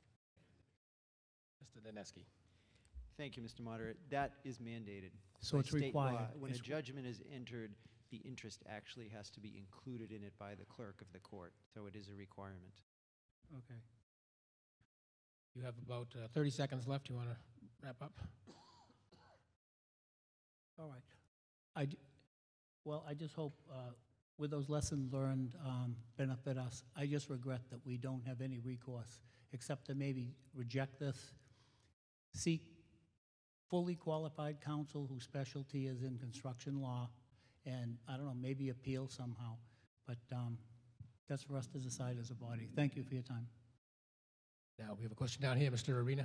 Mr. Daneski? Thank you, Mr. Moderator. That is mandated. So by it's state law. required. When a It's- judgment is entered, the interest actually has to be included in it by the clerk of the court. So it is a requirement. Okay. You have about 30 seconds left. You want to wrap up? All right. Well, I just hope with those lessons learned benefit us. I just regret that we don't have any recourse except to maybe reject this, seek fully qualified counsel whose specialty is in construction law, and I don't know, maybe appeal somehow. But that's for us to decide as a body. Thank you for your time. Now, we have a question down here, Mr. Arena.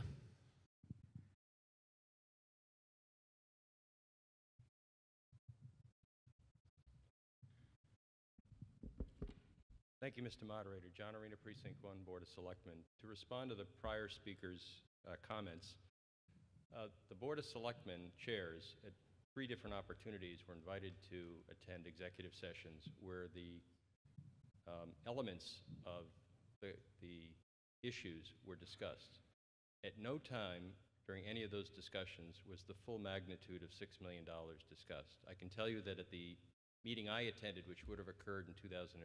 Thank you, Mr. Moderator. John Arena, Precinct 1, Board of Selectmen. To respond to the prior speaker's comments, the Board of Selectmen chairs at 3 different opportunities were invited to attend executive sessions where the elements of the issues were discussed. At no time during any of those discussions was the full magnitude of $6 million discussed. I can tell you that at the meeting I attended, which would have occurred in 2014,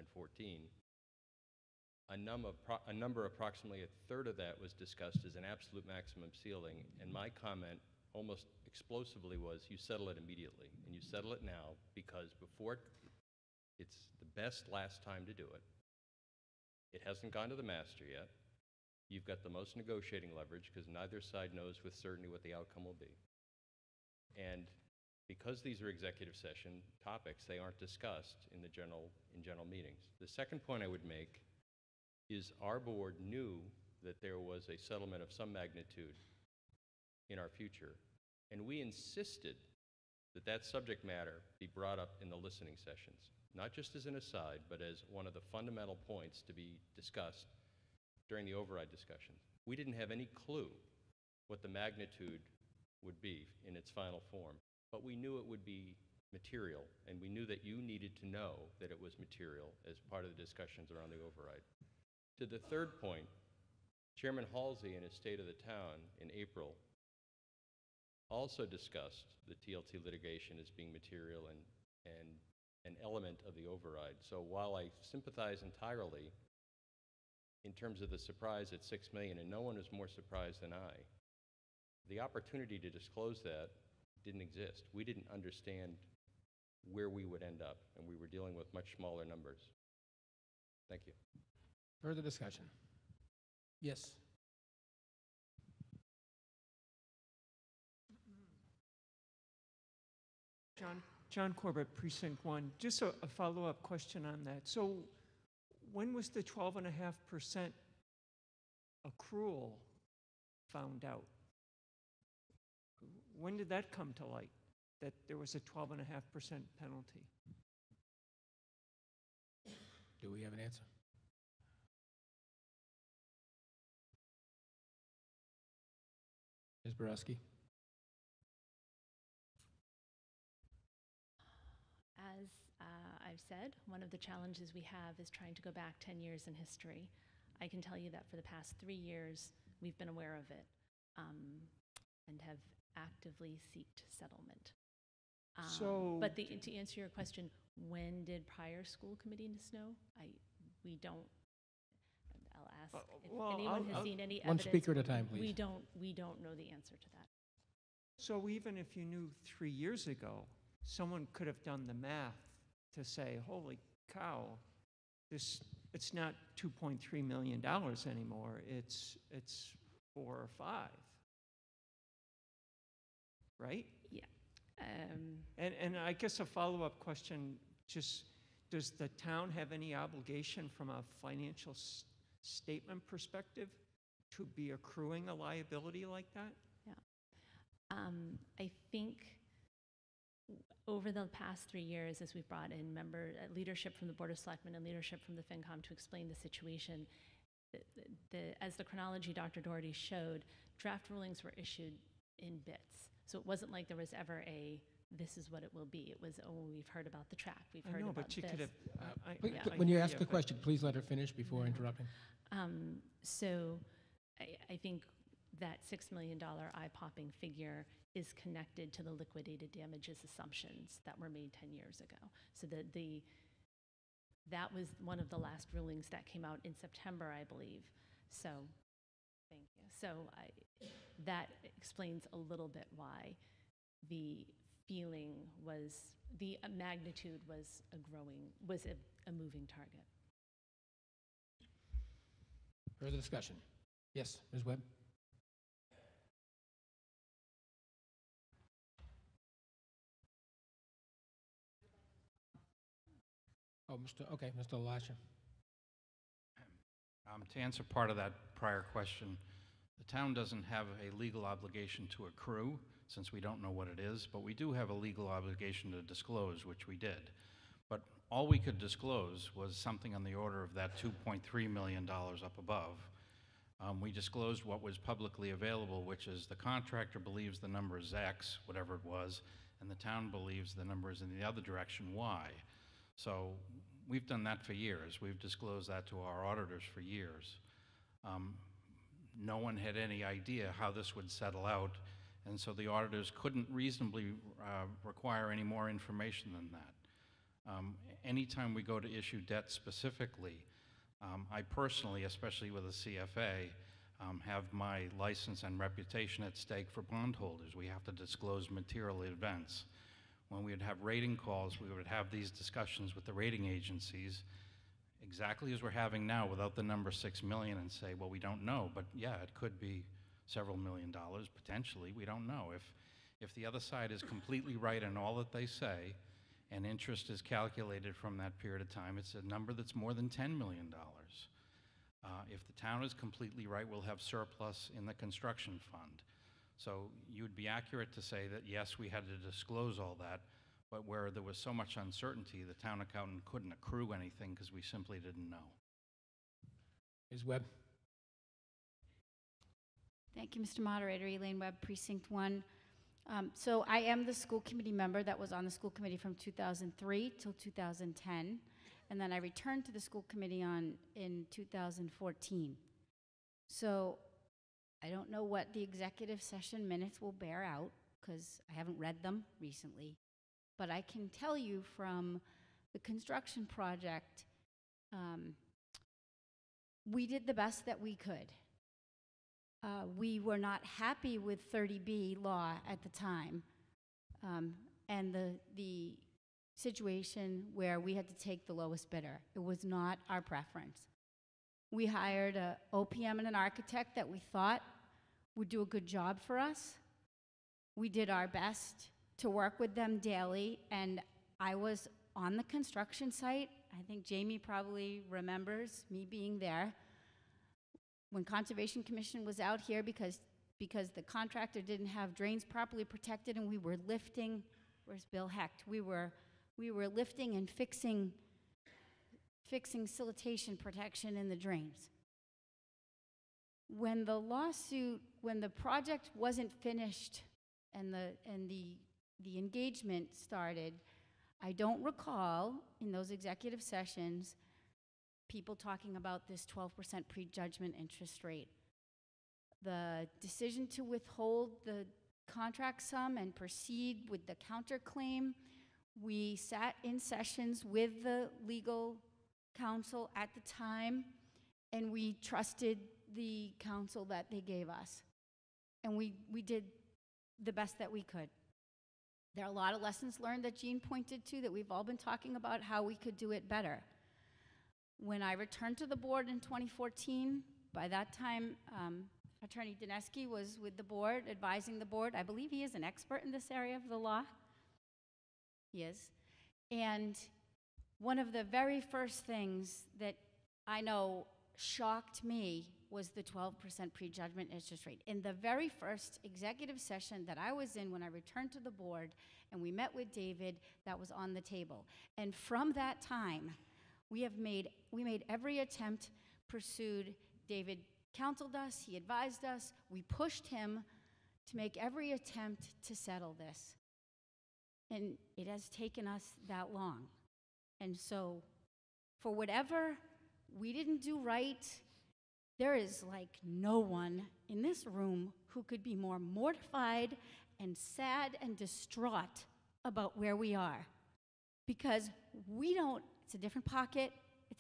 a number approximately a third of that was discussed as an absolute maximum ceiling, and my comment almost explosively was, you settle it immediately, and you settle it now because before it's the best last time to do it. It hasn't gone to the master yet. You've got the most negotiating leverage because neither side knows with certainty what the outcome will be. And because these are executive session topics, they aren't discussed in general meetings. The second point I would make is our board knew that there was a settlement of some magnitude in our future, and we insisted that that subject matter be brought up in the listening sessions, not just as an aside, but as one of the fundamental points to be discussed during the override discussion. We didn't have any clue what the magnitude would be in its final form, but we knew it would be material, and we knew that you needed to know that it was material as part of the discussions around the override. To the third point, Chairman Halsey in his State of the Town in April also discussed the TLT litigation as being material and an element of the override. So while I sympathize entirely in terms of the surprise at 6 million, and no one is more surprised than I, the opportunity to disclose that didn't exist. We didn't understand where we would end up, and we were dealing with much smaller numbers. Thank you. Further discussion? Yes. John Corbett, Precinct 1. Just a follow-up question on that. So when was the 12.5% accrual found out? When did that come to light, that there was a 12.5% penalty? Do we have an answer? Ms. Borowski? As I've said, one of the challenges we have is trying to go back 10 years in history. I can tell you that for the past 3 years, we've been aware of it and have actively sought settlement. But to answer your question, when did prior school committee know? We don't. I'll ask if anyone has seen any one evidence. speaker at a time, please. We don't know the answer to that. So even if you knew 3 years ago, someone could have done the math to say, holy cow, it's not $2.3 million anymore, it's 4 or 5. Right? Yeah. And I guess a follow-up question, just does the town have any obligation from a financial statement perspective to be accruing a liability like that? Yeah. I think over the past 3 years, as we've brought in leadership from the Board of Selectmen and leadership from the FinCom to explain the situation, as the chronology Dr. Doherty showed, draft rulings were issued in bits. So it wasn't like there was ever this is what it will be. It was, we've heard about the track, we've heard about but you this. could have. When you ask a question, please let her finish before interrupting. So I think that $6 million eye-popping figure is connected to the liquidated damages assumptions that were made 10 years ago. So that was one of the last rulings that came out in September, I believe. So, thank you. So that explains a little bit why the feeling was, the magnitude was a moving target. Further discussion? Yes, Ms. Webb? Oh, Mr. Lasher. To answer part of that prior question, the town doesn't have a legal obligation to accrue, since we don't know what it is, but we do have a legal obligation to disclose, which we did. But all we could disclose was something on the order of that $2.3 million up above. We disclosed what was publicly available, which is the contractor believes the number is X, whatever it was, and the town believes the number is in the other direction, Y. So we've done that for years. We've disclosed that to our auditors for years. No one had any idea how this would settle out, and so the auditors couldn't reasonably require any more information than that. Anytime we go to issue debt specifically, I personally, especially with a CFA, have my license and reputation at stake for bondholders. We have to disclose material events. When we would have rating calls, we would have these discussions with the rating agencies, exactly as we're having now, without the number 6 million, and say, well, we don't know, but yeah, it could be several $1 million, potentially, we don't know. If the other side is completely right in all that they say, and interest is calculated from that period of time, it's a number that's more than $10 million. If the town is completely right, we'll have surplus in the construction fund. So you would be accurate to say that, yes, we had to disclose all that, but where there was so much uncertainty, the town accountant couldn't accrue anything because we simply didn't know. Ms. Webb? Thank you, Mr. Moderator. Elaine Webb, Precinct 1. So I am the school committee member that was on the school committee from 2003 till 2010, and then I returned to the school committee in 2014. So I don't know what the executive session minutes will bear out, because I haven't read them recently, but I can tell you from The construction project, we did the best that we could. We were not happy with 30B law at the time, and the situation where we had to take the lowest bidder. It was not our preference. We hired a OPM and an architect that we thought would do a good job for us. We did our best to work with them daily, and I was on the construction site. I think Jamie probably remembers me being there when Conservation Commission was out here because the contractor didn't have drains properly protected, and we were lifting. Where's Bill Hecht? We were lifting and fixing siltation protection in the drains. When the project wasn't finished and the engagement started, I don't recall in those executive sessions people talking about this 12% prejudgment interest rate. The decision to withhold the contract sum and proceed with the counterclaim, we sat in sessions with the legal counsel at the time, and we trusted the counsel that they gave us. And we did the best that we could. There are a lot of lessons learned that Jean pointed to that we've all been talking about how we could do it better. When I returned to the board in 2014, by that time, Attorney Dineski was with the board, advising the board. I believe he is an expert in this area of the law. He is. And one of the very first things that I know shocked me was the 12% prejudgment interest rate. In the very first executive session that I was in when I returned to the board and we met with David, that was on the table. And from that time, we made every attempt, pursued. David counseled us, he advised us, we pushed him to make every attempt to settle this. And it has taken us that long. And so, for whatever we didn't do right, there is like no one in this room who could be more mortified and sad and distraught about where we are. Because it's a different pocket,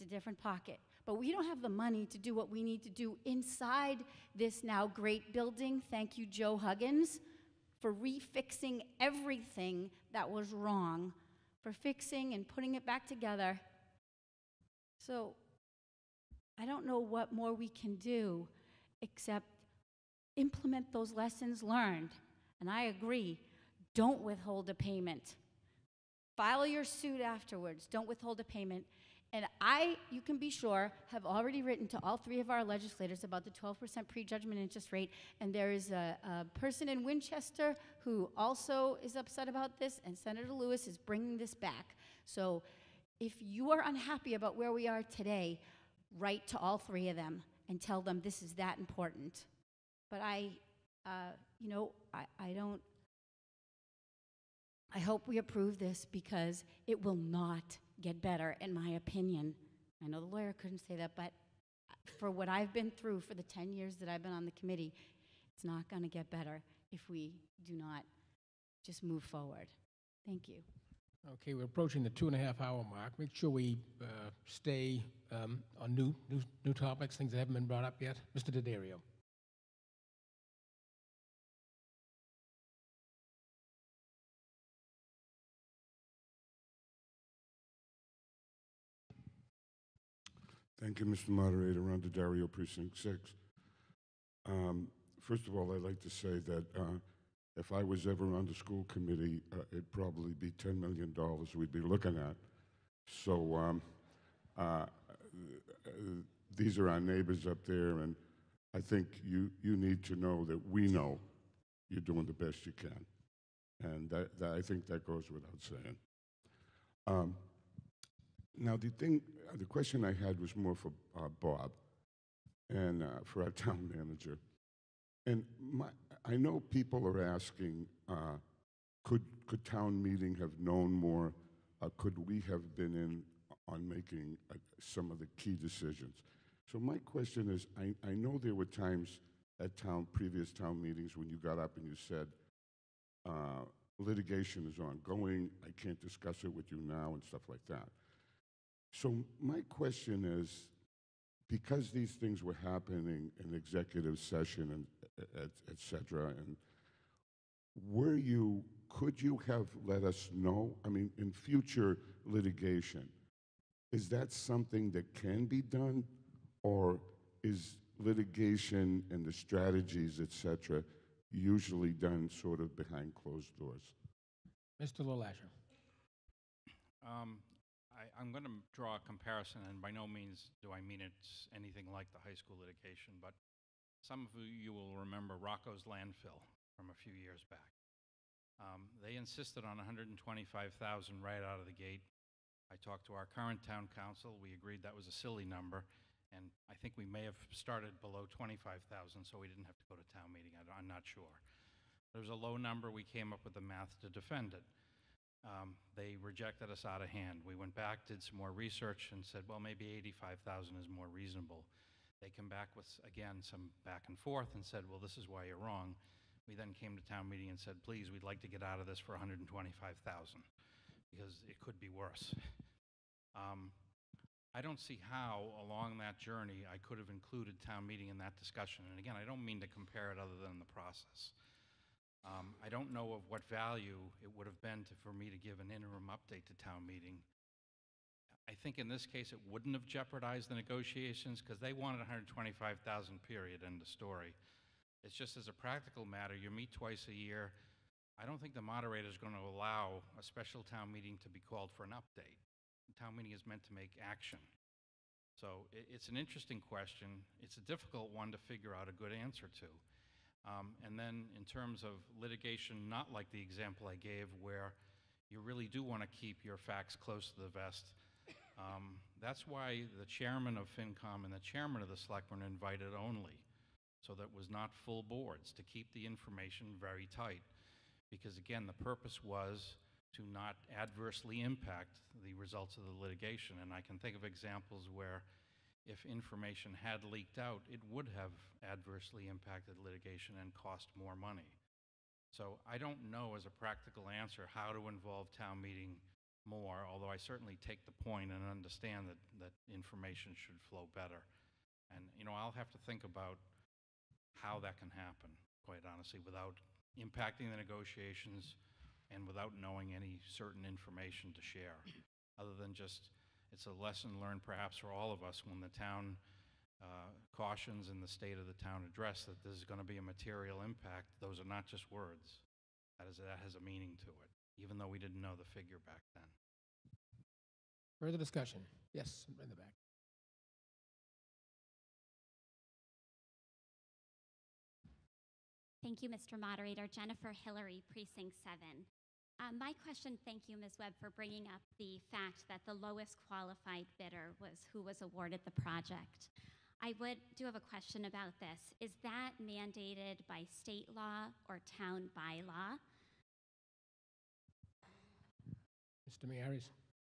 but we don't have the money to do what we need to do inside this now great building. Thank you, Joe Huggins, for refixing everything that was wrong, for fixing and putting it back together. So I don't know what more we can do except implement those lessons learned. And I agree, don't withhold a payment. File your suit afterwards, don't withhold a payment. And you can be sure, have already written to all three of our legislators about the 12% prejudgment interest rate, and there is a person in Winchester who also is upset about this, and Senator Lewis is bringing this back. So if you are unhappy about where we are today, write to all three of them and tell them this is that important. But I hope we approve this because it will not get better, in my opinion. I know the lawyer couldn't say that, but for what I've been through for the 10 years that I've been on the committee, it's not going to get better if we do not just move forward. Thank you. Okay, we're approaching the 2.5-hour mark. Make sure we stay on new topics, things that haven't been brought up yet. Mr. D'Addario. Thank you, Mr. Moderator. Ron D'Addario, Precinct 6. First of all, I'd like to say that if I was ever on the school committee, it'd probably be $10 million we'd be looking at. So these are our neighbors up there, and I think you need to know that we know you're doing the best you can. And I think that goes without saying. Now, the question I had was more for Bob and for our town manager. And I know people are asking, could town meeting have known more? Could we have been in on making some of the key decisions? So my question is, I know there were times at previous town meetings when you got up and you said, litigation is ongoing, I can't discuss it with you now and stuff like that. So my question is, because these things were happening in executive session and et cetera, and could you have let us know? I mean, in future litigation, is that something that can be done, or is litigation and the strategies, et cetera, usually done sort of behind closed doors? Mr. LaLasher. I'm going to draw a comparison, and by no means do I mean it's anything like the high school litigation, but some of you will remember Rocco's landfill from a few years back. They insisted on $125,000 right out of the gate. I talked to our current town council. We agreed that was a silly number, and I think we may have started below $25,000, so we didn't have to go to town meeting. I'm not sure. It was a low number. We came up with the math to defend it. They rejected us out of hand. We went back, did some more research, and said, well, maybe $85,000 is more reasonable. They come back with, again, some back and forth and said, well, this is why you're wrong. We then came to town meeting and said, please, we'd like to get out of this for $125,000 because it could be worse. I don't see how, along that journey, I could have included town meeting in that discussion. And again, I don't mean to compare it other than the process. I don't know of what value it would have been for me to give an interim update to town meeting. I think in this case it wouldn't have jeopardized the negotiations because they wanted $125,000 period, end of story. It's just as a practical matter, you meet twice a year. I don't think the moderator is going to allow a special town meeting to be called for an update. The town meeting is meant to make action. So it's an interesting question. It's a difficult one to figure out a good answer to. And then in terms of litigation, not like the example I gave where you really do want to keep your facts close to the vest. That's why the chairman of FinCom and the chairman of the selectmen are invited only, so that it was not full boards, to keep the information very tight. Because again, the purpose was to not adversely impact the results of the litigation. And I can think of examples where if information had leaked out, it would have adversely impacted litigation and cost more money. So I don't know as a practical answer how to involve town meeting more, although I certainly take the point and understand that information should flow better. And I'll have to think about how that can happen, quite honestly, without impacting the negotiations and without knowing any certain information to share, other than just it's a lesson learned perhaps for all of us when the town cautions in the state of the town address that this is going to be a material impact. Those are not just words. That has a meaning to it, even though we didn't know the figure back then. Further discussion? Yes, in the back. Thank you, Mr. Moderator. Jennifer Hillary, Precinct 7. My question, thank you, Ms. Webb, for bringing up the fact that the lowest qualified bidder was who was awarded the project. I do have a question about this. Is that mandated by state law or town bylaw? Mr. Miaris.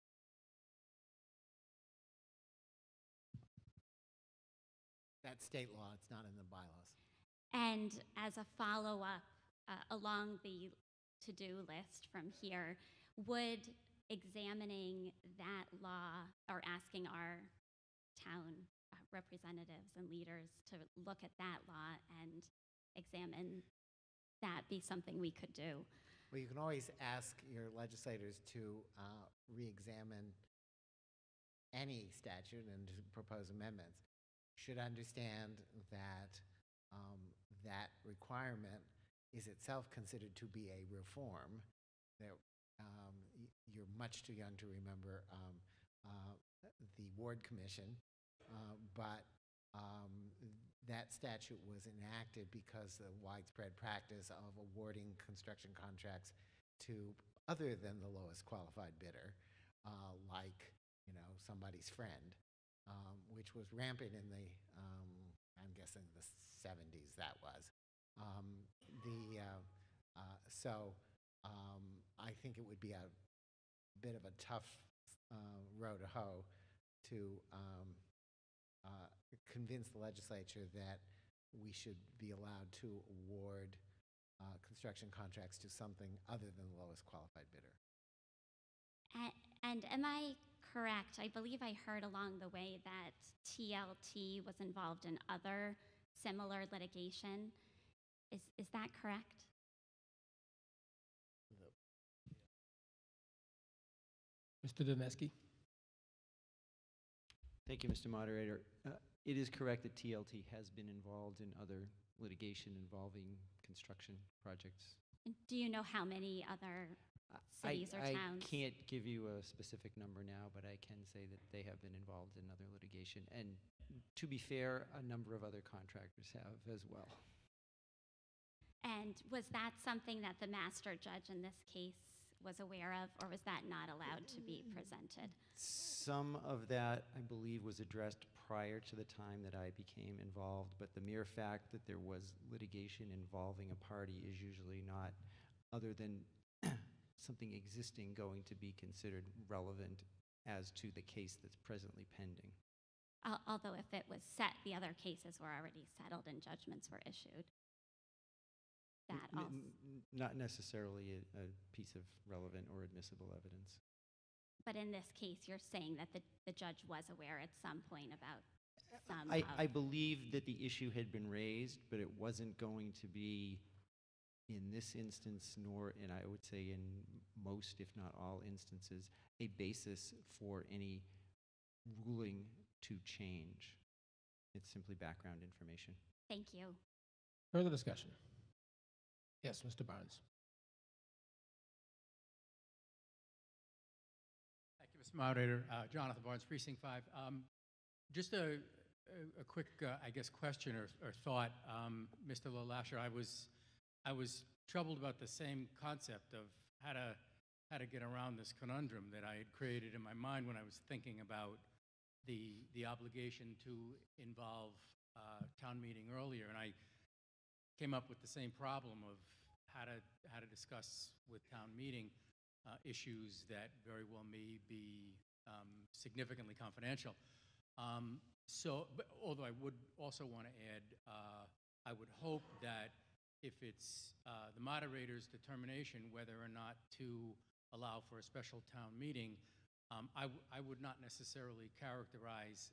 That's state law. It's not in the bylaws. And as a follow-up along the to-do list from here, would examining that law or asking our town representatives and leaders to look at that law and examine that be something we could do? Well, you can always ask your legislators to re-examine any statute and to propose amendments. You should understand that that requirement is itself considered to be a reform. That you're much too young to remember the Ward Commission, but that statute was enacted because of the widespread practice of awarding construction contracts to other than the lowest qualified bidder, like somebody's friend, which was rampant in the I'm guessing the 70s. That was I think it would be a bit of a tough row to hoe to convince the legislature that we should be allowed to award construction contracts to something other than the lowest qualified bidder. And am I correct. I believe I heard along the way that TLT was involved in other similar litigation. Is that correct? Mr. Dineski? Thank you, Mr. Moderator. It is correct that TLT has been involved in other litigation involving construction projects. Do you know how many other cities or towns? I can't give you a specific number now, but I can say that they have been involved in other litigation. And to be fair, a number of other contractors have as well. And was that something that the master judge in this case was aware of, or was that not allowed to be presented? Some of that, I believe, was addressed prior to the time that I became involved, but the mere fact that there was litigation involving a party is usually not, other than something existing, going to be considered relevant as to the case that's presently pending. Although if it was set, the other cases were already settled and judgments were issued. That also. Not necessarily a piece of relevant or admissible evidence. But in this case, you're saying that the judge was aware at some point about some I believe that the issue had been raised, but it wasn't going to be, in this instance, nor, and I would say in most, if not all instances, a basis for any ruling to change. It's simply background information. Thank you. Further discussion? Yes, Mr. Barnes. Thank you, Mr. Moderator. Jonathan Barnes, Precinct 5. Just a quick, I guess, question or thought. Mr. LaLasher, I was troubled about the same concept of how to get around this conundrum that I had created in my mind when I was thinking about the obligation to involve town meeting earlier. And I came up with the same problem of how to discuss with town meeting issues that very well may be significantly confidential. But although I would also want to add, I would hope that if it's the moderator's determination whether or not to allow for a special town meeting, I would not necessarily characterize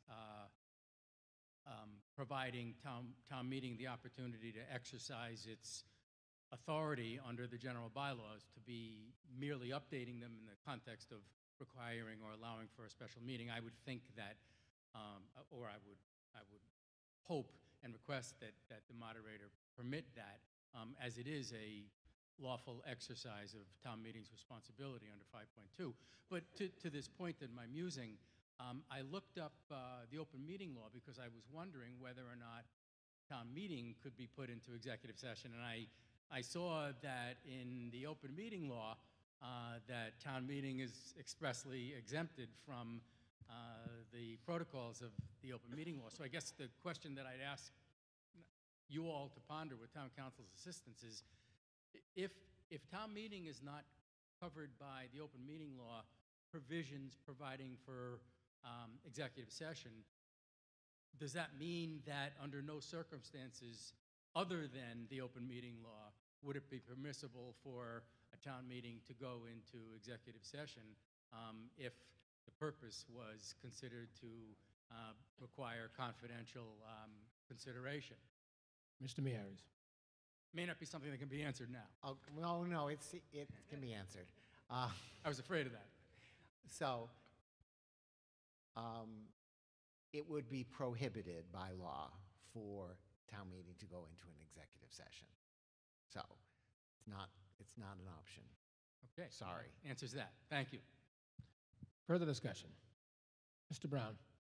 providing town meeting the opportunity to exercise its authority under the general bylaws to be merely updating them in the context of requiring or allowing for a special meeting. I would think that, or I would hope and request that the moderator permit that, as it is a lawful exercise of town meeting's responsibility under 5.2. But to this point that I'm musing, I looked up the open meeting law because I was wondering whether or not town meeting could be put into executive session. And I saw that in the open meeting law that town meeting is expressly exempted from the protocols of the open meeting law. So I guess the question that I'd ask you all to ponder with town council's assistance is, if town meeting is not covered by the open meeting law provisions providing for executive session, does that mean that under no circumstances other than the open meeting law would it be permissible for a town meeting to go into executive session if the purpose was considered to require confidential consideration? Mr. Meares. May not be something that can be answered now. Oh, no, it can be answered. I was afraid of that. So, it would be prohibited by law for town meeting to go into an executive session. So, it's not an option. Okay. Sorry. Answers that. Thank you. Further discussion? Mr. Brown.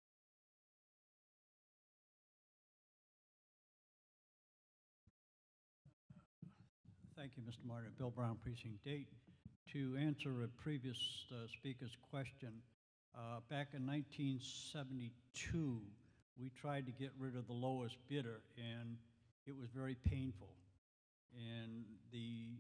Thank you, Mr. Moderator. Bill Brown, Precinct 8. To answer a previous speaker's question, back in 1972, we tried to get rid of the lowest bidder, and it was very painful. And the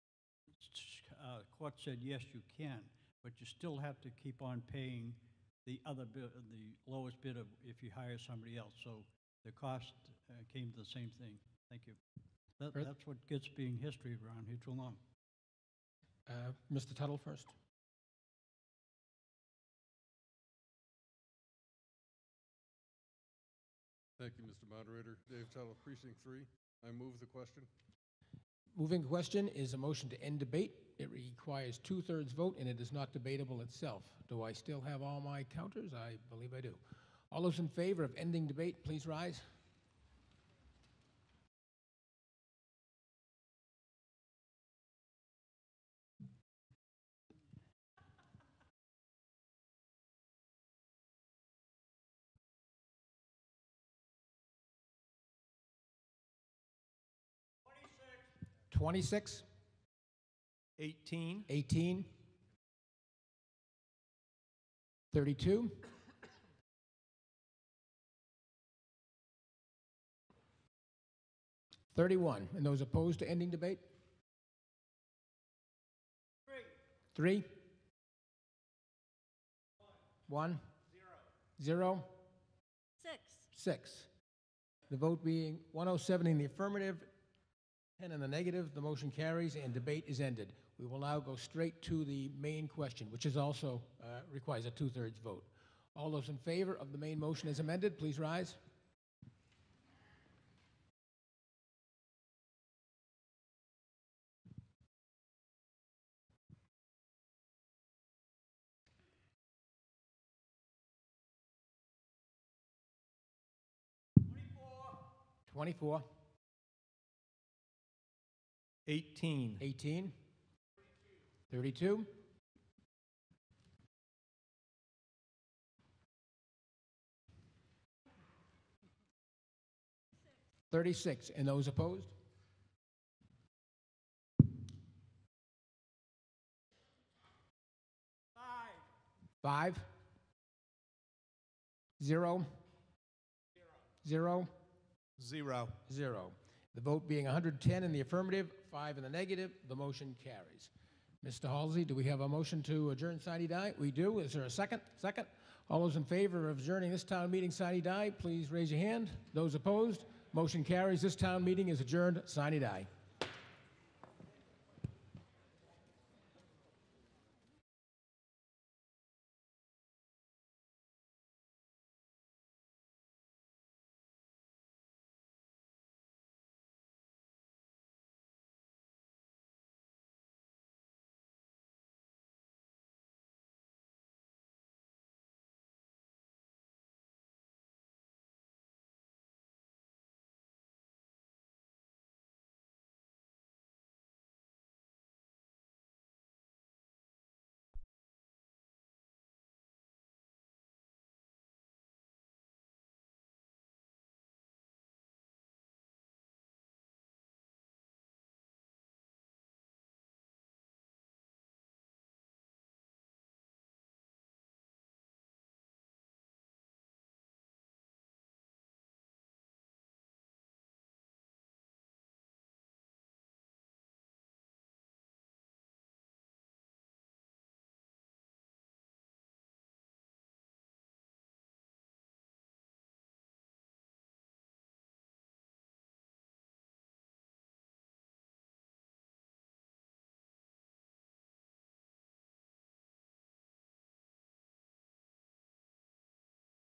court said, yes, you can, but you still have to keep on paying the lowest bidder if you hire somebody else. So the cost came to the same thing. Thank you. That's what gets being history around here too long. Mr. Tuttle first. Thank you, Mr. Moderator. Dave Tuttle, Precinct 3. I move the question. Moving question is a motion to end debate. It requires 2/3 vote, and it is not debatable itself. Do I still have all my counters? I believe I do. All those in favor of ending debate, please rise. Twenty-six. 18. 18. 32. 31. And those opposed to ending debate? 3. 1. 0. 6. The vote being 107 in the affirmative, 10 in the negative, the motion carries and debate is ended. We will now go straight to the main question, which is also requires a 2/3 vote. All those in favor of the main motion as amended, please rise. Twenty-four. 18. 18. 32. 36. And those opposed? 5. 0. 0. 0. 0. The vote being 110 in the affirmative, 5 in the negative, the motion carries. Mr. Halsey, do we have a motion to adjourn sine die? We do. Is there a second? Second. All those in favor of adjourning this town meeting sine die, please raise your hand. Those opposed, motion carries. This town meeting is adjourned sine die.